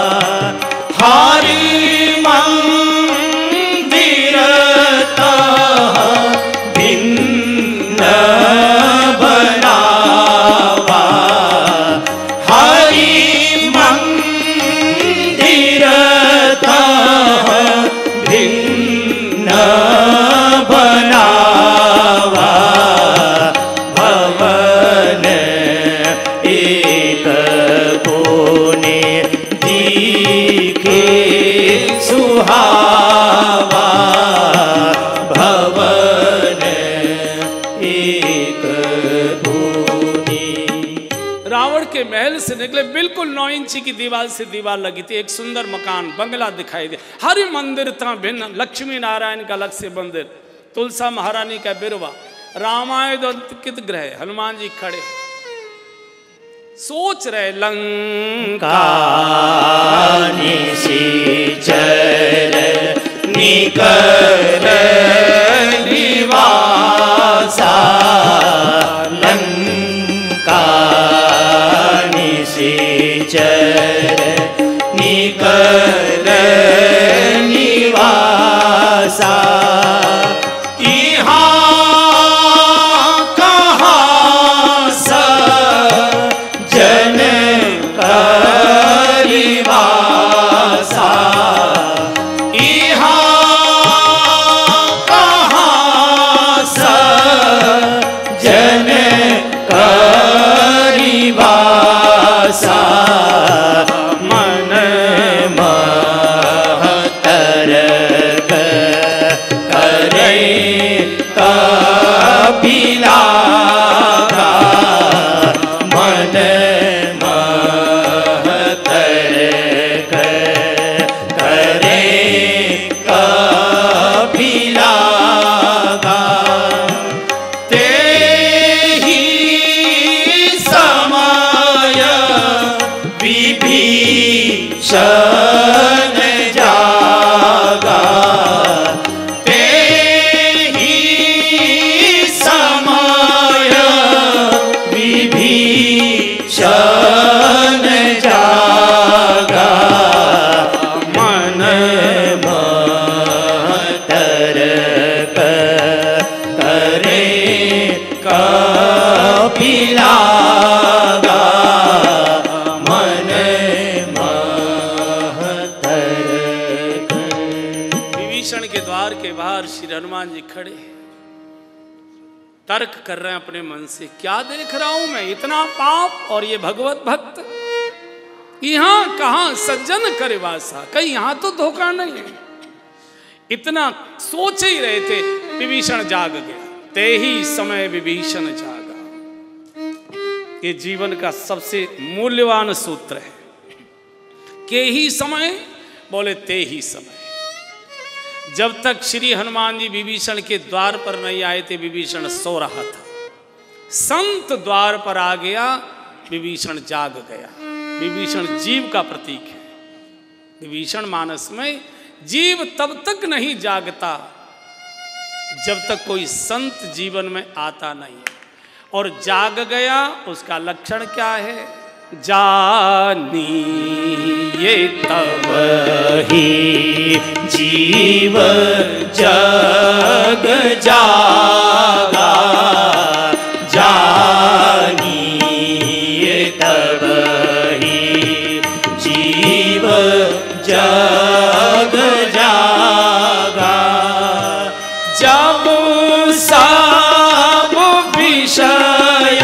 हरि मंदिर तह भिन्न बनावा, हरि मंदिर तह भिन्न बनावा, भवन एक पुण्य दिखे सुहावा, भवन एक पुण्य। रावण के महल से निकले, बिल्कुल नौ इंची की दीवार से दीवार लगी थी। एक सुंदर मकान बंगला दिखाई दे, हरि मंदिर था भिन्न, लक्ष्मी नारायण का अलग से मंदिर, तुलसा महारानी का बिरवा, रामायण अंकित ग्रह, हनुमान जी खड़े सोच रहे लंका निशिचर निकर निवासा, लंका निशिचर निकर निवासा, मन महतर करे कपिलागा, मन महतर करे कपिलागा, तेहि समय विभीषण जागा, तेहि समय विभीषण जागा, मन महतर करे कपिलागा, मन विभीषण के द्वार के बाहर श्री हनुमान जी खड़े तर्क कर रहे हैं अपने मन से, क्या देख रहा हूं मैं, इतना पाप और ये भगवत भक्त, यहां कहां सज्जन करे वासा, कहीं यहां तो धोखा नहीं है। इतना सोच ही रहे थे, विभीषण जाग गया, ते ही समय विभीषण जागा। ये जीवन का सबसे मूल्यवान सूत्र है, के ही समय बोले ते ही समय। जब तक श्री हनुमान जी विभीषण के द्वार पर नहीं आए थे, विभीषण सो रहा था, संत द्वार पर आ गया, विभीषण जाग गया। विभीषण जीव का प्रतीक है। विभीषण मानस में जीव तब तक नहीं जागता जब तक कोई संत जीवन में आता नहीं, और जाग गया उसका लक्षण क्या है, जानिए तब ही जीव जग जागा, जानिए तब ही जीव जग जागा, जब सब विषय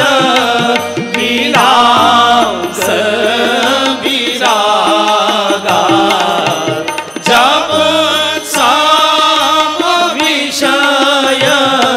विलास विरागा, जब सब विषय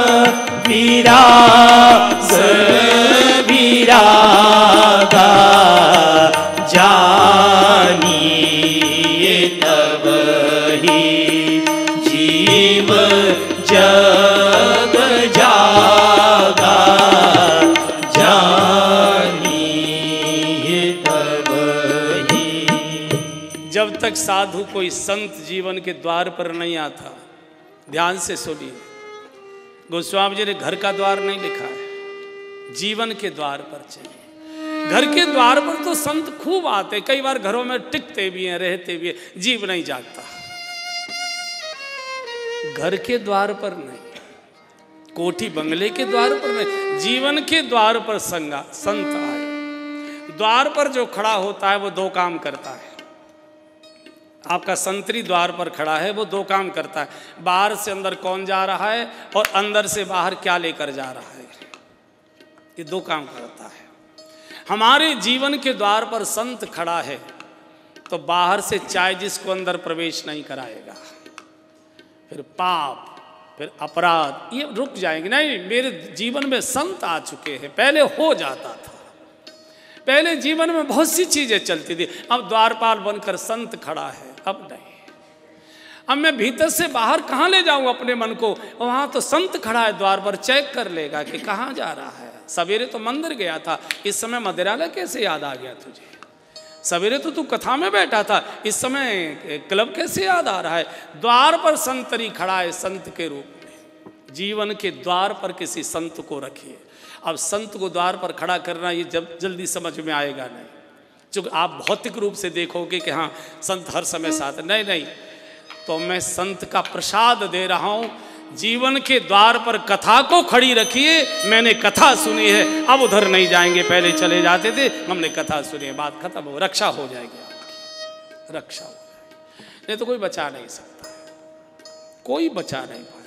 साधु कोई संत जीवन के द्वार पर नहीं आता। ध्यान से सुनिए, गोस्वामी जी ने घर का द्वार नहीं लिखा है, जीवन के द्वार पर चाहिए। घर के द्वार पर तो संत खूब आते, कई बार घरों में टिकते भी हैं, रहते भी हैं, जीव नहीं जागता। घर के द्वार पर नहीं, कोठी बंगले के द्वार पर नहीं, जीवन के द्वार पर संगा संत आए। द्वार पर जो खड़ा होता है वो दो काम करता है। आपका संतरी द्वार पर खड़ा है, वो दो काम करता है, बाहर से अंदर कौन जा रहा है और अंदर से बाहर क्या लेकर जा रहा है, ये दो काम करता है। हमारे जीवन के द्वार पर संत खड़ा है तो बाहर से चाहे जिसको अंदर प्रवेश नहीं कराएगा, फिर पाप, फिर अपराध, ये रुक जाएंगे। नहीं, मेरे जीवन में संत आ चुके हैं। पहले हो जाता था, पहले जीवन में बहुत सी चीजें चलती थी, अब द्वारपाल बनकर संत खड़ा है, अब नहीं। अब मैं भीतर से बाहर कहाँ ले जाऊं अपने मन को, वहां तो संत खड़ा है द्वार पर, चेक कर लेगा कि कहाँ जा रहा है। सवेरे तो मंदिर गया था, इस समय मदिरालय कैसे याद आ गया तुझे? सवेरे तो तू कथा में बैठा था, इस समय क्लब कैसे याद आ रहा है? द्वार पर संतरी खड़ा है संत के रूप में। जीवन के द्वार पर किसी संत को रखिए। अब संत को द्वार पर खड़ा करना ये जब जल्दी समझ में आएगा नहीं, क्योंकि आप भौतिक रूप से देखोगे कि हाँ संत हर समय साथ, नहीं नहीं। तो मैं संत का प्रसाद दे रहा हूँ, जीवन के द्वार पर कथा को खड़ी रखिए। मैंने कथा सुनी है, अब उधर नहीं जाएंगे, पहले चले जाते थे, हमने कथा सुनी है, बात खत्म हो, रक्षा हो जाएगी आपकी, रक्षा हो जाएगी। नहीं तो कोई बचा नहीं सकता, कोई बचा नहीं पाएगा।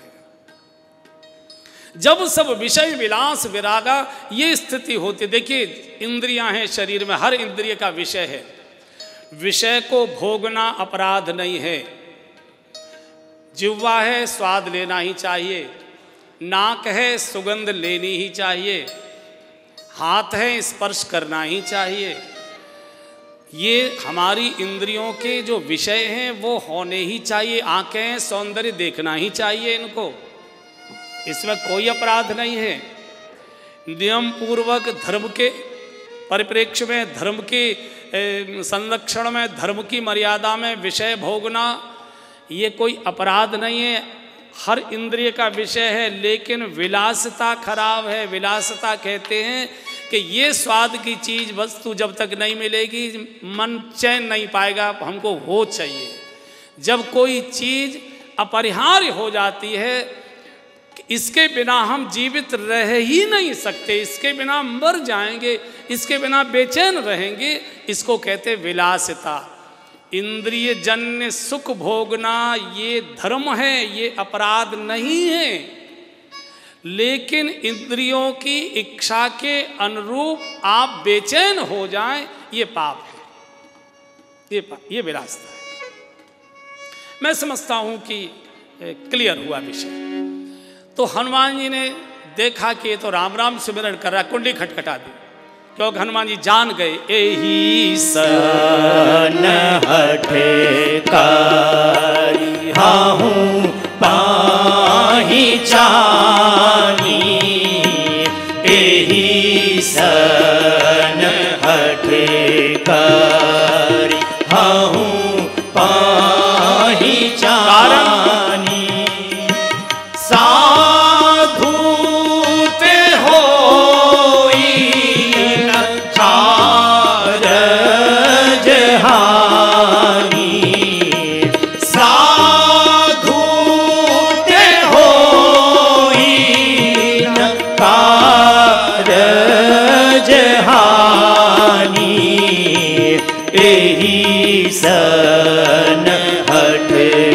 जब सब विषय विलास विरागा ये स्थिति होती, देखिए इंद्रियां हैं शरीर में, हर इंद्रिय का विषय है। विषय को भोगना अपराध नहीं है। जिह्वा है, स्वाद लेना ही चाहिए। नाक है, सुगंध लेनी ही चाहिए। हाथ है, स्पर्श करना ही चाहिए। ये हमारी इंद्रियों के जो विषय हैं वो होने ही चाहिए। आंखें हैं, सौंदर्य देखना ही चाहिए इनको, इसमें कोई अपराध नहीं है। नियम पूर्वक धर्म के परिप्रेक्ष्य में, धर्म के संरक्षण में, धर्म की मर्यादा में विषय भोगना ये कोई अपराध नहीं है। हर इंद्रिय का विषय है, लेकिन विलासिता खराब है। विलासिता कहते हैं कि ये स्वाद की चीज़ वस्तु जब तक नहीं मिलेगी मन चैन नहीं पाएगा, हमको वो चाहिए। जब कोई चीज़ अपरिहार्य हो जाती है, इसके बिना हम जीवित रह ही नहीं सकते, इसके बिना मर जाएंगे, इसके बिना बेचैन रहेंगे, इसको कहते विलासिता। इंद्रिय जन्य सुख भोगना ये धर्म है, ये अपराध नहीं है। लेकिन इंद्रियों की इच्छा के अनुरूप आप बेचैन हो जाएं, ये पाप है, ये पाप, ये विलासिता है। मैं समझता हूं कि क्लियर हुआ विषय। तो हनुमान जी ने देखा कि ये तो राम राम सिमरन कर रहा, कुंडली खटखटा दी, क्योंकि हनुमान जी जान गए एही सन हठे कारी हाहू पाही जानी, एही सन हठे कारी हाहू पाही जानी। साधु ते होई न कारज हानि, साधु ते होई न कारज हानि, एही सन हठ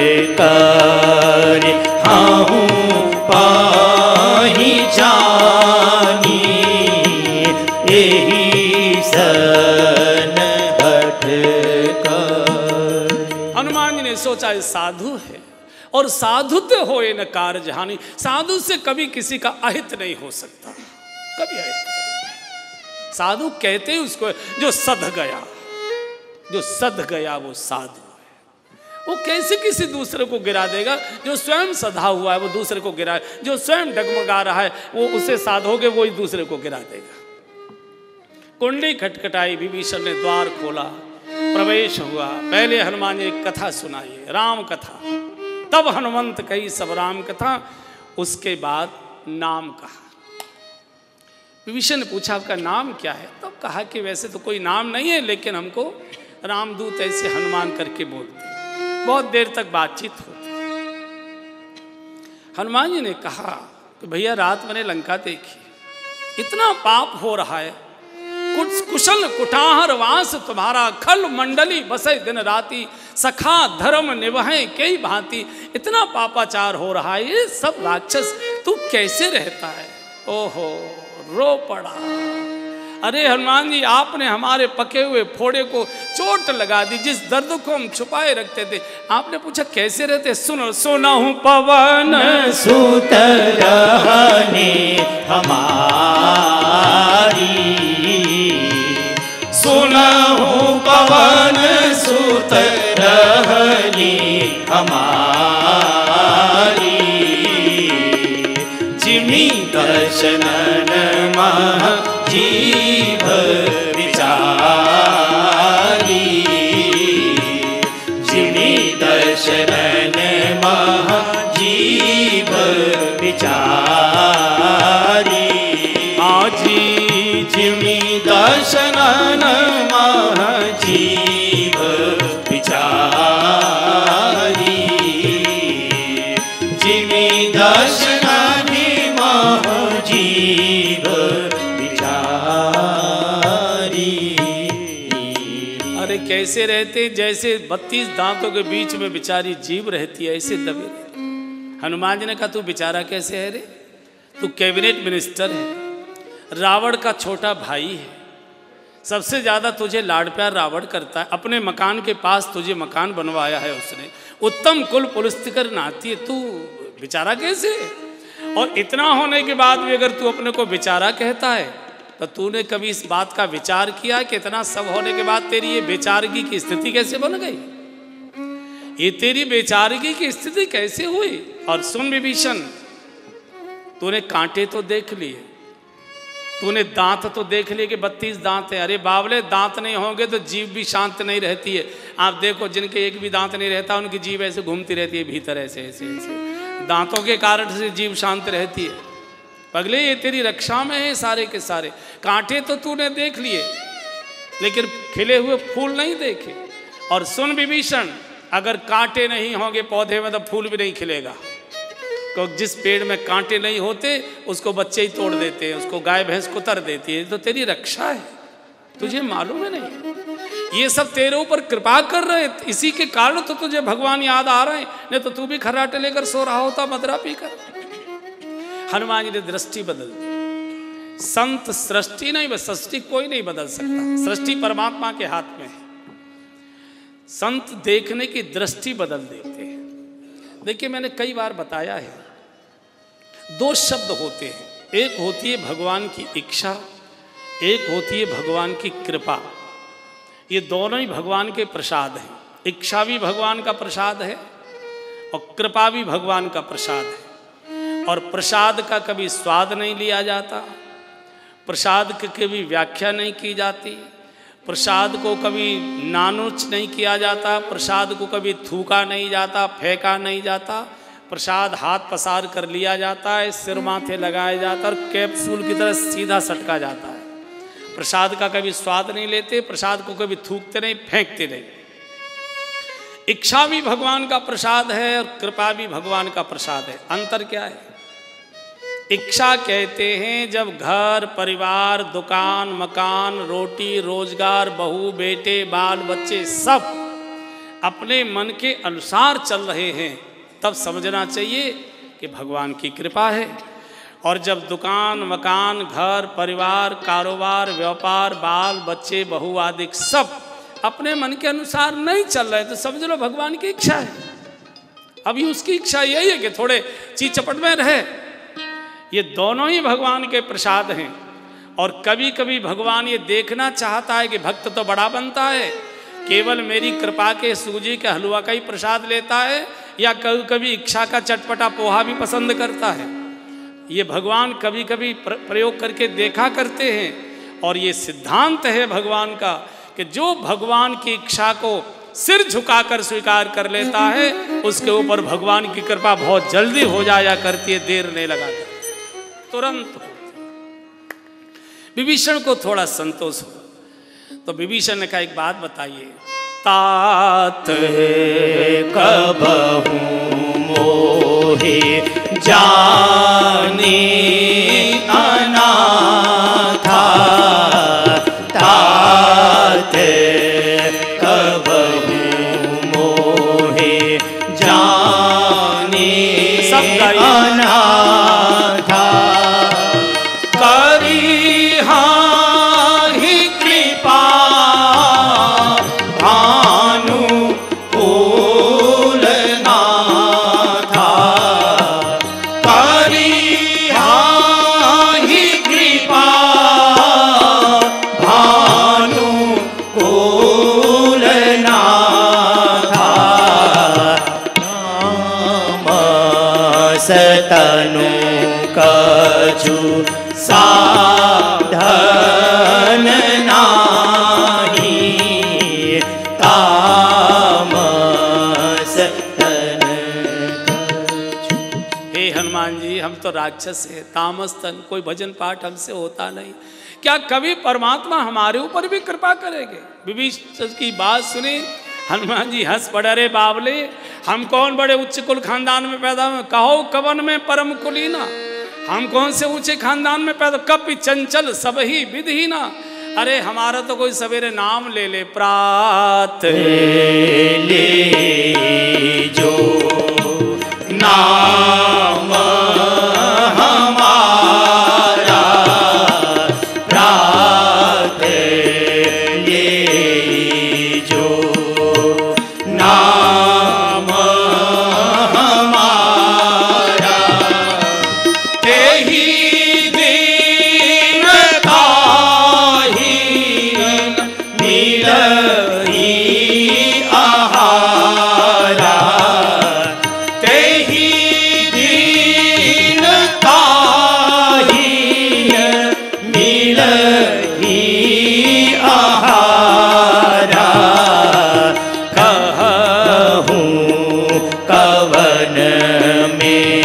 कारी हाहू पाही जानी, एही सन हठ कारी। हनुमान जी ने सोचा ये साधु है और साधुत्व होए न कारज हानि। साधु से कभी किसी का अहित नहीं हो सकता, कभी अहित नहीं। साधु कहते ही उसको जो सध गया, जो सध गया वो साधु। वो कैसे किसी दूसरे को गिरा देगा? जो स्वयं सधा हुआ है वो दूसरे को गिरा, जो स्वयं डगमगा रहा है वो उसे साधोगे वो ही दूसरे को गिरा देगा। कुंडली खटखटाई, विभीषण ने द्वार खोला प्रवेश हुआ। पहले हनुमान जी एक कथा सुनाइए, राम कथा। तब हनुमंत कही सब राम कथा। उसके बाद नाम कहा। विभीषण ने पूछा आपका नाम क्या है? तब तो कहा कि वैसे तो कोई नाम नहीं है, लेकिन हमको रामदूत ऐसे हनुमान करके बोलते। बहुत देर तक बातचीत होती। हनुमान जी ने कहा कि भैया रात मैंने लंका देखी, इतना पाप हो रहा है, कुछ कुशल कुटाहर वास तुम्हारा, खल मंडली बसे दिन राती, सखा धर्म निभाए कई भांति। इतना पापाचार हो रहा है, ये सब राक्षस तू कैसे रहता है? ओहो, रो पड़ा। अरे हनुमान जी, आपने हमारे पके हुए फोड़े को चोट लगा दी, जिस दर्द को हम छुपाए रखते थे। आपने पूछा कैसे रहते? सुनो, सोना हूं पवन सुत रहने हमारी, सुना हूं पवन सुत रहने हमारी, जिमी दर्शनन मह जीव विचारी, जिमी दर्शनन मह जीव विचारी, आजी जिमी दर्शनन मह जीव विचारी, जिमी दर्शनन मह जीव विचारी। अरे कैसे रहते? जैसे बत्तीस दांतों के बीच में बेचारी जीव रहती है, ऐसे दबे। हनुमान जी ने कहा तू बेचारा कैसे है रे? तू कैबिनेट मिनिस्टर है, रावण का छोटा भाई है, सबसे ज्यादा तुझे लाड प्यार रावण करता है। अपने मकान के पास तुझे मकान बनवाया है उसने, उत्तम कुल पुलस्तिकर नाती है, तू बेचारा कैसे? और इतना होने के बाद भी अगर तू अपने को बेचारा कहता है, तो तूने कभी इस बात का विचार किया कि इतना सब होने के बाद तेरी ये बेचारगी की स्थिति कैसे बन गई? ये तेरी बेचारगी की स्थिति कैसे हुई? और सुन विभीषण, तूने कांटे तो देख लिए, तूने दांत तो देख लिए कि बत्तीस दांत है। अरे बावले, दांत नहीं होंगे तो जीभ भी शांत नहीं रहती है। आप देखो, जिनके एक भी दांत नहीं रहता, उनकी जीभ ऐसे घूमती रहती है भीतर, ऐसे ऐसे ऐसे। दांतों के कारण से जीभ शांत रहती है। पगले, ये तेरी रक्षा में है सारे के सारे। कांटे तो तूने देख लिए, लेकिन खिले हुए फूल नहीं देखे। और सुन विभीषण, अगर कांटे नहीं होंगे पौधे में तो फूल भी नहीं खिलेगा। क्योंकि जिस पेड़ में कांटे नहीं होते उसको बच्चे ही तोड़ देते हैं, उसको गाय भैंस कुतर देती है। तो तेरी रक्षा है, तुझे मालूम है नहीं? ये सब तेरे ऊपर कृपा कर रहे हैं, इसी के कारण तो तुझे भगवान याद आ रहे हैं, नहीं तो तू भी खर्राटे लेकर सो रहा होता मदरा पीकर। हनुमान जी ने दृष्टि बदल दी। संत सृष्टि नहीं, बस सृष्टि कोई नहीं बदल सकता, सृष्टि परमात्मा के हाथ में है। संत देखने की दृष्टि बदल देते हैं। देखिए, मैंने कई बार बताया है, दो शब्द होते हैं, एक होती है भगवान की इच्छा, एक होती है भगवान की कृपा। ये दोनों ही भगवान के प्रसाद हैं। इच्छा भी भगवान का प्रसाद है और कृपा भी भगवान का प्रसाद है। और प्रसाद का कभी स्वाद नहीं लिया जाता, प्रसाद की कभी व्याख्या नहीं की जाती, प्रसाद को कभी नानुच नहीं किया जाता, प्रसाद को कभी थूका नहीं जाता, फेंका नहीं जाता। प्रसाद हाथ पसार कर लिया जाता है, सिर माथे लगाया जाता है और कैप्सूल की तरह सीधा सटका जाता है। प्रसाद का कभी स्वाद नहीं लेते, प्रसाद को कभी थूकते नहीं, फेंकते नहीं। इच्छा भी भगवान का प्रसाद है और कृपा भी भगवान का प्रसाद है। अंतर क्या है? इच्छा कहते हैं जब घर परिवार, दुकान, मकान, रोटी, रोजगार, बहू, बेटे, बाल बच्चे सब अपने मन के अनुसार चल रहे हैं, तब समझना चाहिए कि भगवान की कृपा है। और जब दुकान, मकान, घर परिवार, कारोबार, व्यापार, बाल बच्चे, बहू आदि सब अपने मन के अनुसार नहीं चल रहे, तो समझ लो भगवान की इच्छा है। अभी उसकी इच्छा यही है कि थोड़े चीज चपट में रहे। ये दोनों ही भगवान के प्रसाद हैं। और कभी कभी भगवान ये देखना चाहता है कि भक्त तो बड़ा बनता है, केवल मेरी कृपा के सूजी के हलवा का ही प्रसाद लेता है, या कभी कभी इच्छा का चटपटा पोहा भी पसंद करता है। ये भगवान कभी कभी प्रयोग करके देखा करते हैं। और ये सिद्धांत है भगवान का कि जो भगवान की इच्छा को सिर झुकाकर स्वीकार कर लेता है उसके ऊपर भगवान की कृपा बहुत जल्दी हो जाया करती है, देर नहीं लगा करती, तुरंत। विभीषण को थोड़ा संतोष हो तो विभीषण ने कहा एक बात बताइए, तात कबहू मोहे जाने अनाथा, तात कबहू मोहे जाने अनाथा, करी हाँ ही कृपा तनु कछु साधन नाही, तामस तन कछु। हे हनुमान जी, हम तो राक्षस है, तामस तन, कोई भजन पाठ हमसे होता नहीं, क्या कभी परमात्मा हमारे ऊपर भी कृपा करेंगे? विभीषण की बात सुनी, हनुमान जी हंस पड़े, अरे बावले, हम कौन बड़े उच्च कुल खानदान में पैदा हुए, कहो कवन में परम कुलीना, हम कौन से ऊंचे खानदान में पैदा, कपि चंचल सब ही विधहीना, अरे हमारा तो कोई सवेरे नाम ले ले, प्रात ले जो नाम हमारा, प्रात ले जो नाम हमारा, तेहि दिन ताहि मिलहि आहारा, तेहि दिन ताहि मिलहि आहारा, कवन में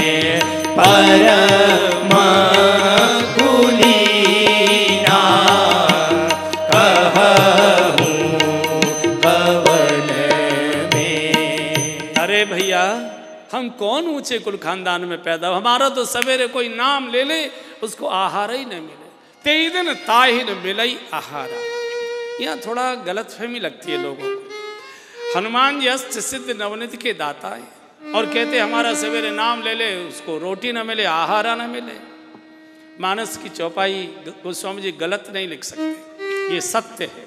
परम कुलीना, कहूँ कवन में। अरे भैया, हम कौन ऊंचे कुल खानदान में पैदा, हमारा तो सवेरे कोई नाम ले ले उसको आहार ही न मिले, तेई दिन ताहि न मिलई आहारा। यहाँ थोड़ा गलतफहमी लगती है लोगों को। हनुमान जी अष्ट सिद्ध नवनीत के दाता है और कहते हमारा सवेरे नाम ले ले उसको रोटी न मिले, आहारा न मिले। मानस की चौपाई गोस्वामी जी गलत नहीं लिख सकते, ये सत्य है।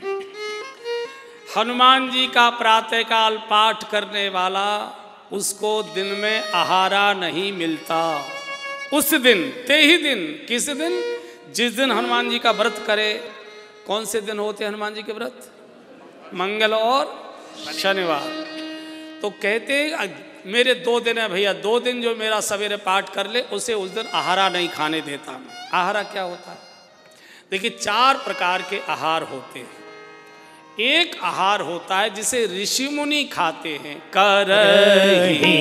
हनुमान जी का प्रातःकाल पाठ करने वाला उसको दिन में आहारा नहीं मिलता। उस दिन, ते ही दिन, किस दिन? जिस दिन हनुमान जी का व्रत करे। कौन से दिन होते हनुमान जी के व्रत? मंगल और शनिवार। तो कहते मेरे दो दिन है भैया, दो दिन जो मेरा सवेरे पाठ कर ले उसे उस दिन आहारा नहीं खाने देता मैं। आहारा क्या होता है? देखिए, चार प्रकार के आहार होते हैं। एक आहार होता है जिसे ऋषि मुनि खाते हैं, करहि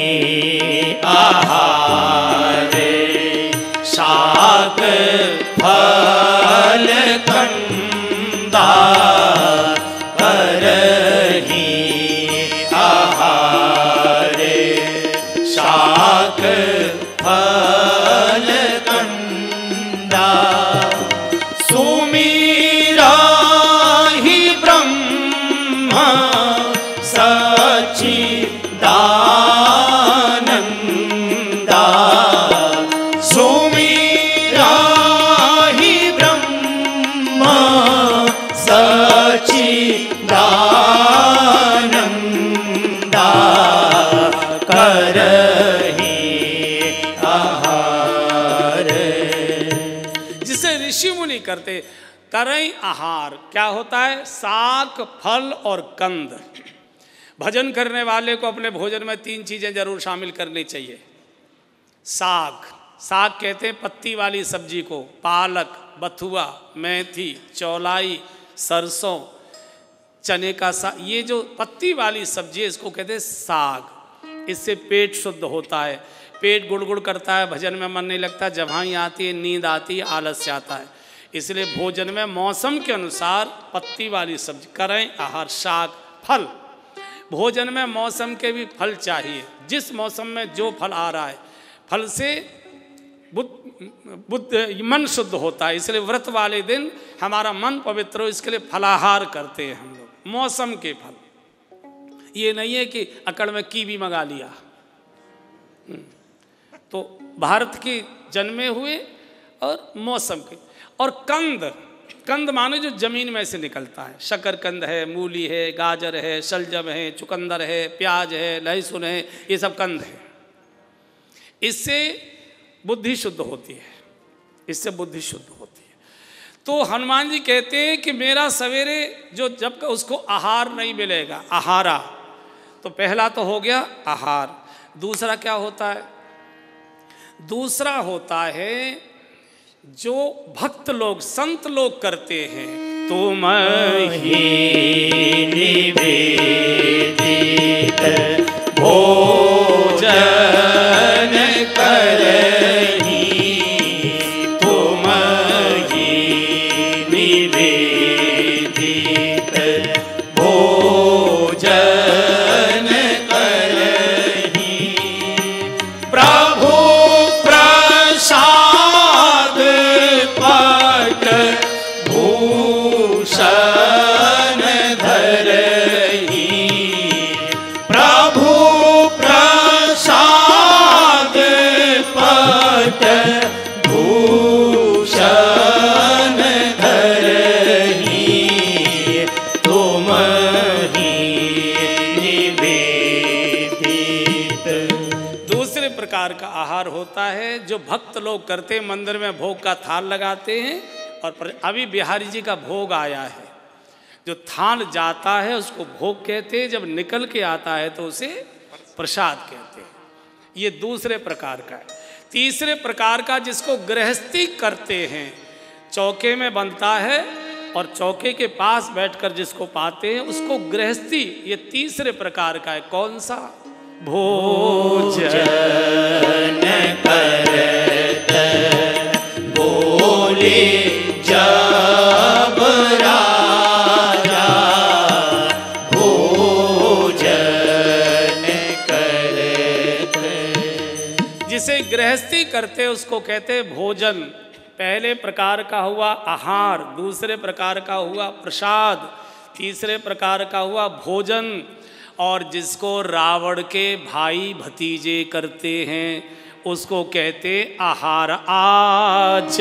आहार शाक फल कंदा, करहि आहार शाक फल कंदा, सुमीरा ही ब्रह्म सच्चिदानंदा, सुमीरा ही ब्रह्म सच्चिदानंदा, करहि आहार। जिसे ऋषि मुनि करते। करई आहार क्या होता है? साग, फल और कंद। भजन करने वाले को अपने भोजन में तीन चीजें जरूर शामिल करनी चाहिए। साग, साग कहते हैं पत्ती वाली सब्जी को, पालक, बथुआ, मेथी, चौलाई सरसों, चने का साग, ये जो पत्ती वाली सब्जी है इसको कहते हैं साग। इससे पेट शुद्ध होता है, पेट गुड़ गुड़ करता है, भजन में मन नहीं लगता, जवानी आती है, नींद आती है, आलस्य आता है। इसलिए भोजन में मौसम के अनुसार पत्ती वाली सब्जी करें आहार, साग, फल। भोजन में मौसम के भी फल चाहिए, जिस मौसम में जो फल आ रहा है, फल से बुद्ध बुद्ध मन शुद्ध होता है। इसलिए व्रत वाले दिन हमारा मन पवित्र हो, इसके लिए फलाहार करते हैं हम लोग, मौसम के फल। ये नहीं है कि अकड़ में कीवी मंगा लिया। तो भारत के जन्मे हुए और मौसम के, और कंद, कंद माने जो जमीन में से निकलता है, शकरकंद है, मूली है, गाजर है, शलजम है, चुकंदर है, प्याज है, लहसुन है, ये सब कंद है। इससे बुद्धि शुद्ध होती है, इससे बुद्धि शुद्ध होती है। तो हनुमान जी कहते हैं कि मेरा सवेरे जो जब का उसको आहार नहीं मिलेगा, आहारा, तो पहला तो हो गया आहार। दूसरा क्या होता है? दूसरा होता है जो भक्त लोग, संत लोग करते हैं, तुम ही निवेदित भोजन करही, तुम ही निवेदित भोजन करही, प्रभु प्रसाद पट भूषण धरही, प्रभु प्रसाद पट भूषण धरही, तुम ही निवेदित। दूसरे प्रकार का आहार होता है जो भक्त लोग करते हैं, मंदिर में भोग का थाल लगाते हैं। और अभी बिहारी जी का भोग आया है, जो थाल जाता है उसको भोग कहते हैं, जब निकल के आता है तो उसे प्रसाद कहते हैं। ये दूसरे प्रकार का है। तीसरे प्रकार का जिसको गृहस्थी करते हैं, चौके में बनता है और चौके के पास बैठकर जिसको पाते हैं उसको गृहस्थी, ये तीसरे प्रकार का है। कौन सा? भोजन करत बोले जब राजा, भोजन करत। जिसे गृहस्थी करते उसको कहते भोजन। पहले प्रकार का हुआ आहार, दूसरे प्रकार का हुआ प्रसाद, तीसरे प्रकार का हुआ भोजन। और जिसको रावण के भाई भतीजे करते हैं उसको कहते आहार। आज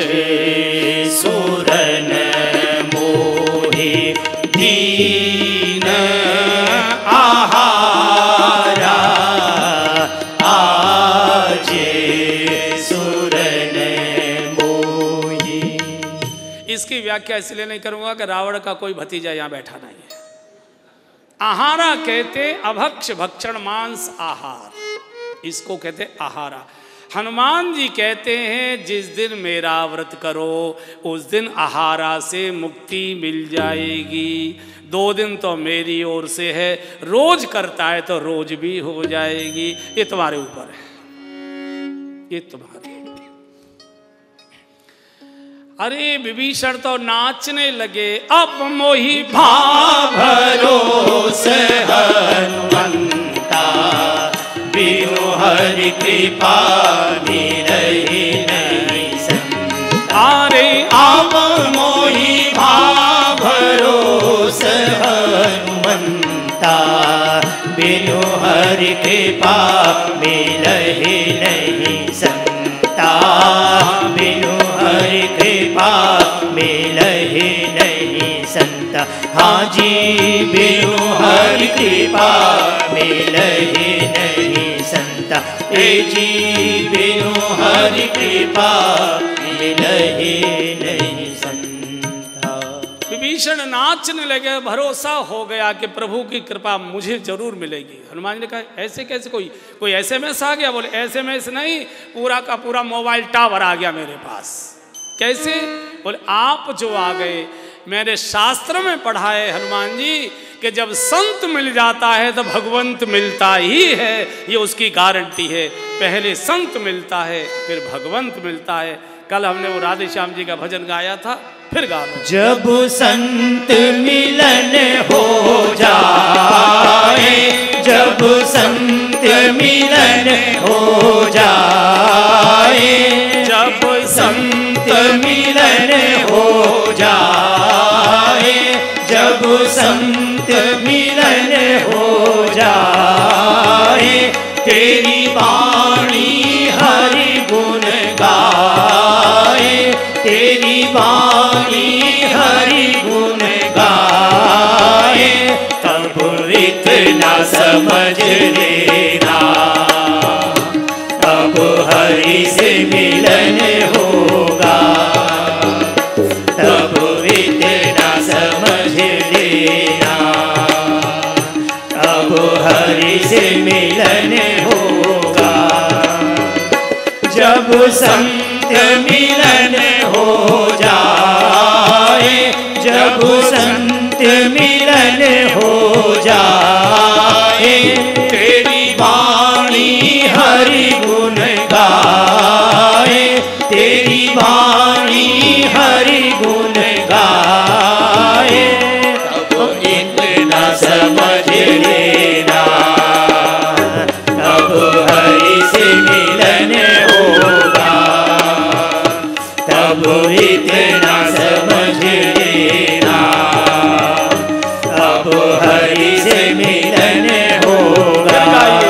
सुरन मोहे दीन आहारा, आज सुरन मोहे। इसकी व्याख्या इसलिए नहीं करूंगा कि रावण का कोई भतीजा यहाँ बैठा नहीं है। आहारा कहते अभक्ष भक्षण मांस आहार, इसको कहते आहारा। हनुमान जी कहते हैं जिस दिन मेरा व्रत करो उस दिन आहारा से मुक्ति मिल जाएगी। दो दिन तो मेरी ओर से है, रोज करता है तो रोज भी हो जाएगी। ये तुम्हारे ऊपर है, ये तुम्हारे। अरे विभीषण तो नाचने लगे, अब मोहि भाव भरोसे हनुमंता, बिनु हरि कृपा रही नहीं संता। अरे अब मोहि भाव भरोसे हनुमंता, बिनु हरि कृपा मिलहि नहीं संता, बिनु हरि कृपा मिलहि नहीं संता। हाँ जी, बिनु हरि कृपा मिलहि नहीं संता। ए जी, बिनु हरि कृपा मिलहि नहीं संता। विभीषण नाचने लगे, भरोसा हो गया कि प्रभु की कृपा मुझे जरूर मिलेगी। हनुमान जी ने कहा ऐसे कैसे, कोई कोई एसएमएस आ गया? बोले एसएमएस नहीं, पूरा का पूरा मोबाइल टावर आ गया मेरे पास। कैसे? बोले आप जो आ गए, मैंने शास्त्र में पढ़ा है हनुमान जी कि जब संत मिल जाता है तो भगवंत मिलता ही है, ये उसकी गारंटी है। पहले संत मिलता है फिर भगवंत मिलता है। कल हमने वो राधे श्याम जी का भजन गाया था, फिर गा लो। जब संत मिलन हो जाए, जब संत मिलन हो जाए, जब संत मिलन हो जाए, जब संत मिलन हो जाए, तेरी वाणी हरि गुण गाए, तेरी वाणी हरि गुण गाए, तब इतना समझ लेना अब हरि से मिलन होगा, तब इतना समझ लेना अब हरि से मिलन होगा। जब संत मिलन हो जाए, जब संत मिलन हो जाए, तेरी वाणी हरि गुण गाए, तेरी वाणी हरि गुण गाए, तब इतना समझ लेना अब हरि से मिलन होगा, तब इतना समझ लेना अब हरि से मिलन होगा।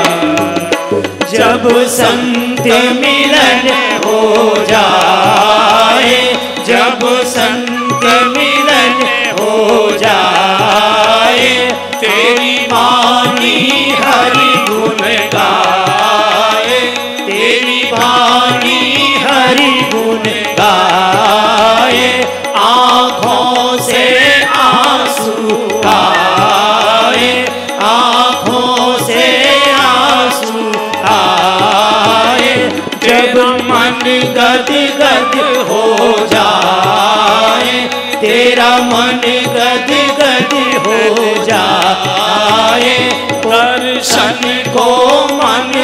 जब संत मिलन हो जाए, जब संत मिलन हो जाए, तेरी वाणी हरि गुण गाए, तेरी वाणी हरि गुण गाए, आँखों से आंसू आए, आँखों से आंसू आए, जब मन गद गद हो जाए, तेरा मन गद गद हो जाए, दर्शन को मन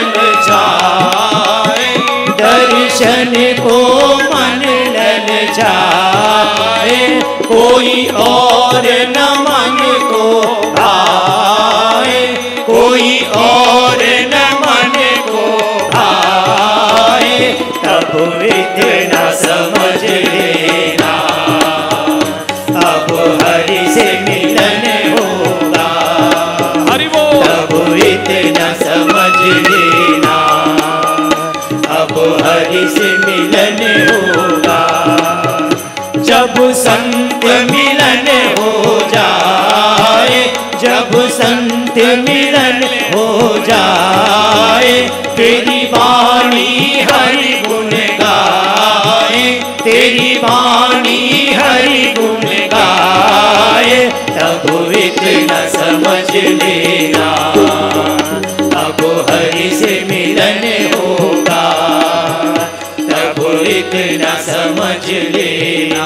ललचाए, दर्शन को मन ललचाए, कोई और न मन को भाए, कोई और न मन को भाए, तब इतना समझ लेना अब हरि से मिलन होगा, हरि बोल। तब इतना समझ लेना अब हरि से मिलन होगा। जब संत मिलन हो जाए, जब संत मिलन हो जाए, तेरी वाणी हरि गुण गाए, तेरी वाणी हरि गुण गाए, तब इतना समझ लेना अब हरि से मिलन होगा, तब इतना समझ लेना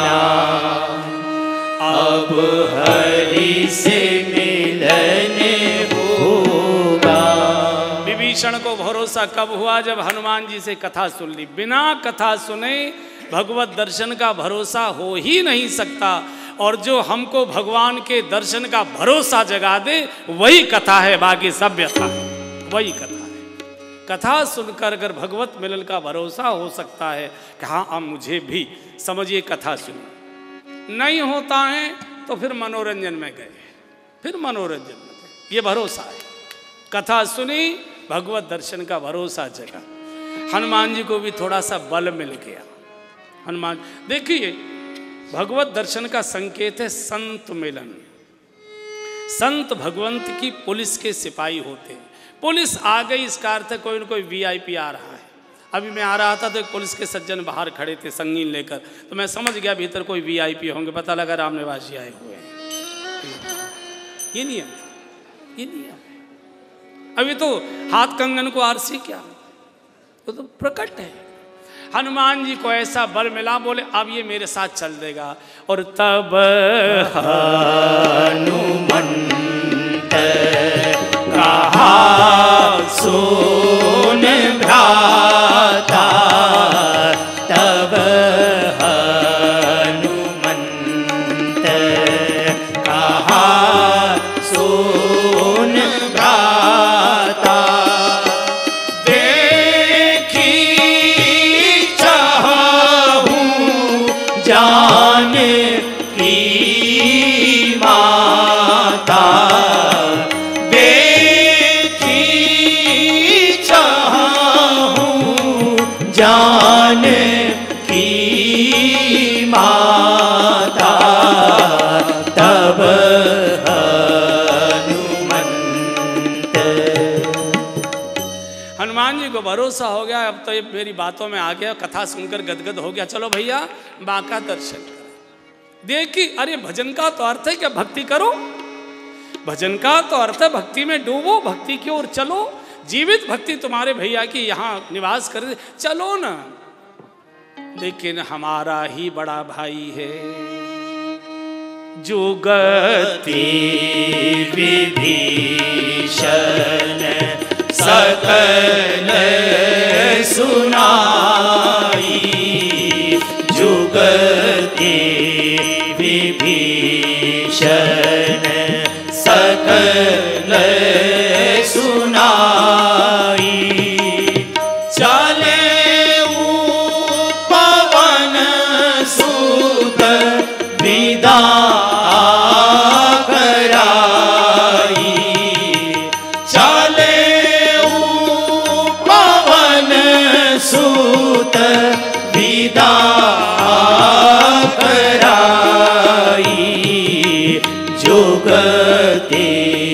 अब हरि से मिलन होगा। विभीषण को भरोसा कब हुआ? जब हनुमान जी से कथा सुन ली। बिना कथा सुने भगवत दर्शन का भरोसा हो ही नहीं सकता, और जो हमको भगवान के दर्शन का भरोसा जगा दे वही कथा है, बाकी सब व्यथा है, वही कथा है। कथा सुनकर अगर भगवत मिलन का भरोसा हो सकता है कि हाँ अब मुझे भी समझिए कथा सुनी, नहीं होता है तो फिर मनोरंजन में गए, फिर मनोरंजन में गए, ये भरोसा है। कथा सुनी, भगवत दर्शन का भरोसा जगा। हनुमान जी को भी थोड़ा सा बल मिल गया। हनुमान देखिए, भगवत दर्शन का संकेत है संत मिलन। संत भगवंत की पुलिस के सिपाही होते हैं। पुलिस आ गई इसका अर्थ है कोई न कोई वीआईपी आ रहा है। अभी मैं आ रहा था तो एक पुलिस के सज्जन बाहर खड़े थे संगीन लेकर, तो मैं समझ गया भीतर कोई वीआईपी होंगे। पता लगा राम निवास जी आए हुए हैं। ये नियम, ये नियम। अभी तो हाथ कंगन को आरसी क्या, वो तो प्रकट है। हनुमान जी को ऐसा बल मिला, बोले अब ये मेरे साथ चल देगा। और तब हनुमंत कहा सुन भ्राता, तब हनुमंत कहा सुन भ्राता, देखी चाहूं जान की माता, देखी चाहूं जान की माता, तब हनुमंत। हनुमान जी को भरोसा हो गया, अब तो ये मेरी बातों में आ गया, कथा सुनकर गदगद हो गया, चलो भैया बाका दर्शन करें। देखी, अरे भजन का तो अर्थ है क्या, भक्ति करो, भजन का तो अर्थ है भक्ति में डूबो, भक्ति की ओर चलो, जीवित भक्ति तुम्हारे भैया की यहाँ निवास कर, चलो ना। लेकिन हमारा ही बड़ा भाई है, जुगति विभीषण सकल सुनाई, जुगति विभीषण सकल सुनाई, चले पवन सुत विदा कराई, चले पवन सुत विदा कराई, जुगति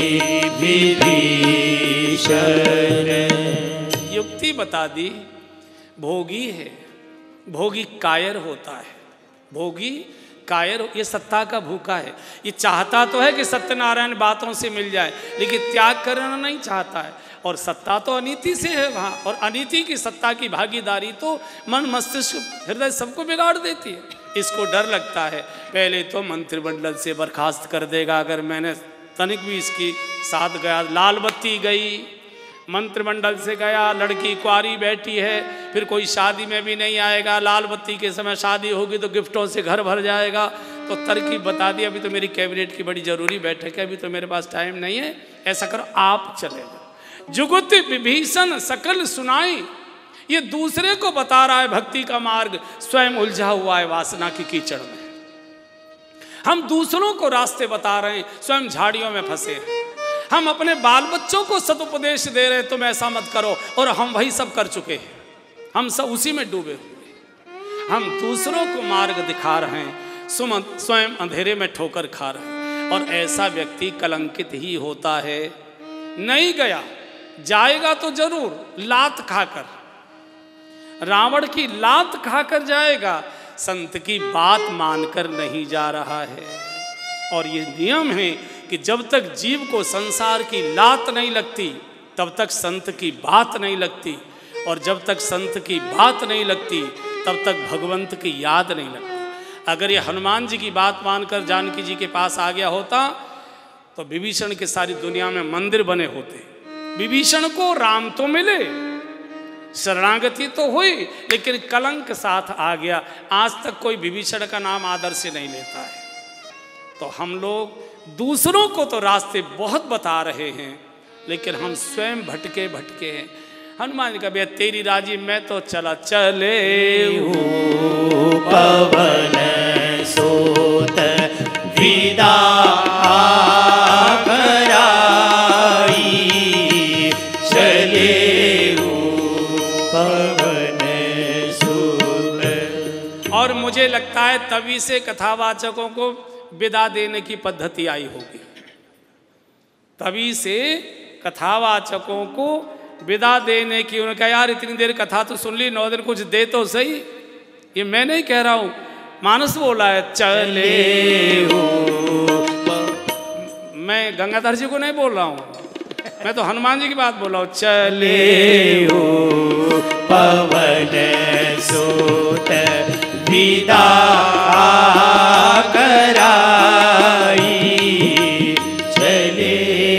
विभीषण। युक्ति बता दी, भोगी है, भोगी कायर होता है, भोगी कायर, ये सत्ता का भूखा है, ये चाहता तो है कि सत्यनारायण बातों से मिल जाए, लेकिन त्याग करना नहीं चाहता है। और सत्ता तो अनीति से है वहाँ, और अनीति की सत्ता की भागीदारी तो मन मस्तिष्क हृदय सबको बिगाड़ देती है। इसको डर लगता है, पहले तो मंत्रिमंडल से बर्खास्त कर देगा अगर मैंने तनिक भी इसकी साथ गया, लाल बत्ती गई, मंत्रिमंडल से गया, लड़की कुंवारी बैठी है, फिर कोई शादी में भी नहीं आएगा, लाल बत्ती के समय शादी होगी तो गिफ्टों से घर भर जाएगा। तो तरकीब बता दी, अभी तो मेरी कैबिनेट की बड़ी जरूरी बैठक है, अभी तो मेरे पास टाइम नहीं है, ऐसा करो आप चले जाओ। जुगति विभीषण सकल सुनाई, ये दूसरे को बता रहा है भक्ति का मार्ग, स्वयं उलझा हुआ है वासना की कीचड़ में। हम दूसरों को रास्ते बता रहे हैं, स्वयं झाड़ियों में फंसे हैं। हम अपने बाल बच्चों को सदुपदेश दे रहे हैं, तुम ऐसा मत करो, और हम वही सब कर चुके हैं, हम सब उसी में डूबे हुए। हम दूसरों को मार्ग दिखा रहे हैं, स्वयं अंधेरे में ठोकर खा रहे हैं। और ऐसा व्यक्ति कलंकित ही होता है। नहीं गया, जाएगा तो जरूर, लात खाकर, रावण की लात खाकर जाएगा, संत की बात मानकर नहीं जा रहा है। और ये नियम है कि जब तक जीव को संसार की लात नहीं लगती तब तक संत की बात नहीं लगती, और जब तक संत की बात नहीं लगती तब तक भगवंत की याद नहीं लगती। अगर ये हनुमान जी की बात मानकर जानकी जी के पास आ गया होता तो विभीषण के सारी दुनिया में मंदिर बने होते। विभीषण को राम तो मिले, शरणागति तो हुई, लेकिन कलंक साथ आ गया। आज तक कोई विभीषण का नाम आदर से नहीं लेता है। तो हम लोग दूसरों को तो रास्ते बहुत बता रहे हैं, लेकिन हम स्वयं भटके भटके हैं। हनुमान जी का भैया तेरी राजी मैं तो चला चले पवन सोत विदा कराई, चले पवन सोत। और मुझे लगता है तभी से कथावाचकों को विदा देने की पद्धति आई होगी, तभी से कथावाचकों को विदा देने की। उन्होंने कहा यार इतनी देर कथा तो सुन ली, नौ दिन कुछ दे तो सही। ये मैं नहीं कह रहा हूं, मानस बोला है चले हो। मैं गंगाधर जी को नहीं बोल रहा हूं, मैं तो हनुमान जी की बात बोल रहा हूं। चले हो पवन सुत विदा कराई चले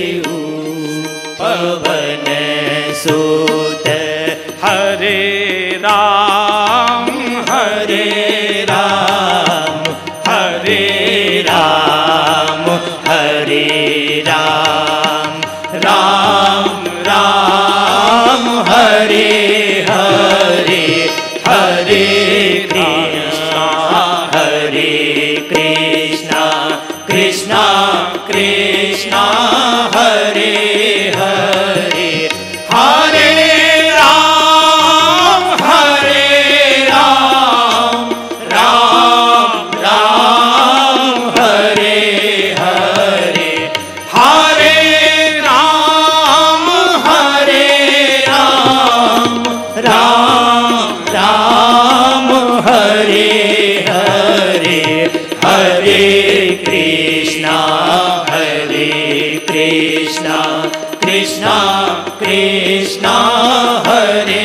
पवन सुत हरे राम हरे राम हरे राम हरे राम राम राम हरे हरे हरे कृष्णा हरे कृष्णा कृष्णा कृष्णा हरे हरे हरे राम हरे राम राम राम हरे हरे हरे राम हरे राम राम राम हरे हरे हरे कृष्णा हरे कृष्णा कृष्णा कृष्णा हरे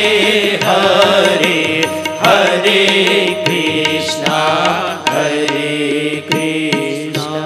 हरे हरे कृष्णा हरे कृष्णा।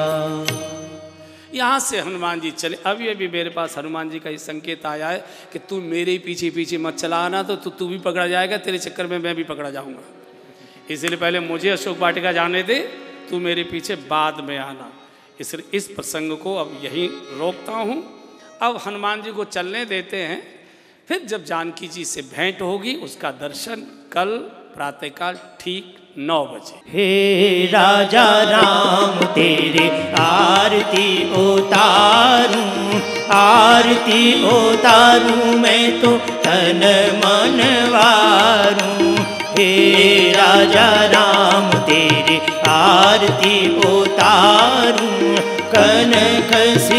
यहाँ से हनुमान जी चले। अभी अभी मेरे पास हनुमान जी का ये संकेत आया है कि तू मेरे पीछे पीछे मत चला आना, तो तू तू भी पकड़ा जाएगा, तेरे चक्कर में मैं भी पकड़ा जाऊंगा। इसलिए पहले मुझे अशोक वाटिका जाने दे, तू मेरे पीछे बाद में आना। इसलिए इस प्रसंग को अब यहीं रोकता हूँ। अब हनुमान जी को चलने देते हैं। फिर जब जानकी जी से भेंट होगी उसका दर्शन कल प्रातःकाल ठीक नौ बजे। हे राजा राम तेरे आरती उतारूं आरती उतारूं मैं तो तन मन वारूं। हे राजा राम तेरे आरती उतारूं कनक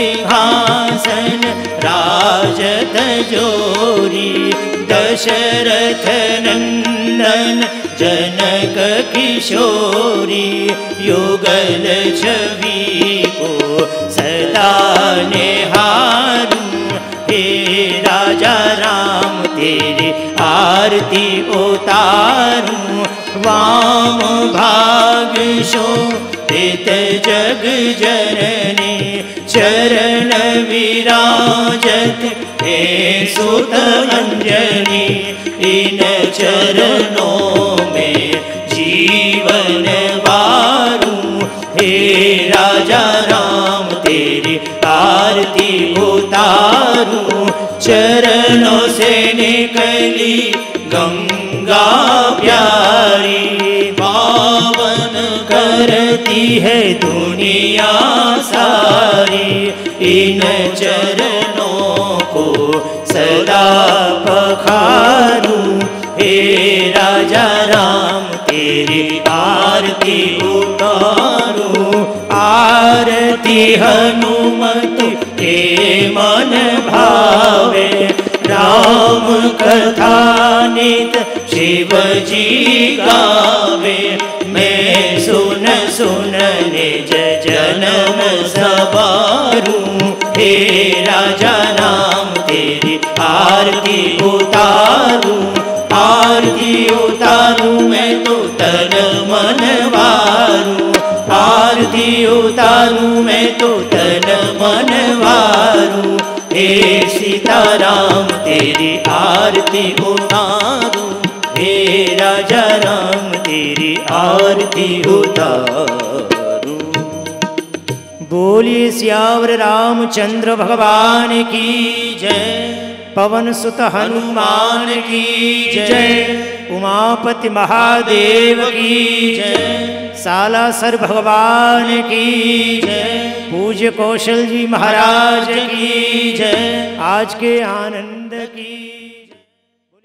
सिंहासन राजत जोरी दशरथ नंदन जनक किशोरी युगल छवि को सदा निहारूं। हे राजा राम तेरे आरती उतारूं वाम भाग शोभित जग जननी चरण विराजत हे सुत अंजनी। इन चरणों में जीवन वारूं। हे राजा राम तेरी आरती उतारूं चरणों से निकली गंगा प्यारी पावन करती है दुनिया सारी। इन चरणों को सदा पखारूं। हे राजा राम तेरी आरती उतारूं आरती हनुमत के मन भावे। राम कथा नित शिव जी गावे। मैं सुन सुन निज जन्म सवारूं। हे राजा राम तेरी आरती उतारूं आरती उतारूं मैं तो तन मन वारूं। आरती उतारूं मैं तो तन मन वारूं। हे सीताराम तेरी आरती उतारूं। हे राजा राम तेरी आरती उतारूं। बोलिए सियावर रामचंद्र भगवान की जय। पवन सुत हनुमान की जय। उमापति महादेव की जय। सालासर भगवान की जय। पूज्य कौशल जी महाराज की जय। आज के आनंद